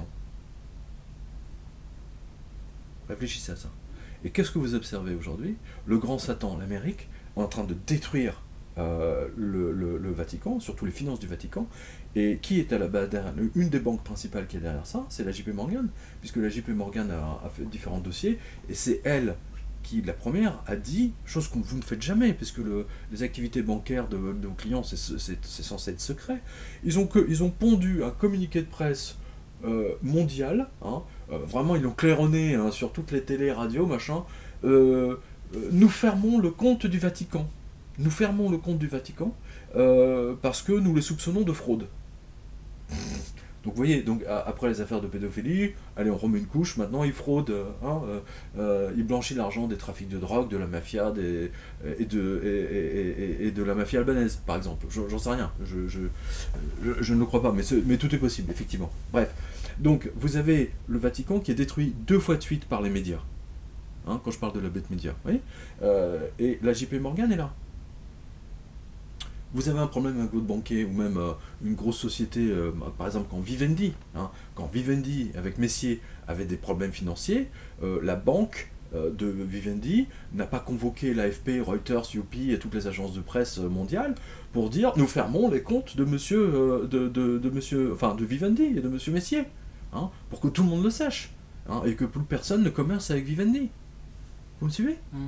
Réfléchissez à ça. Et qu'est-ce que vous observez aujourd'hui? Le grand Satan, l'Amérique, est en train de détruire euh, le, le, le Vatican, surtout les finances du Vatican. Et qui est à la base derrière? Une des banques principales qui est derrière ça, c'est la J P Morgan, puisque la J P Morgan a, a fait différents dossiers, et c'est elle qui, la première, a dit, chose que vous ne faites jamais, puisque le, les activités bancaires de, de vos clients, c'est censé être secret. Ils ont, que, ils ont pondu un communiqué de presse euh, mondial, hein, euh, vraiment ils l'ont claironné hein, sur toutes les télés, radios, machin. Euh, euh, nous fermons le compte du Vatican. Nous fermons le compte du Vatican euh, parce que nous les soupçonnons de fraude. Donc vous voyez, donc, après les affaires de pédophilie, allez, on remet une couche, maintenant il fraude, hein, euh, euh, il blanchit l'argent des trafics de drogue, de la mafia, des, et, de, et, et, et, et de la mafia albanaise, par exemple. J'en sais rien, je, je, je, je ne le crois pas, mais, mais tout est possible, effectivement. Bref, donc vous avez le Vatican qui est détruit deux fois de suite par les médias, hein, quand je parle de la bête média, vous voyez, euh, et la J P Morgan est là. Vous avez un problème avec votre banquier, ou même euh, une grosse société, euh, par exemple quand Vivendi, hein, quand Vivendi avec Messier avait des problèmes financiers, euh, la banque euh, de Vivendi n'a pas convoqué l'A F P, Reuters, U P et toutes les agences de presse mondiales pour dire nous fermons les comptes de monsieur, euh, de, de, de monsieur, enfin de Vivendi et de monsieur Messier, hein, pour que tout le monde le sache, hein, et que plus personne ne commerce avec Vivendi. Vous me suivez? mmh.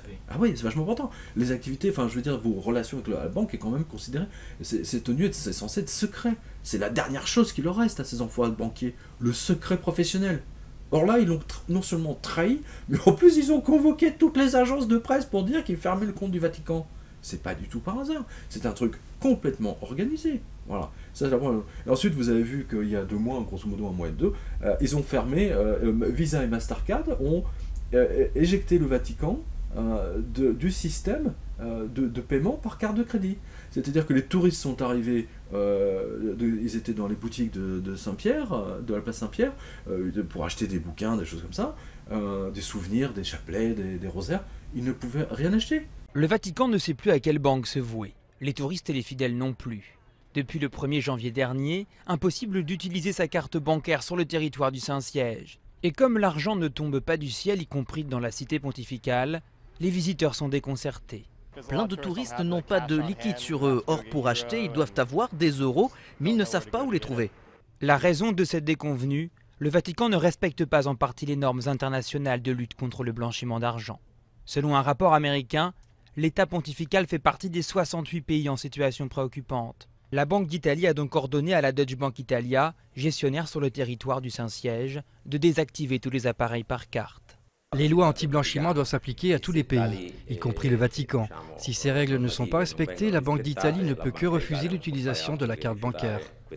Ah oui, c'est vachement important. Les activités, enfin je veux dire, vos relations avec la banque est quand même considérée. C'est tenu, c'est censé être secret. C'est la dernière chose qui leur reste à ces enfoirés de banquiers, le secret professionnel. Or là, ils l'ont non seulement trahi, mais en plus ils ont convoqué toutes les agences de presse pour dire qu'ils fermaient le compte du Vatican. C'est pas du tout par hasard. C'est un truc complètement organisé. Voilà. Ça, et ensuite, vous avez vu qu'il y a deux mois, grosso modo un mois et deux, euh, ils ont fermé, euh, Visa et Mastercard ont euh, éjecté le Vatican euh, de, du système euh, de, de paiement par carte de crédit. C'est-à-dire que les touristes sont arrivés, euh, de, ils étaient dans les boutiques de, de Saint-Pierre, euh, de la place Saint-Pierre, euh, pour acheter des bouquins, des choses comme ça, euh, des souvenirs, des chapelets, des, des rosaires. Ils ne pouvaient rien acheter. Le Vatican ne sait plus à quelle banque se vouer. Les touristes et les fidèles non plus. Depuis le premier janvier dernier, impossible d'utiliser sa carte bancaire sur le territoire du Saint-Siège. Et comme l'argent ne tombe pas du ciel, y compris dans la cité pontificale, les visiteurs sont déconcertés. Plein de touristes n'ont pas de liquide sur eux. Or, pour acheter, ils doivent avoir des euros, mais ils ne savent pas où les trouver. La raison de cette déconvenue, le Vatican ne respecte pas en partie les normes internationales de lutte contre le blanchiment d'argent. Selon un rapport américain, l'État pontifical fait partie des soixante-huit pays en situation préoccupante. La Banque d'Italie a donc ordonné à la Deutsche Bank Italia, gestionnaire sur le territoire du Saint-Siège, de désactiver tous les appareils par carte. Les lois anti-blanchiment doivent s'appliquer à tous les pays, y compris le Vatican. Si ces règles ne sont pas respectées, la Banque d'Italie ne peut que refuser l'utilisation de la carte bancaire.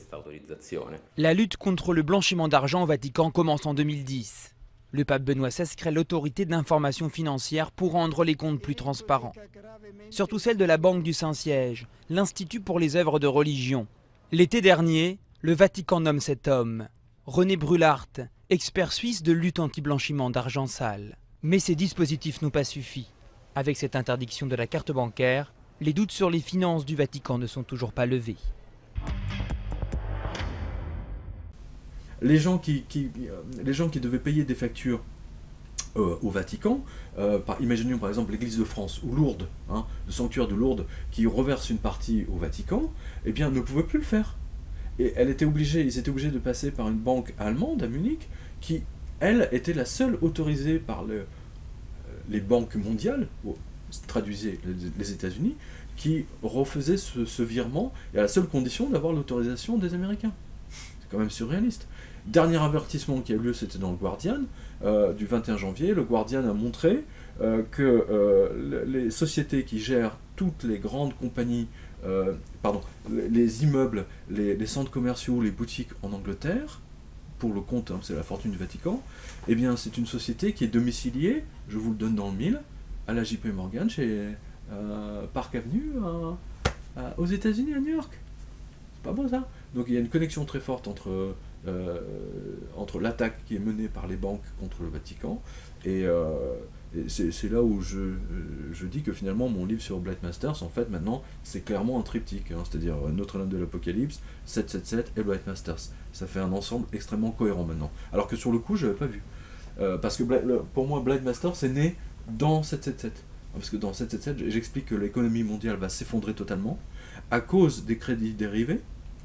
La lutte contre le blanchiment d'argent au Vatican commence en deux mille dix. Le pape Benoît seize crée l'autorité d'information financière pour rendre les comptes plus transparents. Surtout celle de la Banque du Saint-Siège, l'Institut pour les œuvres de religion. L'été dernier, le Vatican nomme cet homme, René Brulart, expert suisse de lutte anti-blanchiment d'argent sale. Mais ces dispositifs n'ont pas suffi. Avec cette interdiction de la carte bancaire, les doutes sur les finances du Vatican ne sont toujours pas levés. Les gens qui, qui, les gens qui devaient payer des factures euh, au Vatican, euh, par, imaginons par exemple l'Église de France ou Lourdes, hein, le sanctuaire de Lourdes, qui reverse une partie au Vatican, eh bien ne pouvaient plus le faire. Et elle était obligée, ils étaient obligés de passer par une banque allemande à Munich, qui, elle, était la seule autorisée par le, les banques mondiales, traduisez les États-Unis, qui refaisait ce, ce virement, et à la seule condition d'avoir l'autorisation des Américains. C'est quand même surréaliste. Dernier avertissement qui a eu lieu, c'était dans le Guardian, euh, du vingt et un janvier. Le Guardian a montré euh, que euh, les sociétés qui gèrent toutes les grandes compagnies, euh, pardon, les, les immeubles, les, les centres commerciaux, les boutiques en Angleterre, pour le compte, hein, c'est la fortune du Vatican, eh bien c'est une société qui est domiciliée, je vous le donne dans le mille, à la J P Morgan, chez euh, Park Avenue, à, à, aux États-Unis, à New York. C'est pas bon ça? Donc il y a une connexion très forte entre, euh, entre l'attaque qui est menée par les banques contre le Vatican, et, euh, et c'est là où je, je dis que finalement mon livre sur Blight Masters, en fait maintenant, c'est clairement un triptyque, hein, c'est-à-dire Notre-Dame de l'Apocalypse, sept cent soixante-dix et Blight Masters. Ça fait un ensemble extrêmement cohérent maintenant. Alors que sur le coup, je n'avais pas vu. Euh, parce que pour moi, Blight Masters est né dans sept cent soixante-dix. Parce que dans sept cent soixante-dix, j'explique que l'économie mondiale va s'effondrer totalement à cause des crédits dérivés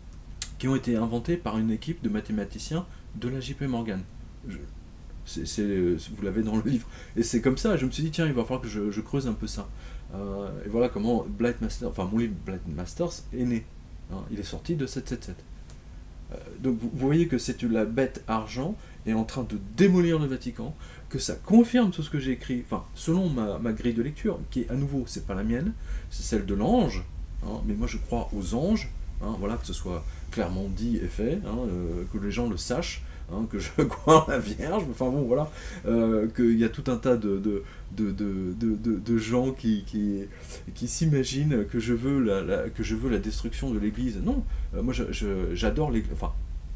qui ont été inventés par une équipe de mathématiciens de la J P Morgan. Je, c'est, c'est, vous l'avez dans le livre. Et c'est comme ça, je me suis dit, tiens, il va falloir que je, je creuse un peu ça. Euh, et voilà comment Blight Masters, enfin mon livre Blight Masters est né. Hein, il est sorti de sept cent soixante-dix. Euh, donc vous, vous voyez que c'est la bête argent est en train de démolir le Vatican, que ça confirme tout ce que j'ai écrit, enfin, selon ma, ma grille de lecture, qui est à nouveau, c'est pas la mienne, c'est celle de l'ange, hein, mais moi je crois aux anges, hein, voilà, que ce soit clairement dit et fait, hein, euh, que les gens le sachent, hein, que je crois en la Vierge, enfin bon, voilà, euh, qu'il y a tout un tas de, de, de, de, de, de, de gens qui, qui, qui s'imaginent que, je veux la, la, que je veux la destruction de l'Église. Non, euh, moi je, je, j'adore l'Église, enfin,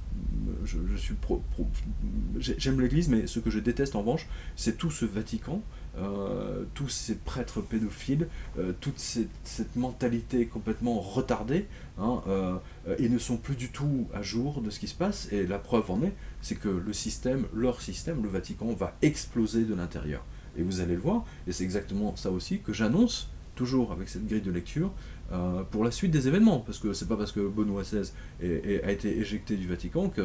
je, je suis pro, pro, j'aime l'Église, mais ce que je déteste en revanche, c'est tout ce Vatican, euh, tous ces prêtres pédophiles, euh, toute cette, cette mentalité complètement retardée, hein, euh, ils ne sont plus du tout à jour de ce qui se passe, et la preuve en est, c'est que le système, leur système, le Vatican, va exploser de l'intérieur. Et vous allez le voir, et c'est exactement ça aussi que j'annonce, toujours avec cette grille de lecture, euh, pour la suite des événements, parce que c'est pas parce que Benoît seize est, est, a été éjecté du Vatican que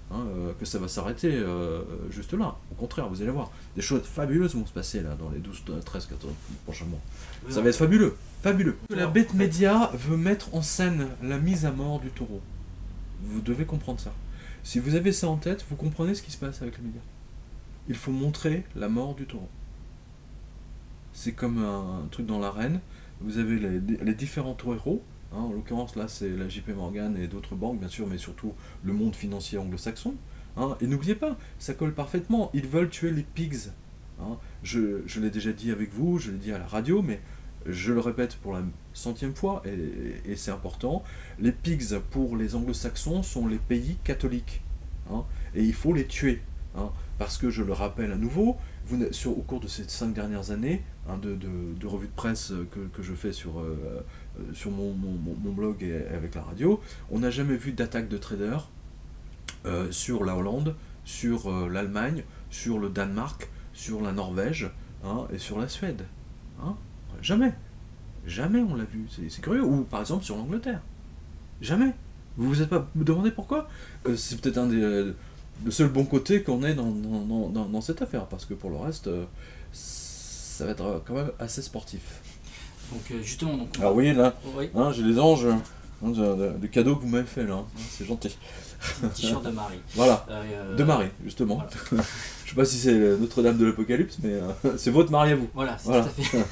hein, euh, que ça va s'arrêter euh, juste là. Au contraire, vous allez voir, des choses fabuleuses vont se passer là dans les douze, treize, quatorze prochains mois. Oui, ça va être fabuleux, fabuleux. La bête média veut mettre en scène la mise à mort du taureau. Vous devez comprendre ça. Si vous avez ça en tête, vous comprenez ce qui se passe avec les médias. Il faut montrer la mort du taureau. C'est comme un, un truc dans l'arène. Vous avez les, les différents héros. Hein, en l'occurrence, là, c'est la J P Morgan et d'autres banques, bien sûr, mais surtout le monde financier anglo-saxon. Hein, et n'oubliez pas, ça colle parfaitement. Ils veulent tuer les pigs. Hein. Je, je l'ai déjà dit avec vous, je l'ai dit à la radio, mais je le répète pour la centième fois, et, et c'est important. Les pigs, pour les anglo-saxons, sont les pays catholiques. Hein, et il faut les tuer. Hein, parce que, je le rappelle à nouveau, vous, sur, au cours de ces cinq dernières années, hein, de, de, de revues de presse que, que je fais sur, euh, sur mon, mon, mon blog et avec la radio, on n'a jamais vu d'attaque de traders euh, sur la Hollande, sur euh, l'Allemagne, sur le Danemark, sur la Norvège, hein, et sur la Suède. Hein, jamais. Jamais on l'a vu. C'est curieux. Ou par exemple sur l'Angleterre. Jamais. Vous vous êtes pas demandé pourquoi? euh, C'est peut-être un des... Euh, le seul bon côté qu'on ait dans, dans, dans, dans cette affaire, parce que pour le reste, euh, ça va être quand même assez sportif. Donc euh, justement... Donc, alors vous voyez là, oui. hein, j'ai les anges, hein, de, de, de cadeaux que vous m'avez fait là, hein, c'est gentil. Un t-shirt de Marie. Voilà, euh, de Marie, justement. Voilà. Je sais pas si c'est Notre-Dame de l'Apocalypse, mais euh, c'est votre Marie à vous. Voilà, c'est voilà. tout à fait.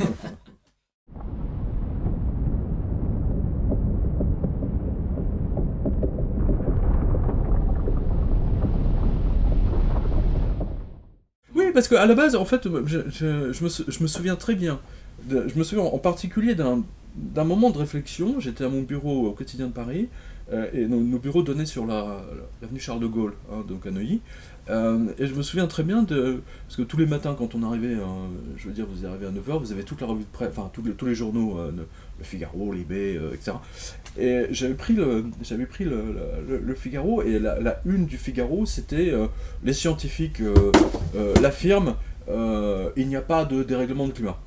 Oui, parce qu'à la base, en fait, je, je, je, me, je me souviens très bien, de, je me souviens en particulier d'un d'un moment de réflexion. J'étais à mon bureau au quotidien de Paris, euh, et nos, nos bureaux donnaient sur l'avenue Charles de Gaulle, hein, donc à Neuilly, euh, et je me souviens très bien de... Parce que tous les matins, quand on arrivait, euh, je veux dire, vous arrivez à neuf heures, vous avez toute la revue de presse, enfin, tous les, tous les journaux, euh, le, le Figaro, l'I B, euh, et cetera. Et j'avais pris le, j'avais pris le, le, le Figaro, et la, la une du Figaro, c'était euh, les scientifiques euh, euh, l'affirment, euh, il n'y a pas de dérèglement de climat.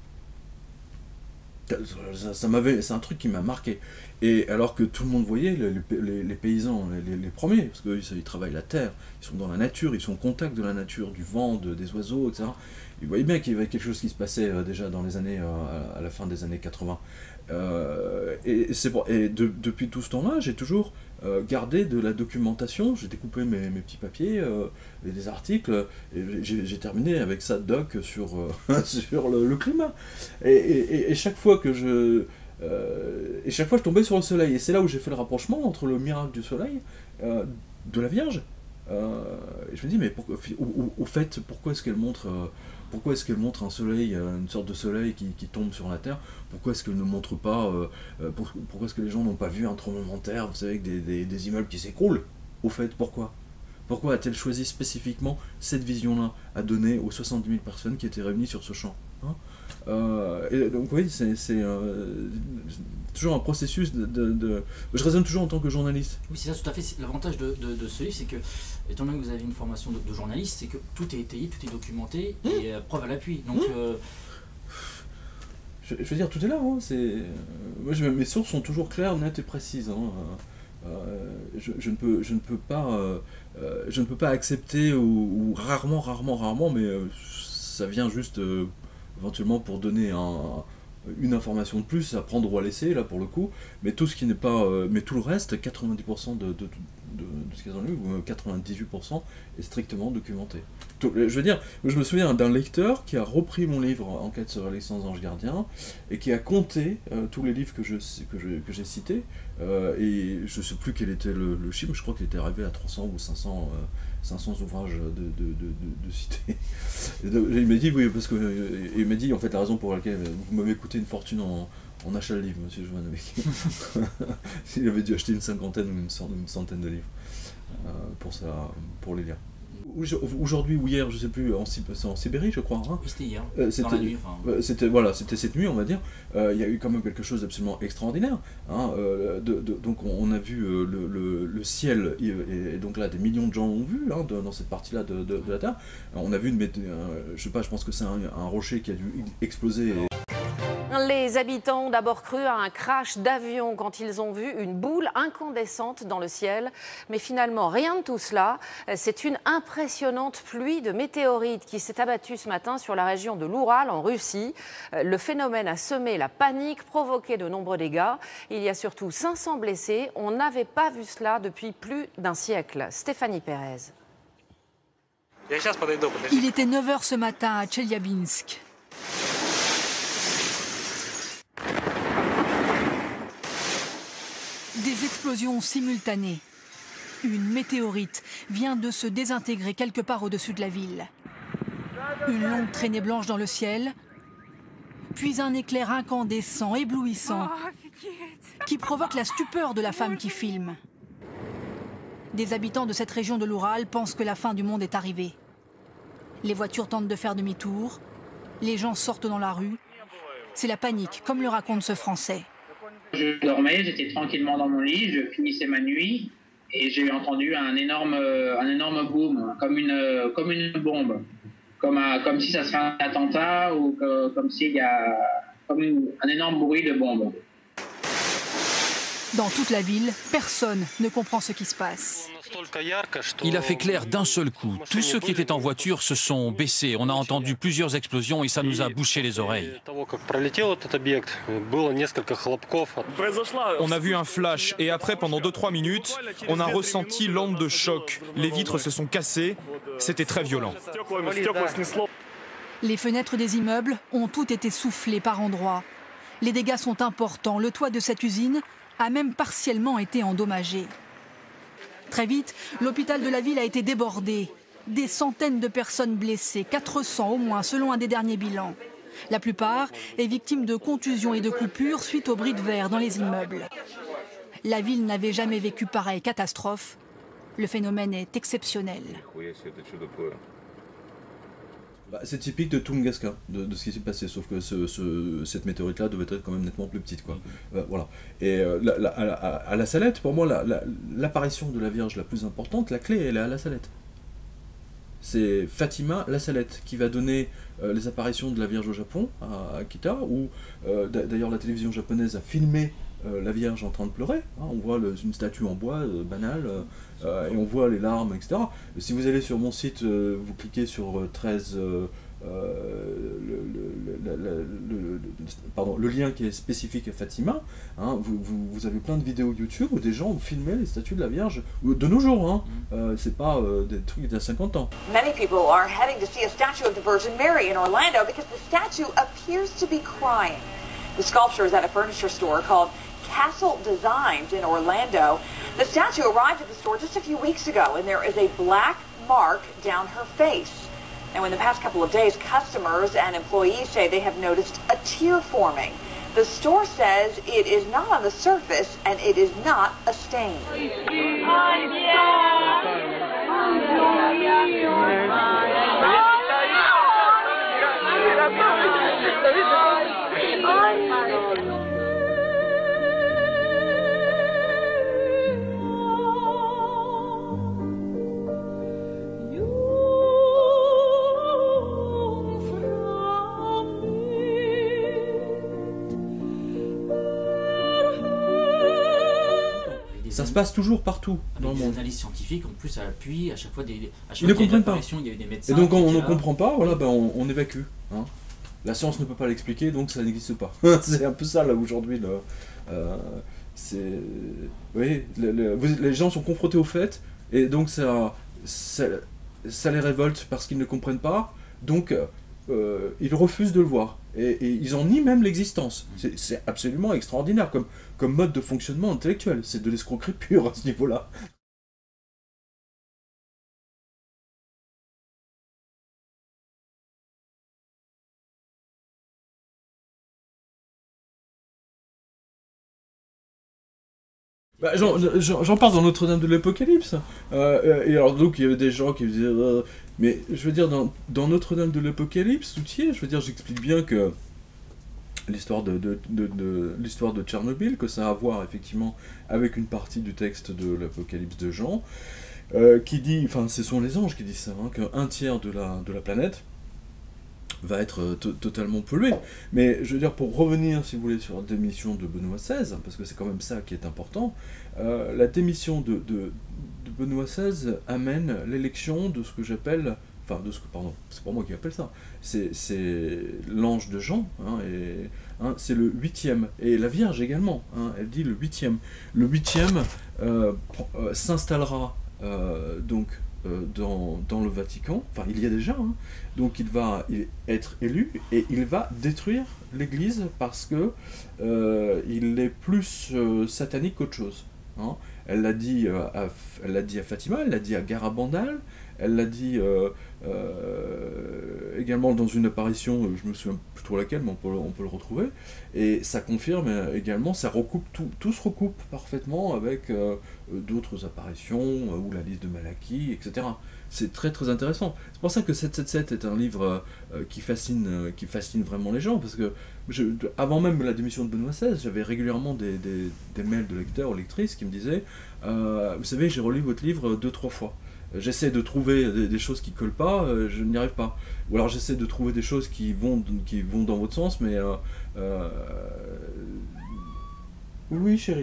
Ça, ça m'avait, c'est un truc qui m'a marqué. Et alors que tout le monde voyait, les, les, les paysans, les, les premiers, parce qu'ils ils travaillent la terre, ils sont dans la nature, ils sont au contact de la nature, du vent, de, des oiseaux, et cetera. Ils voyaient bien qu'il y avait quelque chose qui se passait euh, déjà dans les années, euh, à la fin des années quatre-vingts. Euh, et c'est bon, et de, depuis tout ce temps-là, j'ai toujours euh, gardé de la documentation. J'ai découpé mes, mes petits papiers, euh, et des articles, et j'ai terminé avec ça doc sur, euh, sur le, le climat. Et, et, et chaque fois que je... Euh, et chaque fois je tombais sur le soleil, et c'est là où j'ai fait le rapprochement entre le miracle du soleil, euh, de la Vierge. Euh, et je me dis, mais pourquoi, au, au, au fait, pourquoi est-ce qu'elle montre, euh, pourquoi est-ce qu'elle montre un soleil, euh, une sorte de soleil qui, qui tombe sur la Terre? Pourquoi est-ce qu'elle ne montre pas, euh, euh, pour, pourquoi est-ce que les gens n'ont pas vu un tremblement de terre, vous savez, avec des, des, des immeubles qui s'écroulent? Au fait, pourquoi? Pourquoi a-t-elle choisi spécifiquement cette vision-là à donner aux soixante-dix mille personnes qui étaient réunies sur ce champ, hein? Euh, et donc oui, c'est euh, toujours un processus de, de, de... Je raisonne toujours en tant que journaliste. Oui, c'est ça, tout à fait. L'avantage de, de, de ce livre, c'est que, étant donné que vous avez une formation de, de journaliste, c'est que tout est étayé, tout est documenté, mmh. et euh, preuve à l'appui. Donc, mmh. euh... je, je veux dire, tout est là. Hein, c'est... Moi, je, mes sources sont toujours claires, nettes et précises. Hein. Euh, je, je, ne peux, je, ne peux pas, euh, je ne peux pas accepter, ou, ou rarement, rarement, rarement, mais euh, ça vient juste... Euh, éventuellement pour donner un, une information de plus à prendre ou à laisser, là pour le coup, mais tout ce qui n'est pas, euh, mais tout le reste, quatre-vingt-dix pour cent de, de, de, de, de ce qu'ils ont lu, ou quatre-vingt-dix-huit pour cent est strictement documenté. Tout, je veux dire, je me souviens d'un lecteur qui a repris mon livre Enquête sur les cent anges gardiens, et qui a compté euh, tous les livres que j'ai que je, que j'ai cités, euh, et je ne sais plus quel était le, le chiffre, je crois qu'il était arrivé à trois cents ou cinq cents, euh, cinq cents ouvrages de, de, de, de, de cités. Et de, il m'a dit, oui, parce que, il m'a dit, en fait, la raison pour laquelle vous m'avez coûté une fortune en, en achat de livres, monsieur Jovanovic. Il avait dû acheter une cinquantaine ou une, centaine, une centaine de livres euh, pour, ça, pour les lire. Aujourd'hui ou hier, je sais plus, en, en Sibérie, je crois. Hein. Oui, c'était hier. Euh, dans la nuit. Enfin... C'était voilà, c'était cette nuit, on va dire. Euh, il y a eu quand même quelque chose d'absolument extraordinaire. Hein. Euh, de, de, donc on a vu euh, le, le, le ciel, et, et donc là, des millions de gens l'ont vu hein, de, dans cette partie-là de, de, de la Terre. On a vu une, euh, je sais pas, je pense que c'est un, un rocher qui a dû exploser. Et... Les habitants ont d'abord cru à un crash d'avion quand ils ont vu une boule incandescente dans le ciel. Mais finalement, rien de tout cela. C'est une impressionnante pluie de météorites qui s'est abattue ce matin sur la région de l'Oural en Russie. Le phénomène a semé la panique, provoqué de nombreux dégâts. Il y a surtout cinq cents blessés. On n'avait pas vu cela depuis plus d'un siècle. Stéphanie Pérez. Il était neuf heures ce matin à Tcheliabinsk. Des explosions simultanées. Une météorite vient de se désintégrer quelque part au-dessus de la ville. Une longue traînée blanche dans le ciel, puis un éclair incandescent, éblouissant, qui provoque la stupeur de la femme qui filme. Des habitants de cette région de l'Oural pensent que la fin du monde est arrivée. Les voitures tentent de faire demi-tour, les gens sortent dans la rue. C'est la panique, comme le raconte ce Français. Je dormais, j'étais tranquillement dans mon lit, je finissais ma nuit et j'ai entendu un énorme, un énorme boom, comme une, comme une bombe, comme, un, comme si ça serait un attentat ou que, comme s'il y a comme une, un énorme bruit de bombe. Dans toute la ville, personne ne comprend ce qui se passe. Il a fait clair d'un seul coup. Tous ceux qui étaient en voiture se sont baissés. On a entendu plusieurs explosions et ça nous a bouché les oreilles. On a vu un flash et après, pendant deux trois minutes, on a ressenti l'onde de choc. Les vitres se sont cassées. C'était très violent. Les fenêtres des immeubles ont toutes été soufflées par endroits. Les dégâts sont importants. Le toit de cette usine a même partiellement été endommagé. Très vite, l'hôpital de la ville a été débordé. Des centaines de personnes blessées, quatre cents au moins selon un des derniers bilans. La plupart est victime de contusions et de coupures suite aux bris de verre dans les immeubles. La ville n'avait jamais vécu pareille catastrophe. Le phénomène est exceptionnel. Bah, c'est typique de Tunguska, de, de ce qui s'est passé, sauf que ce, ce, cette météorite-là devait être quand même nettement plus petite, quoi. Euh, voilà. Et euh, la, la, à, à la Salette, pour moi, l'apparition la, la, de la Vierge la plus importante, la clé, elle est à la Salette. C'est Fatima la Salette qui va donner euh, les apparitions de la Vierge au Japon, à Akita, où euh, d'ailleurs la télévision japonaise a filmé euh, la Vierge en train de pleurer. Hein, on voit le, une statue en bois euh, banale, euh, et on voit les larmes, et cetera. Et si vous allez sur mon site, euh, vous cliquez sur euh, treize, euh, euh, le, le, le, le, le, pardon, le lien qui est spécifique à Fatima, hein, vous, vous, vous avez plein de vidéos YouTube où des gens ont filmé les statues de la Vierge, de nos jours, hein. euh, c'est pas euh, des trucs d'il y a cinquante ans. Many people are heading to see a statue of the Virgin Mary in Orlando because the statue appears to be crying. The sculpture is at a furniture store called Castle Designs in Orlando. The statue arrived at the store just a few weeks ago, and there is a black mark down her face. Now, in the past couple of days, customers and employees say they have noticed a tear forming. The store says it is not on the surface, and it is not a stain. Ça se passe toujours partout avec dans le des monde. analyses scientifiques, en plus à l'appui, à chaque fois des. À chaque Ils ne fois qu'il y a comprennent une pas. apparition, il y a eu des médecins. Et donc on qui ne étaient là. comprend pas, voilà, ben on, on évacue. Hein. La science ne peut pas l'expliquer, donc ça n'existe pas. C'est un peu ça là aujourd'hui. Euh, c'est, oui, le, le, vous, les gens sont confrontés au fait, et donc ça, ça, ça les révolte parce qu'ils ne comprennent pas. Donc euh, ils refusent de le voir. Et, et ils en nient même l'existence. C'est absolument extraordinaire comme, comme mode de fonctionnement intellectuel. C'est de l'escroquerie pure à ce niveau-là. Bah, j'en parle dans Notre-Dame de l'Apocalypse. Euh, et alors donc il y avait des gens qui disaient... Euh, mais je veux dire, dans, dans Notre-Dame de l'Apocalypse, Soutier, je veux dire, j'explique bien que l'histoire de, de, de, de, l'histoire de Tchernobyl, que ça a à voir effectivement avec une partie du texte de l'Apocalypse de Jean, euh, qui dit, enfin ce sont les anges qui disent ça, hein, qu'un tiers de la, de la planète va être totalement pollué. Mais je veux dire, pour revenir, si vous voulez, sur la démission de Benoît seize, parce que c'est quand même ça qui est important, euh, la démission de, de, de Benoît seize amène l'élection de ce que j'appelle, enfin, de ce que, pardon, c'est pas moi qui appelle ça, c'est l'ange de Jean, hein, et hein, c'est le huitième, et la Vierge également, hein, elle dit le huitième. Le huitième euh, euh, s'installera euh, donc Euh, dans, dans le Vatican, enfin il y a déjà, hein. Donc il va être élu et il va détruire l'Église parce que euh, il est plus euh, satanique qu'autre chose. Hein. Elle l'a dit, euh, à, elle l'a dit à Fatima, elle l'a dit à Garabandal, elle l'a dit euh, euh, également dans une apparition, je me souviens plus trop laquelle, mais on peut, on peut le retrouver, et ça confirme également, ça recoupe, tout, tout se recoupe parfaitement avec euh, d'autres apparitions, euh, ou la liste de Malachie, et cetera. C'est très très intéressant. C'est pour ça que sept cent soixante-dix-sept est un livre euh, qui, fascine, euh, qui fascine vraiment les gens, parce que je, avant même la démission de Benoît seize, j'avais régulièrement des, des, des mails de lecteurs ou lectrices qui me disaient euh, « Vous savez, j'ai relu votre livre deux, trois fois. J'essaie de trouver des, des choses qui collent pas, euh, je n'y arrive pas. Ou alors j'essaie de trouver des choses qui vont, qui vont dans votre sens, mais... Euh, euh... Oui, chérie.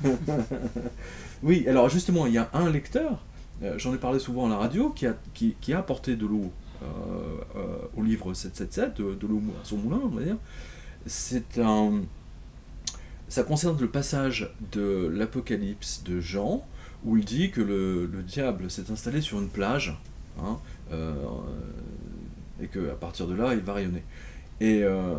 Oui, alors justement, il y a un lecteur, euh, j'en ai parlé souvent à la radio, qui a, qui, qui a apporté de l'eau euh, euh, au livre sept cent soixante-dix-sept, de, de l'eau à son moulin, on va dire. C'est un... Ça concerne le passage de l'Apocalypse de Jean, où il dit que le, le diable s'est installé sur une plage, hein, euh, et qu'à partir de là, il va rayonner. Et, euh,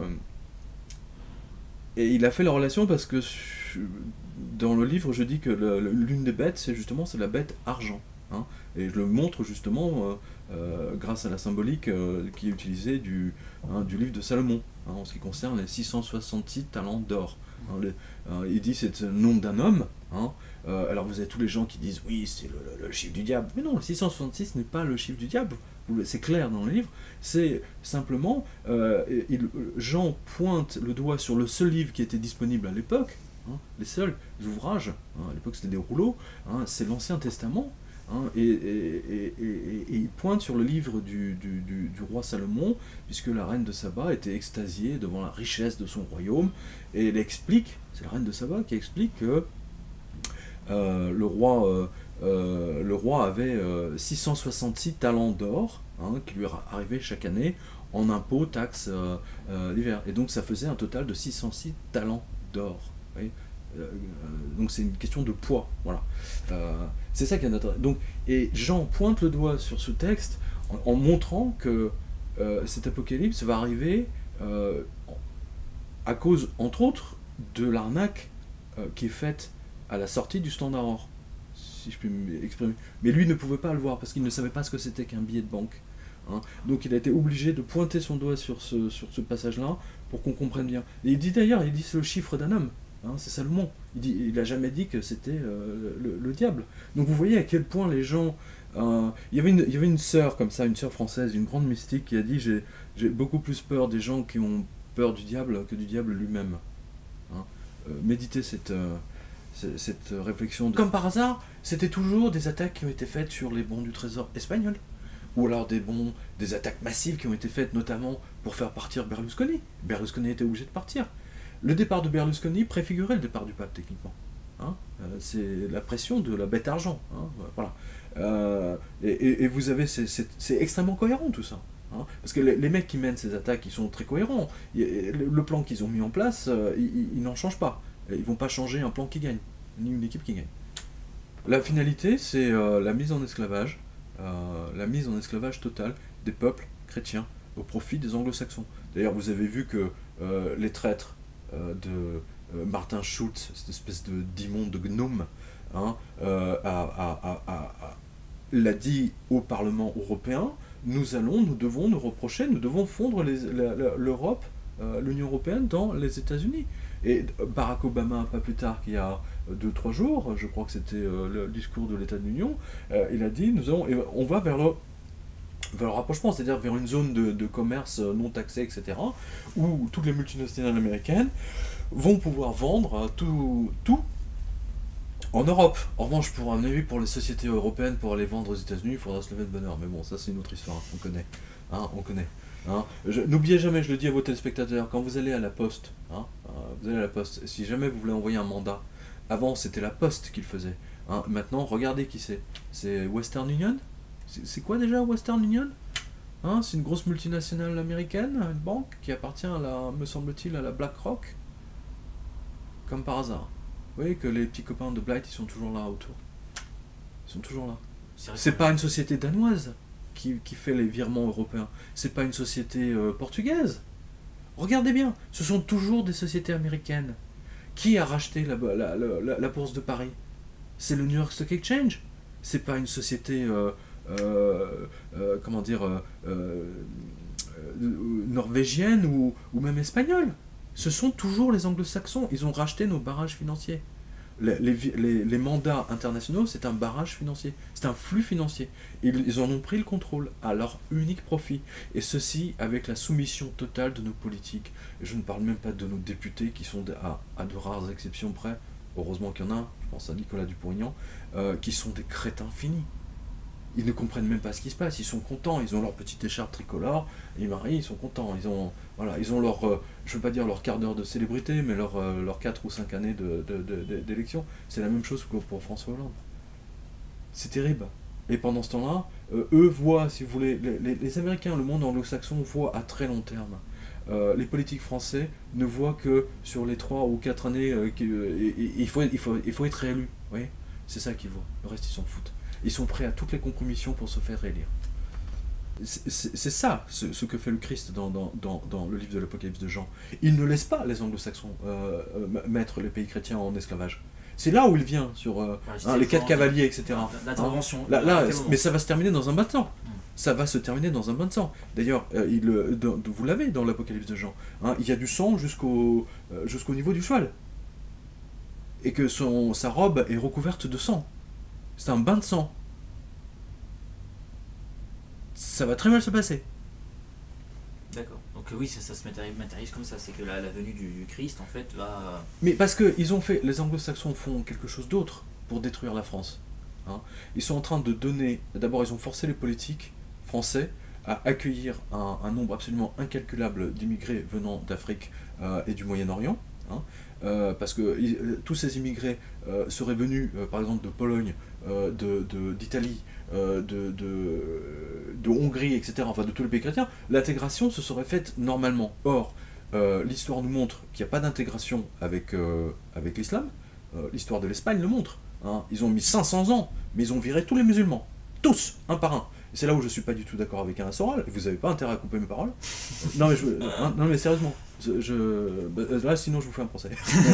et il a fait la relation parce que dans le livre, je dis que l'une des bêtes, c'est justement c'est la bête argent. Hein, et je le montre justement euh, euh, grâce à la symbolique euh, qui est utilisée du, hein, du livre de Salomon, hein, en ce qui concerne les six cent soixante-six talents d'or. Hein, les, euh, il dit c'est le nom d'un homme. Hein, euh, alors vous avez tous les gens qui disent oui c'est le, le, le chiffre du diable. Mais non, le six cent soixante-six n'est pas le chiffre du diable. C'est clair dans le livre. C'est simplement euh, il, Jean pointe le doigt sur le seul livre qui était disponible à l'époque. Hein, les seuls ouvrages. Hein, à l'époque c'était des rouleaux. Hein, c'est l'Ancien Testament. Hein, et, et, et, et, et il pointe sur le livre du, du, du, du roi Salomon, puisque la reine de Saba était extasiée devant la richesse de son royaume, et elle explique, c'est la reine de Saba qui explique que euh, le, roi, euh, euh, le roi avait euh, six cent soixante-six talents d'or, hein, qui lui arrivaient chaque année en impôts, taxes, euh, euh, l'hiver, et donc ça faisait un total de six cent six talents d'or. Euh, donc c'est une question de poids, voilà. Euh, c'est ça qui est intéressant. Donc, et Jean pointe le doigt sur ce texte en, en montrant que euh, cet apocalypse va arriver euh, à cause, entre autres, de l'arnaque euh, qui est faite à la sortie du Standard Or, si je puis m'exprimer. Mais lui ne pouvait pas le voir parce qu'il ne savait pas ce que c'était qu'un billet de banque. Hein. Donc il a été obligé de pointer son doigt sur ce, sur ce passage-là pour qu'on comprenne bien. Et il dit d'ailleurs, il dit c'est le chiffre d'un homme. Hein, c'est Salomon. Il n'a jamais dit que c'était euh, le, le diable. Donc vous voyez à quel point les gens... Euh, il, y avait une, il y avait une sœur comme ça, une sœur française, une grande mystique qui a dit « J'ai beaucoup plus peur des gens qui ont peur du diable que du diable lui-même. Hein. » euh, Méditez cette, euh, cette, cette réflexion. De... Comme par hasard, c'était toujours des attaques qui ont été faites sur les bons du trésor espagnol. Ou alors des bons, des attaques massives qui ont été faites notamment pour faire partir Berlusconi. Berlusconi était obligé de partir. Le départ de Berlusconi préfigurait le départ du pape, techniquement. Hein, euh, c'est la pression de la bête argent. Hein, voilà. Euh, et, et, et vous avez, c'est extrêmement cohérent tout ça. Hein, parce que les, les mecs qui mènent ces attaques, ils sont très cohérents. Le, le plan qu'ils ont mis en place, euh, ils, ils n'en changent pas. Ils ne vont pas changer un plan qui gagne, ni une équipe qui gagne. La finalité, c'est euh, la mise en esclavage, euh, la mise en esclavage totale des peuples chrétiens au profit des anglo-saxons. D'ailleurs, vous avez vu que euh, les traîtres de euh, Martin Schulz, cette espèce de d'immonde de gnome, hein, euh, a, a, a, a, a, l'a dit au Parlement européen, nous allons, nous devons nous reprocher, nous devons fondre l'Europe, euh, l'Union européenne dans les États-Unis. Et Barack Obama, pas plus tard qu'il y a deux trois jours, je crois que c'était euh, le discours de l'État de l'Union, euh, il a dit, nous allons, on va vers le vers le rapprochement, c'est-à-dire vers une zone de, de commerce non taxée, et cetera, où toutes les multinationales américaines vont pouvoir vendre tout, tout en Europe. En revanche, pour un avis, pour les sociétés européennes, pour aller vendre aux États-Unis, il faudra se lever de bonne heure. Mais bon, ça c'est une autre histoire, on connaît. Hein, on connaît. Hein. N'oubliez jamais, je le dis à vos téléspectateurs, quand vous allez à la poste, hein, euh, vous allez à la poste, si jamais vous voulez envoyer un mandat, avant c'était la poste qui le faisait. Hein. Maintenant, regardez qui c'est. C'est Western Union. C'est quoi déjà Western Union? Hein, c'est une grosse multinationale américaine, une banque qui appartient, à la, me semble-t-il, à la BlackRock. Comme par hasard. Vous voyez que les petits copains de Blight, ils sont toujours là autour. Ils sont toujours là. C'est pas une société danoise qui, qui fait les virements européens. C'est pas une société euh, portugaise. Regardez bien, ce sont toujours des sociétés américaines. Qui a racheté la, la, la, la, la bourse de Paris? C'est le New York Stock Exchange. C'est pas une société... Euh, Euh, euh, comment dire, euh, euh, norvégienne ou, ou même espagnole. Ce sont toujours les anglo-saxons. Ils ont racheté nos barrages financiers. Les, les, les, les mandats internationaux, c'est un barrage financier. C'est un flux financier. Ils, ils en ont pris le contrôle à leur unique profit. Et ceci avec la soumission totale de nos politiques. Et je ne parle même pas de nos députés qui sont à, à de rares exceptions près. Heureusement qu'il y en a, je pense à Nicolas Dupont-Aignan, euh, qui sont des crétins finis. Ils ne comprennent même pas ce qui se passe, ils sont contents, ils ont leur petite écharpe tricolore, ils marient, ils sont contents, ils ont, voilà, ils ont leur, euh, je veux pas dire leur quart d'heure de célébrité, mais leur, euh, leur quatre ou cinq années de, de, de, de, d'élection. C'est la même chose que pour François Hollande. C'est terrible. Et pendant ce temps-là, euh, eux voient, si vous voulez, les, les, les Américains, le monde anglo-saxon voit à très long terme. Euh, les politiques français ne voient que sur les trois ou quatre années, euh, qu'il euh, il, faut, il, faut, il faut être réélu. Vous voyez, c'est ça qu'ils voient. Le reste, ils s'en foutent. Ils sont prêts à toutes les compromissions pour se faire réélire. C'est ça, ce, ce que fait le Christ dans, dans, dans, dans le livre de l'Apocalypse de Jean. Il ne laisse pas les anglo-saxons euh, mettre les pays chrétiens en esclavage. C'est là où il vient, sur euh, hein, les quatre cavaliers, et cetera. L'intervention. Là, là, mais ça va se terminer dans un bain de sang. Ça va se terminer dans un bain de sang. D'ailleurs, euh, vous l'avez dans l'Apocalypse de Jean. Hein, il y a du sang jusqu'au euh, jusqu'au niveau du cheval. Et que son, sa robe est recouverte de sang. C'est un bain de sang. Ça va très mal se passer. D'accord. Donc oui, ça, ça se matérialise comme ça. C'est que la, la venue du, du Christ, en fait, va... Mais parce que ils ont fait, les anglo-saxons font quelque chose d'autre pour détruire la France. Hein. Ils sont en train de donner... D'abord, ils ont forcé les politiques français à accueillir un, un nombre absolument incalculable d'immigrés venant d'Afrique euh, et du Moyen-Orient. Hein. Euh, parce que euh, tous ces immigrés euh, seraient venus, euh, par exemple, de Pologne, euh, d'Italie, euh, de, de, de Hongrie, et cetera, enfin de tous les pays chrétiens, l'intégration se serait faite normalement. Or, euh, l'histoire nous montre qu'il n'y a pas d'intégration avec, euh, avec l'islam. Euh, l'histoire de l'Espagne le montre. Hein. Ils ont mis cinq cents ans, mais ils ont viré tous les musulmans. Tous, un par un. C'est là où je ne suis pas du tout d'accord avec Alain Soral. Vous n'avez pas intérêt à couper mes paroles. Non mais, je, hein, non, mais sérieusement, je, je, là sinon je vous fais un procès.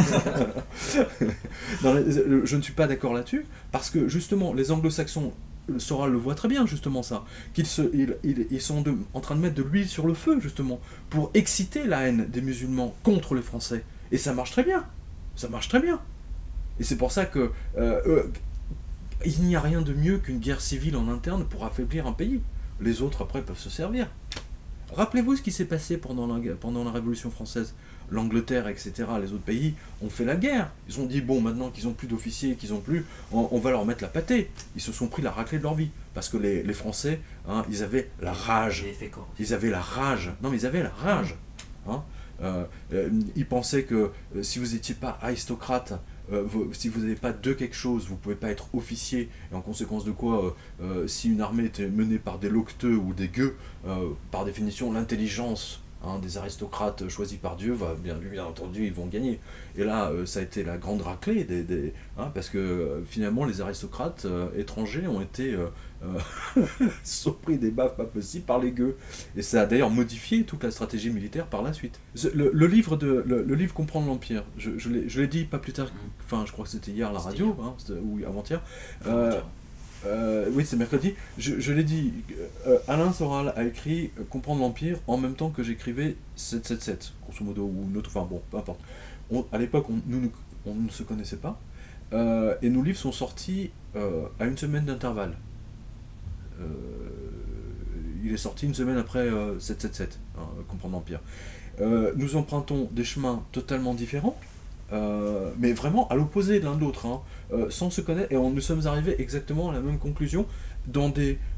Non, je ne suis pas d'accord là-dessus, parce que justement les anglo-saxons, Soral le voit très bien justement ça, qu'ils se, ils, ils, ils sont de, en train de mettre de l'huile sur le feu justement, pour exciter la haine des musulmans contre les Français. Et ça marche très bien. Ça marche très bien. Et c'est pour ça que... Euh, euh, il n'y a rien de mieux qu'une guerre civile en interne pour affaiblir un pays. Les autres, après, peuvent se servir. Rappelez-vous ce qui s'est passé pendant la, pendant la Révolution française. L'Angleterre, et cetera, les autres pays ont fait la guerre. Ils ont dit, bon, maintenant qu'ils n'ont plus d'officiers, qu'ils n'ont plus, on, on va leur mettre la pâtée. Ils se sont pris la raclée de leur vie. Parce que les, les Français, hein, ils avaient la rage. Ils avaient la rage. Non, mais ils avaient la rage. Hein. Euh, euh, ils pensaient que euh, si vous n'étiez pas aristocrate, Euh, vous, si vous n'avez pas de quelque chose, vous ne pouvez pas être officier, et en conséquence de quoi, euh, euh, si une armée était menée par des locteux ou des gueux, euh, par définition, l'intelligence hein, des aristocrates choisis par Dieu, va, bien, bien entendu, ils vont gagner. Et là, euh, ça a été la grande raclée, des, des, hein, parce que euh, finalement, les aristocrates euh, étrangers ont été euh, euh, surpris des baffes pas possibles par les gueux. Et ça a d'ailleurs modifié toute la stratégie militaire par la suite. Le, le livre de le, le livre Comprendre l'Empire, je, je l'ai dit pas plus tard, enfin je crois que c'était hier à la radio, hein, ou avant-hier. Euh, euh, oui, c'est mercredi. Je, je l'ai dit, euh, Alain Soral a écrit Comprendre l'Empire en même temps que j'écrivais sept cent soixante-dix-sept, grosso modo, ou une autre, enfin bon, peu importe. On, à l'époque, on, nous, on ne se connaissait pas, euh, et nos livres sont sortis euh, à une semaine d'intervalle. Euh, il est sorti une semaine après euh, sept cent soixante-dix-sept, hein, Comprendre l'Empire. Euh, nous empruntons des chemins totalement différents, euh, mais vraiment à l'opposé de l'un de l'autre, hein, euh, sans se connaître, et on, nous sommes arrivés exactement à la même conclusion, dans des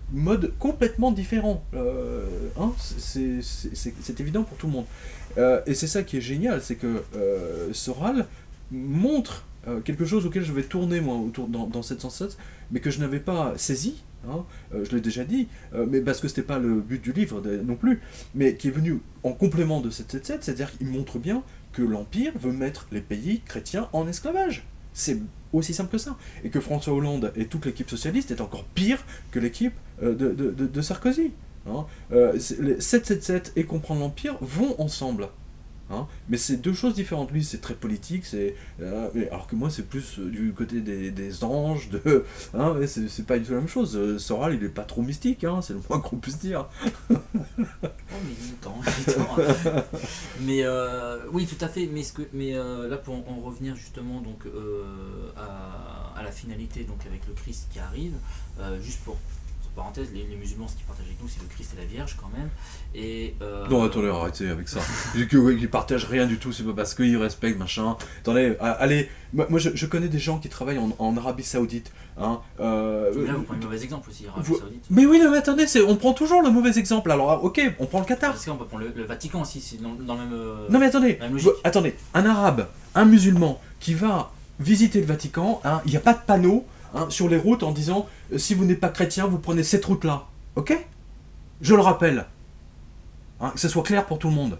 modes complètement différents. Euh, hein, c'est évident pour tout le monde. Euh, et c'est ça qui est génial, c'est que euh, Soral montre euh, quelque chose auquel je vais tourner moi autour dans, dans sept cent sept, mais que je n'avais pas saisi. Hein, euh, je l'ai déjà dit, euh, mais parce que c'était pas le but du livre de, non plus, mais qui est venu en complément de sept cent soixante-dix-sept, c'est-à-dire qu'il montre bien que l'Empire veut mettre les pays chrétiens en esclavage. C'est aussi simple que ça. Et que François Hollande et toute l'équipe socialiste est encore pire que l'équipe euh, de, de, de, de Sarkozy. Hein. Euh, les sept cent soixante-dix-sept et comprendre l'Empire vont ensemble. Hein, mais c'est deux choses différentes. Lui, c'est très politique, c'est euh, alors que moi, c'est plus euh, du côté des, des anges. De, hein, c'est pas du tout la même chose. Euh, Soral, il est pas trop mystique, hein, c'est le moins qu'on puisse dire. Oh, mais il est temps, il est temps. Mais euh, oui, tout à fait. Mais, ce que, mais euh, là, pour en, en revenir justement donc euh, à, à la finalité, donc avec le Christ qui arrive, euh, juste pour parenthèse, les, les musulmans, ce qu'ils partagent avec nous, c'est le Christ et la Vierge quand même. Et euh... Non, attendez, arrêtez avec ça. Ils partagent rien du tout, c'est pas parce qu'ils respectent, machin. Attendez, allez, moi je, je connais des gens qui travaillent en, en Arabie Saoudite. Hein, euh... Là, vous prenez le mauvais exemple aussi, Arabie vous... Saoudite. Mais oui, non, mais attendez, on prend toujours le mauvais exemple. Alors, ok, on prend le Qatar. Parce qu'on peut prendre le, le Vatican aussi, c'est dans, dans le même. Euh, non, mais attendez, vous, attendez, un arabe, un musulman qui va visiter le Vatican, hein, il n'y a pas de panneau hein, sur les routes en disant euh, si vous n'êtes pas chrétien, vous prenez cette route-là. Ok? Je le rappelle. Hein, que ce soit clair pour tout le monde.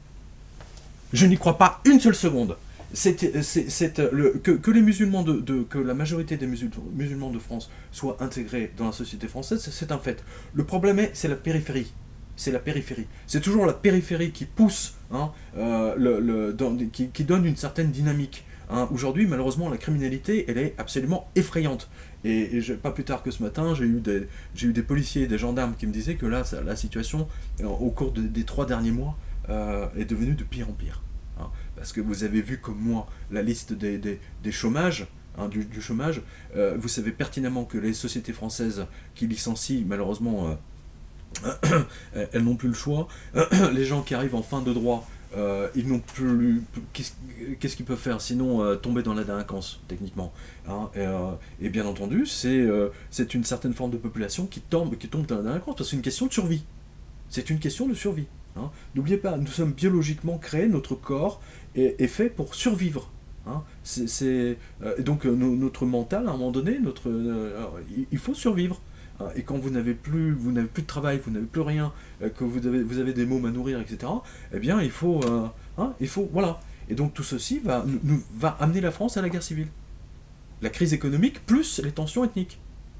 Je n'y crois pas une seule seconde. C'est, c'est, c'est, le, que, que les musulmans de, de que la majorité des musul, musulmans de France soient intégrés dans la société française, c'est un fait. Le problème est, c'est la périphérie. C'est la périphérie. C'est toujours la périphérie qui pousse, hein, euh, le, le, dans, qui, qui donne une certaine dynamique. Hein. Aujourd'hui, malheureusement, la criminalité, elle est absolument effrayante. Et, et je, pas plus tard que ce matin, j'ai eu des, j'ai eu des policiers et des gendarmes qui me disaient que là, ça, la situation, euh, au cours de, des trois derniers mois, euh, est devenue de pire en pire. Hein. Parce que vous avez vu comme moi la liste des, des, des chômages, hein, du, du chômage. Euh, vous savez pertinemment que les sociétés françaises qui licencient, malheureusement, euh, elles n'ont plus le choix. Les gens qui arrivent en fin de droit, euh, ils n'ont plus... Qu'est-ce qu'est-ce qu'ils peuvent faire sinon euh, tomber dans la délinquance, techniquement. Hein, et, euh, et bien entendu, c'est euh, c'est une certaine forme de population qui tombe, qui tombe dans la délinquance, parce que c'est une question de survie. C'est une question de survie. Hein. N'oubliez pas, nous sommes biologiquement créés, notre corps est, est fait pour survivre. Hein. C'est, c'est, euh, et donc euh, notre mental, à un moment donné, notre, euh, il, il faut survivre. Hein. Et quand vous n'avez plus, vous n'avez plus de travail, vous n'avez plus rien, euh, que vous avez, vous avez des mômes à nourrir, et cetera. Eh bien, il faut, euh, hein, il faut, voilà. Et donc tout ceci va, nous, va amener la France à la guerre civile. La crise économique plus les tensions ethniques.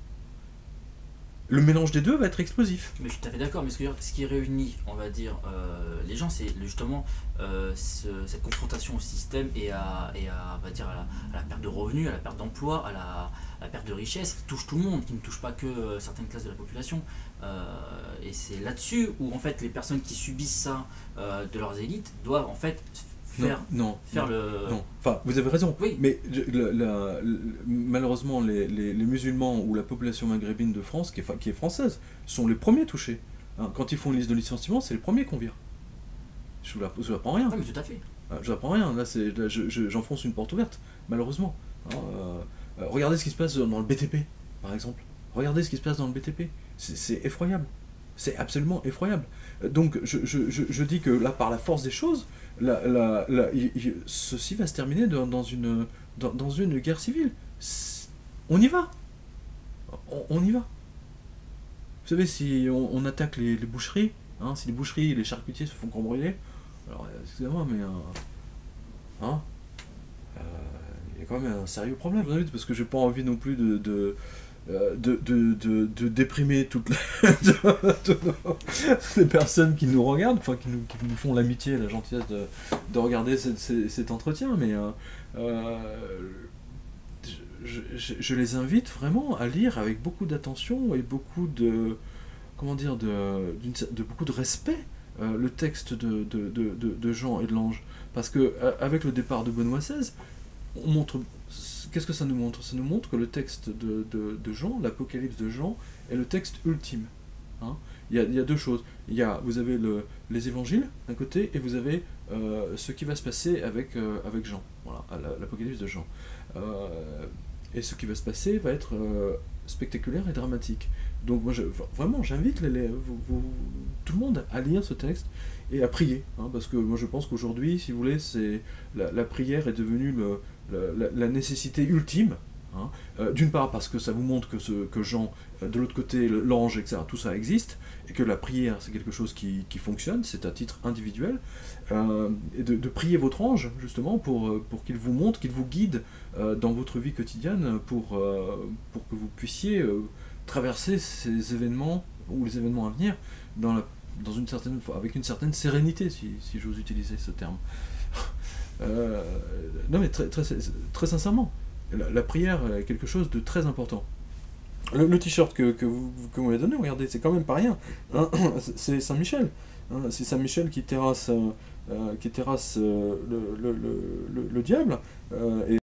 Le mélange des deux va être explosif. Mais je suis tout à fait d'accord, mais ce, que, ce qui réunit, on va dire, euh, les gens, c'est justement euh, ce, cette confrontation au système et à, et à, on va dire, à la, à la perte de revenus, à la perte d'emploi, à la, à la perte de richesse, qui touche tout le monde, qui ne touche pas que euh, certaines classes de la population. Euh, et c'est là-dessus où, en fait, les personnes qui subissent ça euh, de leurs élites doivent, en fait, faire, non, non, faire non, le... non. Enfin, vous avez raison. Oui. Mais la, la, la, malheureusement, les, les, les musulmans ou la population maghrébine de France, qui est, qui est française, sont les premiers touchés. Hein, quand ils font une liste de licenciement, c'est les premiers qu'on vire. Je ne vous apprends rien. Oui, mais tout à fait. Je vous apprends rien. Là, là je, je, j'enfonce une porte ouverte, malheureusement. Hein, euh, regardez ce qui se passe dans le B T P, par exemple. Regardez ce qui se passe dans le B T P. C'est effroyable. C'est absolument effroyable. Donc, je, je, je, je dis que là, par la force des choses, la, la, la, y, y, ceci va se terminer dans, dans, une, dans, dans une guerre civile. On y va. On, on y va. Vous savez, si on, on attaque les, les boucheries, hein, si les boucheries et les charcutiers se font cambrioler, alors, excusez-moi, mais... Euh, hein, euh, y a quand même un sérieux problème, parce que j'ai pas envie non plus de... de De, de, de, de déprimer toutes les, les personnes qui nous regardent, enfin qui nous, qui nous font l'amitié et la gentillesse de, de regarder cet, cet entretien, mais euh, euh, je, je, je les invite vraiment à lire avec beaucoup d'attention et beaucoup de, comment dire, de, de beaucoup de respect euh, le texte de, de, de, de, de Jean et de l'Ange, parce que avec le départ de Benoît seize, on montre... Qu'est-ce que ça nous montre? Ça nous montre que le texte de, de, de Jean, l'Apocalypse de Jean, est le texte ultime. Hein, il, y a, il y a deux choses. Il y a, vous avez le, les évangiles d'un côté, et vous avez euh, ce qui va se passer avec, euh, avec Jean. Voilà, l'Apocalypse de Jean. Euh, et ce qui va se passer va être euh, spectaculaire et dramatique. Donc moi, je, vraiment, j'invite les, les, vous, vous, tout le monde à lire ce texte et à prier, hein, parce que moi je pense qu'aujourd'hui, si vous voulez, c'est la, la prière est devenue le, la, la nécessité ultime. Hein, euh, d'une part parce que ça vous montre que, ce, que Jean, euh, de l'autre côté, l'ange, et cetera, tout ça existe, et que la prière c'est quelque chose qui, qui fonctionne, c'est à titre individuel, euh, et de, de prier votre ange justement pour, pour qu'il vous montre, qu'il vous guide euh, dans votre vie quotidienne pour, euh, pour que vous puissiez euh, traverser ces événements, ou les événements à venir, dans la, dans une certaine, avec une certaine sérénité, si, si j'ose utiliser ce terme. euh, non mais très, très, très sincèrement, La, la prière est quelque chose de très important. Le, le t-shirt que, que vous, que vous m'avez donné, regardez, c'est quand même pas rien. Hein, c'est Saint-Michel. Hein, c'est Saint-Michel qui terrasse, euh, qui terrasse euh, le, le, le, le, le diable. Euh, et